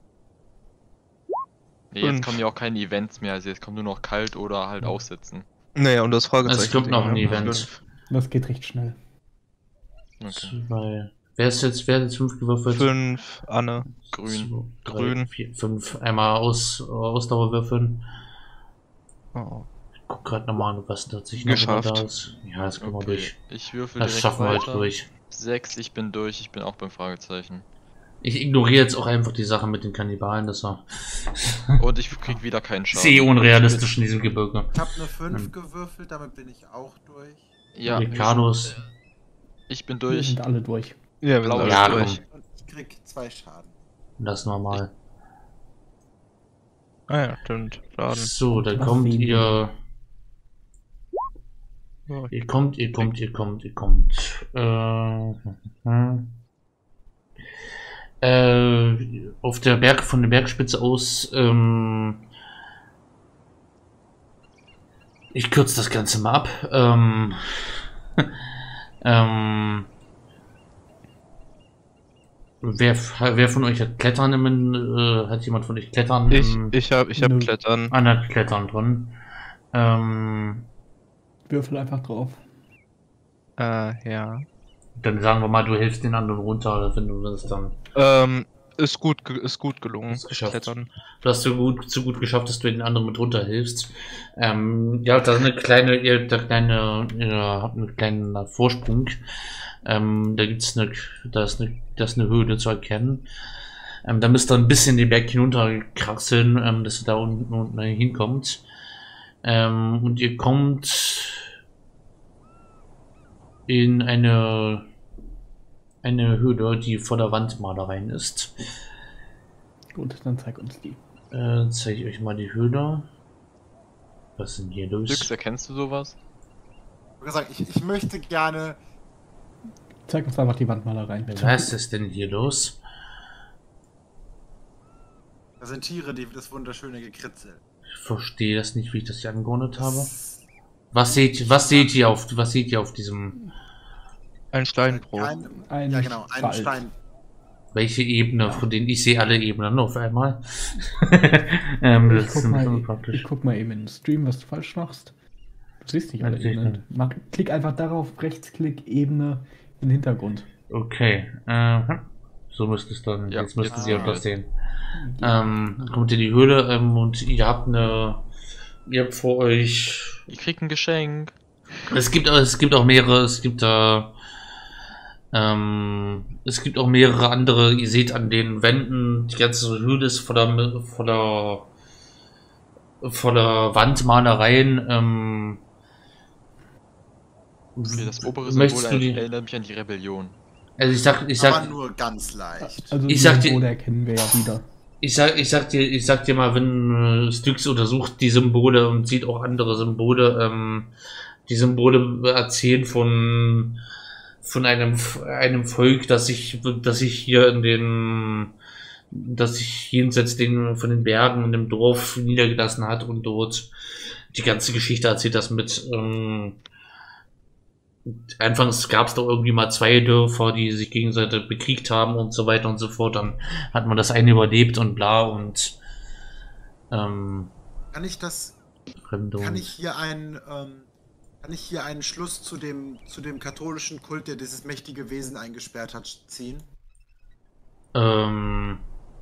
Nee, jetzt Fünf. kommen ja auch keine Events mehr, also jetzt kommt nur noch kalt oder halt aussetzen. Naja, und das Fragezeichen. Es kommt noch ein Event. Fünf. Das geht recht schnell. Okay. Zwei. Wer ist jetzt, wer hat jetzt fünf gewürfelt? Fünf, Anne. Grün. Zwei, drei, Grün. Vier, fünf. Einmal aus, Ausdauer würfeln. Oh. Ich guck grad nochmal, was tatsächlich noch Geschafft. da ist. Ja, das kommen wir Okay, durch. ich würfel Das direkt schaffen wir weiter. heute durch. Sechs, ich bin durch, ich bin auch beim Fragezeichen. Ich ignoriere jetzt auch einfach die Sache mit den Kannibalen, das war Und ich krieg wieder keinen Schaden. sehr unrealistisch in diesem Gebirge. Ich habe eine fünf Hm. gewürfelt, damit bin ich auch durch. Ja, Ricardos. ich bin Wir durch. sind alle durch. Ja, wir Blau sind ist alle Ja, durch. Und ich krieg zwei Schaden. Das normal. Ah ja, stimmt. Schaden. So, dann Was kommt sehen ihr. Ja. Ihr kommt, ihr kommt, ihr kommt, ihr kommt. Äh, hm. äh, auf der Berg, von der Bergspitze aus, ähm, ich kürze das Ganze mal ab. Ähm, ähm, wer, wer von euch hat Klettern im, äh, hat jemand von euch Klettern Ich, im, ich hab, ich hab Nö. Klettern. an der Klettern drin? Ähm, Würfel einfach drauf. Äh, ja. dann sagen wir mal, du hilfst den anderen runter, wenn du das dann. Ähm, ist gut, ge- ist gut gelungen. Ist geschafft. Klettern. Du hast so gut, so gut geschafft, dass du den anderen mit runterhilfst. Ähm, ja, da ist eine kleine, ihr habt da kleine, ihr habt einen kleinen Vorsprung. Ähm, da gibt's eine, da ist eine, da ist eine Höhle zu erkennen. Ähm, da müsst ihr ein bisschen den Berg hinunterkraxeln, ähm, dass ihr da unten, unten hinkommt. Ähm, und ihr kommt in eine, eine Höhle, die vor der Wandmalereien ist. Gut, dann zeig uns die. Äh, zeige ich euch mal die Höhle. Was ist denn hier los? Lux, erkennst du sowas? Ich hab gesagt, ich, ich möchte gerne. Zeig uns einfach die Wandmalereien. Was ist denn hier los? Das sind Tiere, die das wunderschöne Gekritzel. Ich verstehe das nicht, wie ich das hier angeordnet habe. Das Was seht, was seht ihr auf, was seht ihr auf diesem, Ein Steinbruch. Ein, Ein ja, genau, ein Wald. Stein. welche Ebene, von denen ich sehe alle Ebenen auf einmal. ähm, Ich das guck, ist ein mal, bisschen ich praktisch. guck mal eben in den Stream, was du falsch machst. Du siehst nicht alle Ja, sehe ich Ebenen. Mach, klick einfach darauf, Rechtsklick, Ebene, in den Hintergrund. Okay, äh, so müsste es dann, Ja, jetzt müssten jetzt sie auch sehen das wir sehen. Ähm, kommt in die Höhle ähm, und ihr habt eine, ihr habt vor euch, Ich krieg ein Geschenk. es gibt, es gibt auch mehrere, es gibt da, ähm, es gibt auch mehrere andere, ihr seht an den Wänden, die ganze Höhle ist voller, voller, voller Wandmalereien, ähm, Okay, das obere möchtest Symbol du die, erinnert mich an die Rebellion. also ich sag, ich Aber sag, nur ganz leicht. Also Ich die sag dir- Symbole erkennen wir ja wieder. Ich sag, ich sag dir, ich sag dir mal, wenn äh, Styx untersucht die Symbole und sieht auch andere Symbole, ähm, die Symbole erzählen von von einem einem Volk, das sich, das sich hier in den, das sich jenseits den von den Bergen und dem Dorf niedergelassen hat und dort die ganze Geschichte erzählt, das mit ähm, anfangs gab es doch irgendwie mal zwei Dörfer, die sich gegenseitig bekriegt haben und so weiter und so fort. Dann hat man das eine überlebt und bla und ähm, Kann ich das. Fremde Kann und ich hier ein. Ähm, Kann ich hier einen Schluss zu dem, zu dem katholischen Kult, der dieses mächtige Wesen eingesperrt hat, ziehen? Ähm.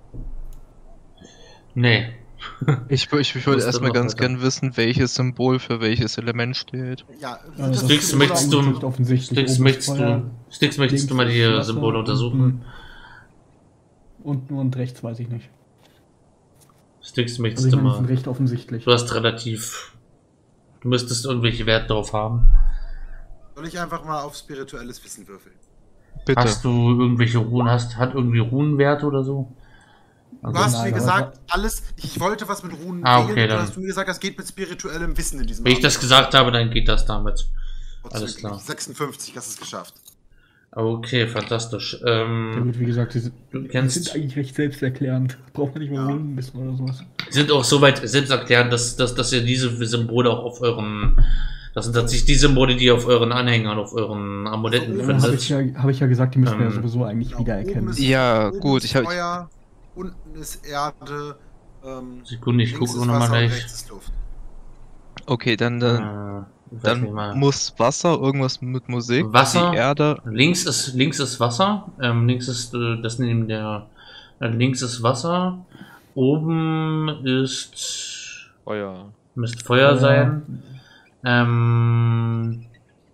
Nee. Ich, wür- ich, ich würde Musst du erstmal noch ganz weiter. gern wissen, welches Symbol für welches Element steht. Ja, Ja, das das Sticks, Symbol möchtest auf- du- Nicht offensichtlich. Sticks, Oben möchtest ist Feuer, du, Sticks, möchtest du mal links die ist Wasser, Symbole untersuchen? Unten, unten und rechts weiß ich nicht. Sticks, Also möchtest ich du meine, die sind mal. recht offensichtlich. Du hast relativ. Du müsstest irgendwelche Werte drauf haben. Soll ich einfach mal auf spirituelles Wissen würfeln? Bitte. Hast du irgendwelche Runen? Hast, hat irgendwie Runenwerte oder so? Du Also, hast nein, mir aber- gesagt, alles, ich wollte was mit Runen Ah, wählen, okay, und dann- dann hast du mir gesagt, das geht mit spirituellem Wissen in diesem wenn ich das gesagt habe, dann geht das damit. alles klar. sechsundfünfzig, hast es geschafft. Okay, fantastisch. Ja Ähm, gut, wie gesagt, die sind, du die kennst. sind eigentlich recht selbsterklärend. Braucht man nicht mal Ja. Runden wissen oder sowas. Sind auch soweit selbst erklären, dass, dass, dass ihr diese Symbole auch auf euren. Das sind tatsächlich die Symbole, die ihr auf euren Anhängern, auf euren Amuletten Ja, Ja, habe findet. ich, ja, hab ich ja gesagt, die müssen wir ja Ähm, sowieso eigentlich Genau, wiedererkennen. oben ist- Ja, oben gut, ist ich hab- Feuer, unten ist Erde, ähm, Sekunde, ich links gucke ist nochmal Wasser und gleich. rechts ist Luft. Okay, dann, Äh, dann, ich weiß dann nicht mal. muss Wasser irgendwas mit Musik. Wasser? Die Erde. Links ist, links ist Wasser. Ähm, links ist äh, das neben der. Äh, links ist Wasser. Oben ist. Feuer. Müsste Feuer Ja. sein. Ähm,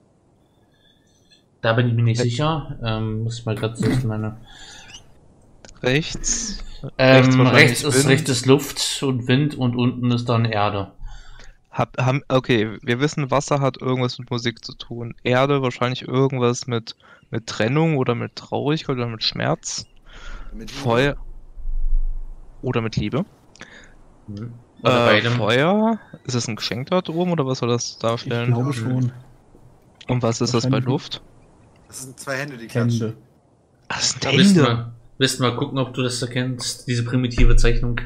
da bin ich mir nicht sicher. Ähm, muss ich mal gerade selbst meine. Rechts. Ähm, Rechts wahrscheinlich rechts ist Wind. rechts ist Luft und Wind und unten ist dann Erde. Hab, haben, okay, wir wissen, Wasser hat irgendwas mit Musik zu tun. Erde wahrscheinlich irgendwas mit, mit Trennung oder mit Traurigkeit oder mit Schmerz. Mit Liebe. Feuer. Oder mit Liebe. Hm. Oder Äh, beidem. Feuer. Ist es ein Geschenk dort oben oder was soll das Ich darstellen? glaube schon. Und was ist das bei wahrscheinlich- Luft? Das sind zwei Hände, die klatschen. Hände. Das sind Willst du Hände. mal, willst du mal gucken, ob du das erkennst, diese primitive Zeichnung?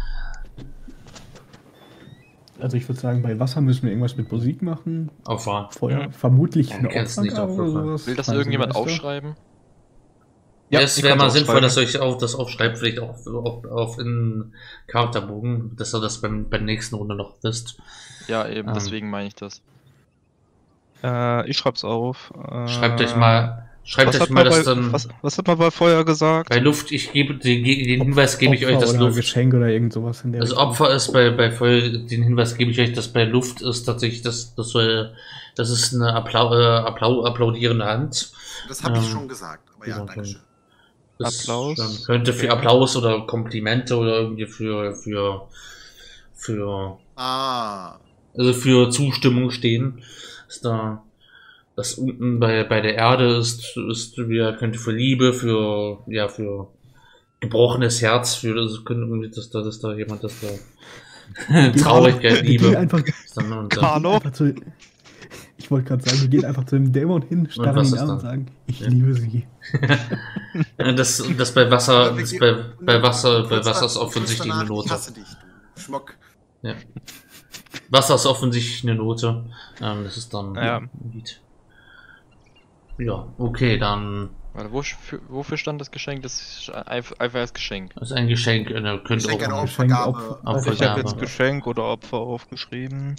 Also ich würde sagen, bei Wasser müssen wir irgendwas mit Musik machen. Auf wahr. Feuer, vermutlich Ja, eine du kennst nicht Opfergabe auf oder Wasser. sowas. Will das Also irgendjemand Silvester. aufschreiben? Ja, Ja, es ich wäre kann's mal sinnvoll, aufschreiben. dass ihr euch auf das aufschreibt, vielleicht auch auf, auf in Charakterbogen, dass ihr das beim, bei der nächsten Runde noch wisst. Ja, eben, Ähm. deswegen meine ich das. Äh, ich schreib's auf. Äh, Schreibt euch mal, schreibt Was euch hat, mal man das bei, dann was, was hat man bei Feuer gesagt? bei Luft. Ich gebe den, den Hinweis gebe ich euch, Opfer dass oder Luft. Geschenk oder irgend sowas in der Das Richtung. Opfer ist bei, bei Feuer, den Hinweis gebe ich euch, dass bei Luft ist tatsächlich das, das soll, das ist eine Applau, äh, Applau, applaudierende Hand. Das habe ich Ähm, schon gesagt, aber ja, genau, danke schön. Das Applaus. schon- könnte für Applaus oder Komplimente oder irgendwie für, für, für, Ah, also für Zustimmung stehen. Ist da, das unten bei, bei der Erde ist, ist, ja, könnte für Liebe, für, ja, für gebrochenes Herz, für, das könnte irgendwie, dass da, dass da jemand, das da, Traurigkeit, Wir gehen Liebe. einfach, Ist dann, und dann, Carlo? einfach zu, ich wollte gerade sagen, wir gehen einfach zu dem Dämon hin, starren was ihn ist an dann? und sagen, ich Ja. liebe sie. Ja, das, das bei Wasser, Aber wir das gehen- bei, bei Wasser, kurz bei da- Wasser ist kurz offensichtlich danach, eine Note. Ich hasse dich, du Schmock. Ja. Wasser ist offensichtlich eine Note. Ähm, das ist dann Ja. ein Lied. Ja, okay, dann Warte, wo, für, wofür stand das Geschenk? Das ist einfach einfach als Geschenk. ist ein Geschenk. Äh, könnte Geschenk auch eine ein Geschenk, Opfergabe. Opfer- Opfer- Ich habe Vergabe. jetzt Geschenk oder Opfer aufgeschrieben.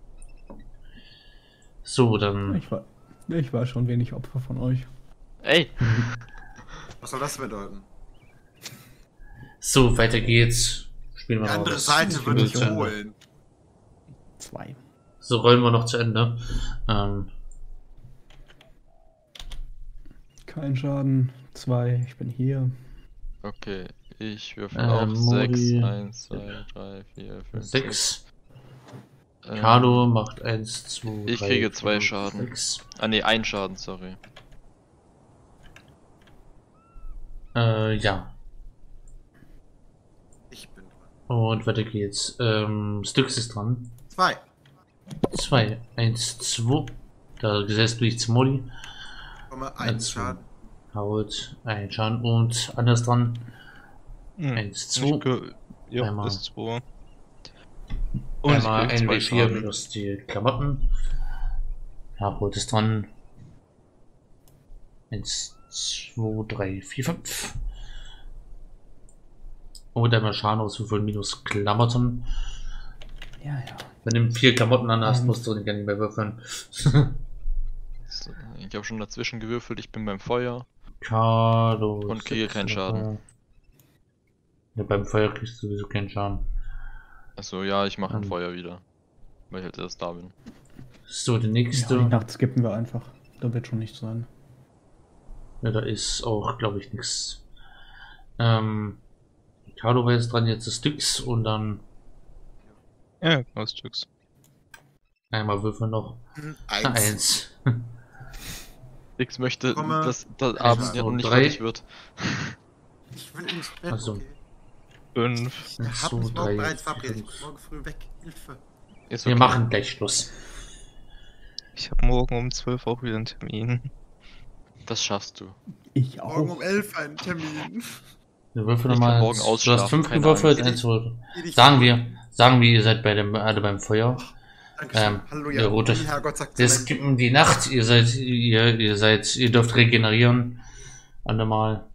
So, dann. Ich war, ich war schon wenig Opfer von euch. Ey! Was soll das bedeuten? So, weiter geht's. Spielen wir Die noch andere was. Seite Spielen wird wir dich zu Ende. holen. Zwei. So, rollen wir noch zu Ende. Ähm, Kein Schaden. Zwei. Ich bin hier. Okay, ich würfel Äh, auf Mori. sechs, eins, zwei, drei, vier, fünf, sechs. Ähm, Carlo macht eins, zwei, ich drei, kriege zwei fünf, Schaden. sechs. Ah ne, ein Schaden, sorry. Äh, ja. Ich bin dran. Und weiter geht's. Ähm, Styx ist dran. Zwei. zwei, eins, zwei. Da gesetzt durch zu Molly. Komme ein Eins, Schaden. Haut ein Schaden und anders dran. Hm. Eins, Ich zwei. ge- Ja, Einmal. ist zwei. Und ich Einmal krieg ein zwei W vier Schaden. minus die Klamotten. Haut ist dran. eins, zwei, drei, vier, fünf. Und einmal Schaden aus fünf minus Klamotten. Ja, ja. Wenn du vier Klamotten an hast, Ähm. musst du gar nicht mehr würfeln. So, ich habe schon dazwischen gewürfelt, ich bin beim Feuer. Carlo. Und kriege keinen Schaden. Ja, beim Feuer kriegst du sowieso keinen Schaden. Achso, ja, ich mache ein Ähm. Feuer wieder. Weil ich halt erst da bin. So, der Ja, nächste. die Nacht skippen wir einfach. Da wird schon nichts sein. Ja, da ist auch, glaube ich, nichts. Ähm, Carlo war jetzt dran, jetzt ist Styx und dann Ja, Ausstücks. einmal Würfel noch. Eins. Eins. X möchte, Komme. dass das Abend So, nicht drei. fertig wird. Ich will ins Bett. Ach so. Okay. Fünf. Ich hab So, mich morgen drei, bereits verabredet. Ich fünf. muss morgen früh weg. Hilfe. Ist Wir okay. machen gleich Schluss. Ich habe morgen um zwölf auch wieder einen Termin. Das schaffst du. Ich Morgen auch. um elf ein Termin. Wir würfeln Ich kann nochmal. morgen Du ausschlafen, hast fünf keine gewürfelt, Angst. eins wurde. Geh dich Sagen vor. wir, sagen wir, ihr seid bei dem, alle beim Feuer. Dankeschön. Ähm, Halleluja. der rote- Herrgott sagt Wir zu skippen die Nacht, ihr seid, ihr, ihr seid, ihr dürft regenerieren. Andermal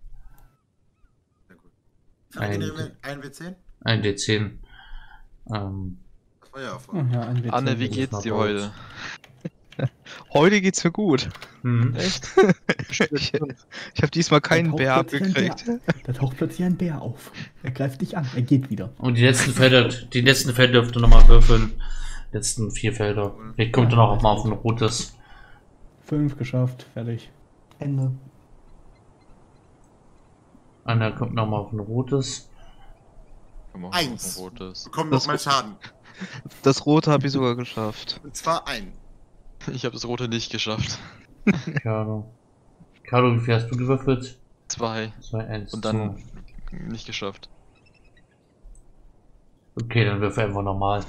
Regenerieren wir ein W zehn? ein D zehn. Ähm, Das war ja Oh, Erfolg. ja, ein W zehn. Anne, wie bin geht's ich dir mal heute? Heute geht's mir gut. hm. Echt? Ich, ich habe diesmal keinen taucht Bär plötzlich ein abgekriegt. Bär. Da taucht plötzlich ein Bär auf. Er greift dich an. Er geht wieder. Und die letzten Felder, die letzten Felder dürft ihr nochmal würfeln. Die letzten vier Felder. Vielleicht kommt ihr noch mal auf ein rotes. Fünf geschafft. Fertig. Ende. Einer kommt noch mal auf ein rotes. Komm auf, Eins. auf ein rotes. Bekomm Das- noch mal Schaden. Das rote habe ich sogar geschafft. Und zwar ein. Ich habe das rote nicht geschafft. Carlo. Carlo, wie viel hast du gewürfelt? Zwei. zwei, eins, Und dann zwei. nicht geschafft. Okay, dann würfel einfach normal.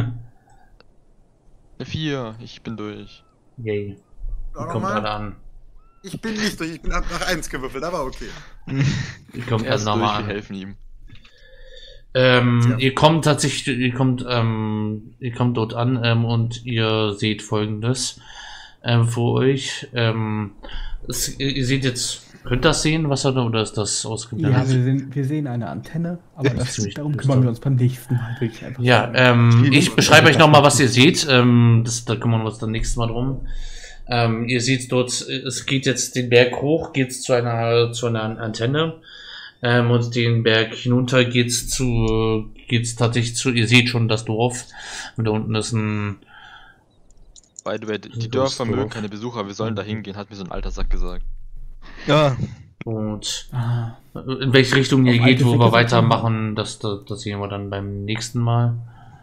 Eine vier. Ich bin durch. Yay. Die Noch kommt alle mal. an. Ich bin nicht durch. Ich bin ab nach eins gewürfelt, aber okay. Die kommt Er alle ist durch, nochmal wir an. helfen ihm. Ähm, Ja. ihr kommt tatsächlich, ihr kommt, ähm, ihr kommt dort an, ähm, und ihr seht Folgendes, ähm, vor euch, ähm, es, ihr, ihr seht jetzt, könnt das sehen, was er da, oder ist das Ja, ausgeblendet? wir sehen, wir sehen eine Antenne, aber Ja, das, ziemlich darum düster. kümmern wir uns beim nächsten Mal. Will ich einfach Ja, sagen. ähm, Viel ich Liebe. beschreibe euch nochmal, was ihr seht, ähm, das, da kümmern wir uns dann nächstes Mal drum. Ähm, ihr seht dort, es geht jetzt den Berg hoch, geht's zu einer, zu einer Antenne. Ähm, und den Berg hinunter geht's zu, geht's tatsächlich zu, ihr seht schon das Dorf. Und da unten ist ein, By the way, die Das Dörfer mögen Dorf. keine Besucher, wir sollen da hingehen, hat mir so ein alter Sack gesagt. Ja, und Ah, in welche Richtung ihr Auf geht, alte wo wir Säcke weitermachen, das, das, das sehen wir dann beim nächsten Mal.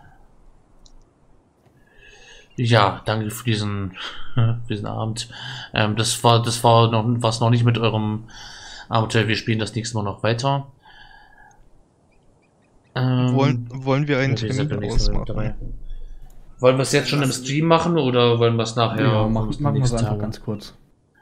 Ja, danke für diesen, für diesen Abend. Ähm, das war, das war noch, was noch nicht mit eurem Abenteuer. Wir spielen das nächste Mal noch weiter. Ähm, wollen, wollen wir einen ja, wie gesagt, beim Termin nächsten Mal dabei. ausmachen? Wollen wir es jetzt schon im Stream machen oder wollen wir es nachher? ja, auf machen, die machen wir es nächsten einfach Tage? ganz kurz.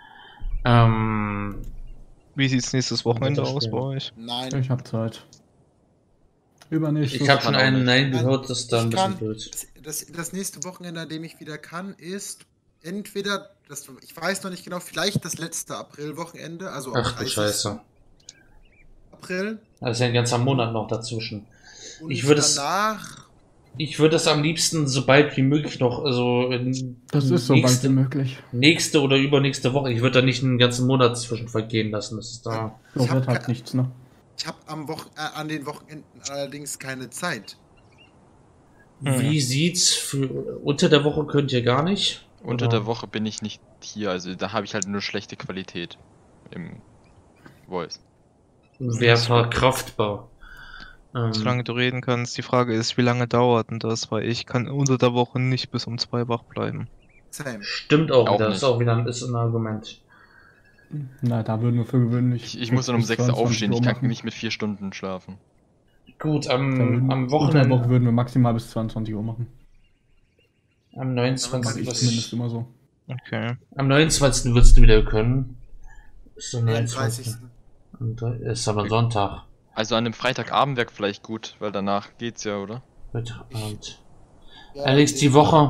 Ähm, Wie sieht's nächstes Wochenende das aus spielen? bei euch? Nein. Ich habe Zeit. Übernächstes. ich habe schon kann auch einen nicht. Nein gehört, das ist dann ein Ich bisschen kann, blöd. das, das, das nächste Wochenende, an dem ich wieder kann, ist entweder, das, ich weiß noch nicht genau, vielleicht das letzte Aprilwochenende, also am Ach du Scheiße. April. Da ist ja ein ganzer Monat noch dazwischen. Und Ich würde es- danach, Ich würde es am liebsten so bald wie möglich noch, also in Das ist so bald wie nächste, möglich. nächste oder übernächste Woche. Ich würde da nicht einen ganzen Monat zwischen vergehen lassen. Das ist da. So Ich hab wird halt ke- nichts, ne? ich habe am Wochen, äh, an den Wochenenden allerdings keine Zeit. Hm. Wie sieht's für unter der Woche könnt ihr gar nicht? Unter Oder? der Woche bin ich nicht hier, also da habe ich halt nur schlechte Qualität im Voice. Wäre verkraftbar. Ähm, Solange du reden kannst, die Frage ist, wie lange dauert denn das? Weil ich kann unter der Woche nicht bis um zwei wach bleiben. Same. stimmt auch, Auch wieder. Das nicht. ist auch wieder ein, ist ein Argument. Na, da würden wir für gewöhnlich. Ich, ich muss dann um bis sechs Uhr zweiundzwanzig aufstehen, ich Uhr kann machen. nicht mit vier Stunden schlafen. Gut, Da am, würden- am Unter der Woche Wochenende, würden wir maximal bis zweiundzwanzig Uhr machen. am Kann Mache neunundzwanzigsten ich ich zumindest immer so. Okay. Am neunundzwanzigsten würdest du wieder können. Ist der einunddreißigsten neunundzwanzigste Und da ist aber Sonntag. Also an einem Freitagabend wäre vielleicht gut, weil danach geht's ja, oder? Freitagabend. Ja, Alex, die Woche,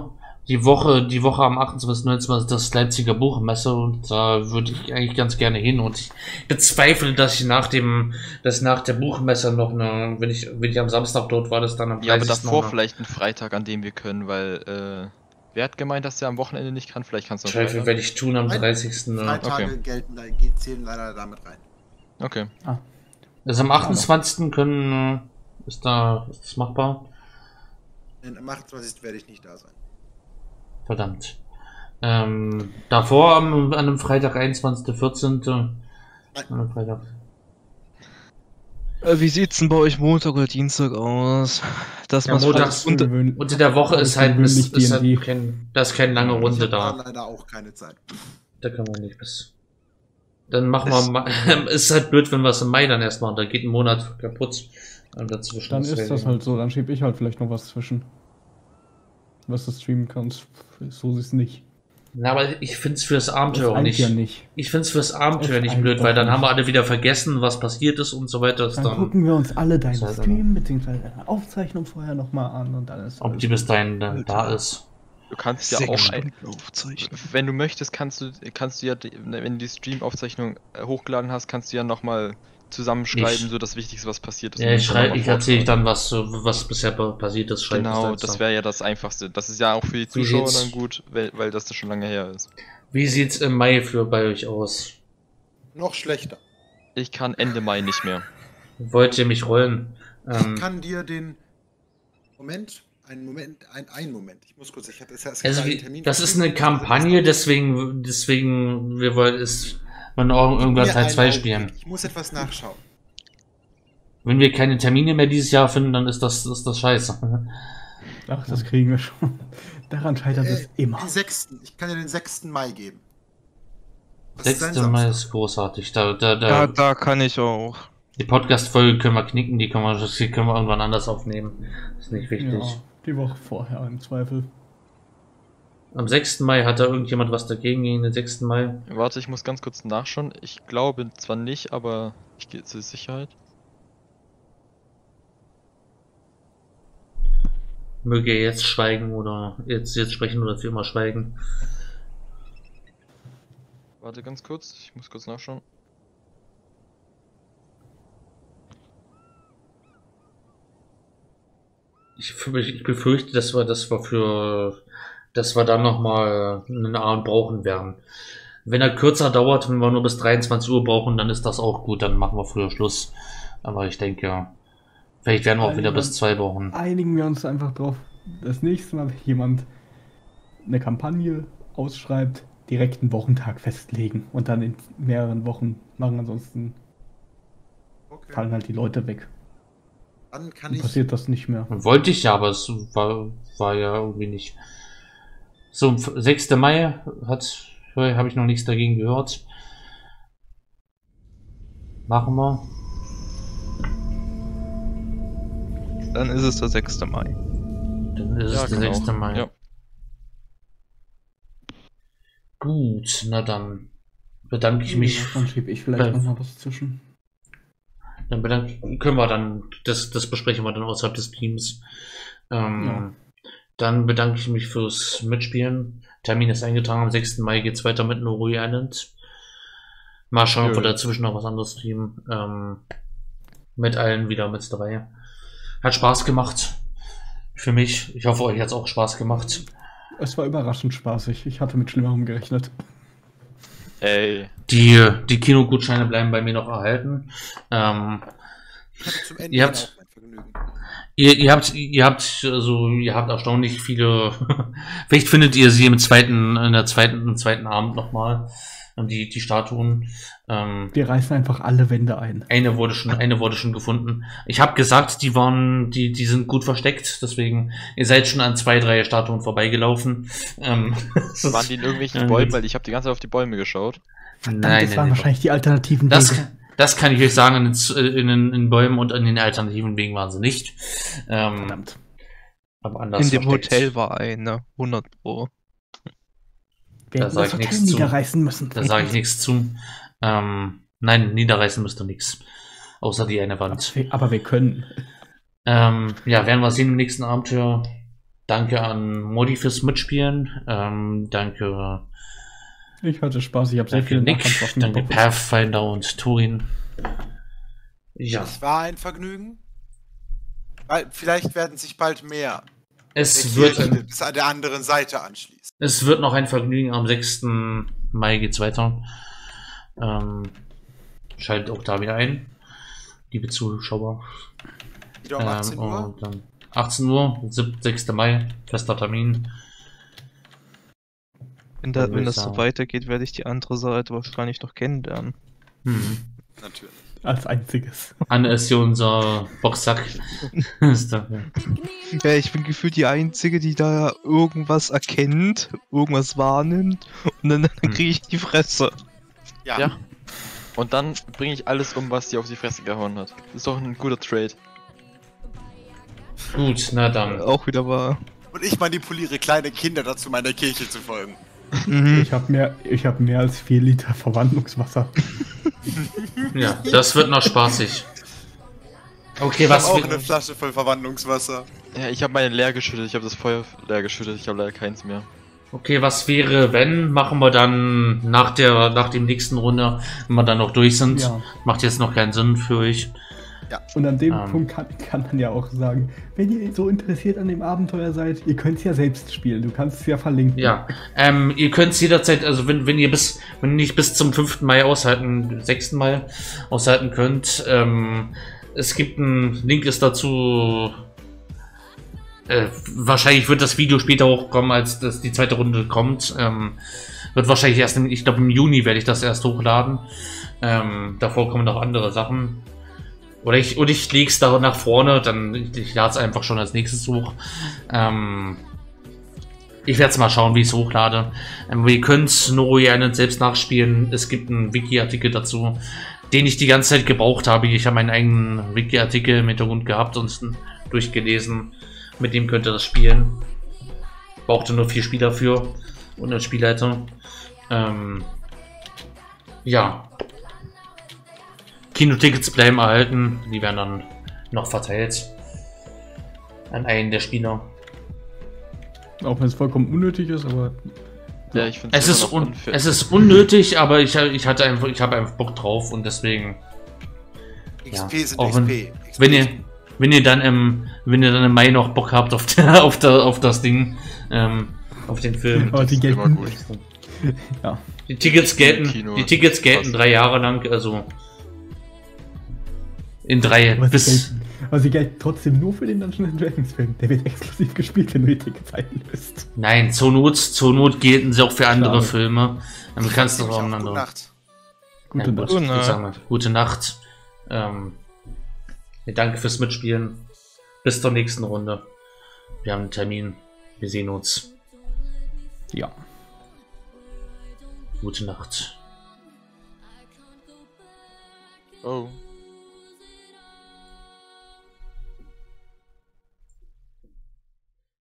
die Woche, die Woche am achtundzwanzigsten neunzehnten das Leipziger Buchmesse und da würde ich eigentlich ganz gerne hin und ich bezweifle, dass ich nach dem, dass nach der Buchmesse noch eine, wenn ich, wenn ich am Samstag dort war, das dann am Ja, aber dreißigsten davor noch- vielleicht ein Freitag, an dem wir können, weil, äh, wer hat gemeint, dass der am Wochenende nicht kann? Vielleicht kannst du am Zweifel Freitag. werde ich tun am Nein. dreißigsten ne? Freitage Okay. gelten, da- zählen leider damit rein. Okay. Also am achtundzwanzigsten können, äh, ist da, ist das machbar? Denn am achtundzwanzigsten werde ich nicht da sein. Verdammt. Ähm, davor am, an einem Freitag, einundzwanzigsten vierzehnten An einem Freitag. Äh, Wie sieht's denn bei euch Montag oder Dienstag aus? Das Ja, was montags unter, Unter der Woche ist halt, gewöhnlich ist, ist halt D und D. kein, da ist keine lange Ich Runde habe da da. leider auch keine Zeit. Da können wir nicht bis. Dann machen Es- wir mal. Ist halt blöd, wenn wir es im Mai dann erst machen. Da geht ein Monat kaputt. Und dazwischen Dann ist das wäre- halt so, dann schiebe ich halt vielleicht noch was zwischen. Was du streamen kannst. So ist es nicht. Na, aber ich find's fürs Das Abenteuer auch eilt nicht. ja nicht. Ich find's fürs Abenteuer Es nicht eilt blöd, doch weil dann nicht. haben wir alle wieder vergessen, was passiert ist und so weiter. Ist Dann, dann, gucken wir uns alle deinen Ist halt Stream bzw. deine Aufzeichnung vorher nochmal an und dann ist ob alles die bis dahin dann da ist. Du kannst ja sechs auch, ein, Stunden aufzeichnen. wenn du möchtest, kannst du, kannst du ja, die- wenn du die Stream-Aufzeichnung äh, hochgeladen hast, kannst du ja nochmal zusammenschreiben, Ich- so das Wichtigste, was passiert ist. Ja, und ich dann schreibe, nochmal ich erzähle vortragen. dann, was, so- was bisher pa- passiert ist. schreibe ich Genau, dazu. das wäre ja das Einfachste. Das ist ja auch für die Wie Zuschauer sieht's- dann gut, weil, weil das schon lange her ist. Wie sieht's im Mai für bei euch aus? Noch schlechter. Ich kann Ende Mai nicht mehr. Wollt ihr mich rollen? Ähm, Ich kann dir den. Moment, einen Moment, ein, einen Moment. Ich muss kurz, ich hatte es erst also gerade wie, einen Termin. das ist eine Kampagne, deswegen, deswegen, wir wollen es, man auch irgendwann Mir Teil einen zwei Augenblick. spielen. Ich muss etwas nachschauen. Wenn wir keine Termine mehr dieses Jahr finden, dann ist das, ist das scheiße. Ach, das kriegen wir schon. Daran scheitert es Äh, immer. Den sechsten. Ich kann dir den sechsten Mai geben. Das ist ein sechster Mai Samstag. ist großartig. Da, da, da, Ja, da kann ich auch. die Podcast-Folge können wir knicken, die können wir, die können wir irgendwann anders aufnehmen. Ist nicht wichtig. Ja, die Woche vorher im Zweifel. Am sechsten Mai hat da irgendjemand was dagegen gegen den sechsten Mai? Warte, ich muss ganz kurz nachschauen. Ich glaube zwar nicht, aber ich gehe zur Sicherheit. Möge er jetzt schweigen oder jetzt, jetzt sprechen oder für immer schweigen. Warte ganz kurz, ich muss kurz nachschauen. Ich, für- ich befürchte, dass wir, dass wir für, dass wir dann nochmal einen Abend brauchen werden. Wenn er kürzer dauert, wenn wir nur bis dreiundzwanzig Uhr brauchen, dann ist das auch gut, dann machen wir früher Schluss. Aber ich denke, vielleicht werden wir auch wieder bis zwei brauchen. Einigen wir uns einfach drauf, das nächste Mal, wenn jemand eine Kampagne ausschreibt, direkt einen Wochentag festlegen und dann in mehreren Wochen machen. Ansonsten Okay. fallen halt die Leute weg. Dann kann Dann ich. passiert das nicht mehr. Wollte ich ja, aber es war, war ja irgendwie nicht. So, sechster Mai hat, habe ich noch nichts dagegen gehört. Machen wir. Dann ist es der sechste Mai. Dann ist Ja, es der genau. sechste Mai. Ja. Gut, na dann bedanke ich mich. Dann schiebe ich vielleicht Äh. noch mal was zwischen. Dann bedanke, können wir dann, das, das besprechen wir dann außerhalb des Teams. Ähm, Ja. Dann bedanke ich mich fürs Mitspielen. Termin ist eingetragen, am sechsten Mai geht's weiter mit Norui Island. Mal schauen, ob wir Ja. dazwischen noch was anderes streamen. Ähm, mit allen wieder mit dabei. Hat Spaß gemacht. Für mich. Ich hoffe, euch hat's auch Spaß gemacht. Es war überraschend spaßig. Ich hatte mit Schlimmerem gerechnet. Ey, Die, die Kinogutscheine bleiben bei mir noch erhalten. Ähm, Ich hatte zum Ende Ihr hin habt- auch mein Vergnügen. Ihr, ihr habt, ihr habt, also, ihr habt erstaunlich viele, vielleicht findet ihr sie im zweiten, in der zweiten, im zweiten Abend nochmal, die, die Statuen. Ähm, Wir reißen einfach alle Wände ein. eine wurde schon, eine wurde schon gefunden. Ich habe gesagt, die waren, die, die sind gut versteckt, deswegen, ihr seid schon an zwei, drei Statuen vorbeigelaufen. Ähm, waren die in irgendwelchen Ja, Bäumen? gut. Weil ich habe die ganze Zeit auf die Bäume geschaut. Verdammt, Nein, das nein, waren nein. wahrscheinlich die alternativen Das, Wege. das kann ich euch sagen, in, den- in, den- in Bäumen und an den alternativen Wegen waren sie nicht. Ähm, Verdammt. aber anders In dem versteckt. Hotel war eine, hundert Pro. Wir Da hätten sag das ich Hotel nichts zu. niederreißen müssen. Da sage ich nichts zu. Ähm, nein, niederreißen müsste nichts. Außer die eine Aber Wand. wir, aber wir können. Ähm, ja, werden wir sehen im nächsten Abenteuer. Danke an Modi fürs Mitspielen. Ähm, danke, Ich hatte Spaß, ich habe sehr danke viele Nick, Nahkampfwaffen danke bekommen. Pathfinder und Turin. Ja, Es war ein Vergnügen. Weil vielleicht werden sich bald mehr es der wird, Kirche ein, bis an der anderen Seite anschließen. es wird noch ein Vergnügen. Am sechsten Mai geht's weiter. Ähm, schaltet auch da wieder ein, liebe Zuschauer. Wieder um achtzehn Ähm, Uhr. und dann achtzehn Uhr, sechster Mai, fester Termin. Wenn, da, Dann wenn würd das ich so sagen- weitergeht, werde ich die andere Seite wahrscheinlich noch kennenlernen. Hm. Natürlich. Als einziges. Anne ist hier unser Boxsack. Ist da, ja. Ja, ich bin gefühlt die Einzige, die da irgendwas erkennt, irgendwas wahrnimmt und dann, dann Hm. kriege ich die Fresse. Ja. Ja. Und dann bringe ich alles um, was die auf die Fresse gehauen hat. Das ist doch ein guter Trade. Gut, na dann. Auch wieder wahr. Und ich manipuliere kleine Kinder dazu, meiner Kirche zu folgen. Mhm. Ich habe mehr, ich hab mehr als vier Liter Verwandlungswasser. Ja, das wird noch spaßig. Okay, Ich was habe auch wir- eine Flasche voll Verwandlungswasser. Ja, ich habe meine leer geschüttet, ich habe das Feuer leer geschüttet, ich habe leider keins mehr. Okay, was wäre, wenn, machen wir dann nach der, nach dem nächsten Runde, wenn wir dann noch durch sind. Ja. Macht jetzt noch keinen Sinn für euch. Und an dem Ähm. Punkt kann, kann man ja auch sagen, wenn ihr so interessiert an dem Abenteuer seid, ihr könnt es ja selbst spielen. Du kannst es ja verlinken. Ja, ähm, ihr könnt es jederzeit, also wenn, wenn ihr bis, wenn ihr nicht bis zum fünften Mai aushalten, sechsten Mai aushalten könnt, ähm, es gibt einen Link ist dazu, äh, wahrscheinlich wird das Video später hochkommen, als das die zweite Runde kommt, ähm, wird wahrscheinlich erst, im, ich glaube im Juni werde ich das erst hochladen, ähm, davor kommen noch andere Sachen. Oder ich, oder ich lege es da nach vorne, dann ich, ich lade es einfach schon als nächstes hoch. Ähm, ich werde es mal schauen, wie ich es hochlade. Ähm, ihr könnt Noro Island selbst nachspielen. Es gibt einen Wiki-Artikel dazu, den ich die ganze Zeit gebraucht habe. Ich habe meinen eigenen Wiki-Artikel im Hintergrund gehabt und durchgelesen. Mit dem könnt ihr das spielen. Brauchte nur vier Spieler für und einen Spielleiter. Ähm, ja. Kinotickets bleiben erhalten, die werden dann noch verteilt an einen der Spieler. Auch wenn es vollkommen unnötig ist, aber Ja, ich finde Es ist, un es ist unnötig, aber ich, ich hatte einfach, ich habe einfach Bock drauf und deswegen, X P sind auch wenn- X P. X P wenn ihr, wenn ihr dann im, wenn ihr dann im Mai noch Bock habt auf, der, auf, der, auf das Ding, ähm, auf den Film. aber die ist immer gelten. gut. Ja. Die Tickets gelten, Kino. die Tickets gelten Krass. drei Jahre lang, also in drei Aber sie, bis. gelten, aber sie gelten trotzdem nur für den Dungeons and Dragons Film. Der wird exklusiv gespielt, wenn du die Tickets einlöst. Nein, zur Not, zur Not gelten sie auch für andere Schade. Filme. Dann kannst du Ziemlich auch auf. Gute andere. Nacht. Gute Ja, Nacht. gut, Gute ich sag Nacht. mal, gute Nacht. Ähm, ja, danke fürs Mitspielen. Bis zur nächsten Runde. Wir haben einen Termin. Wir sehen uns. Ja. Gute Nacht. Oh.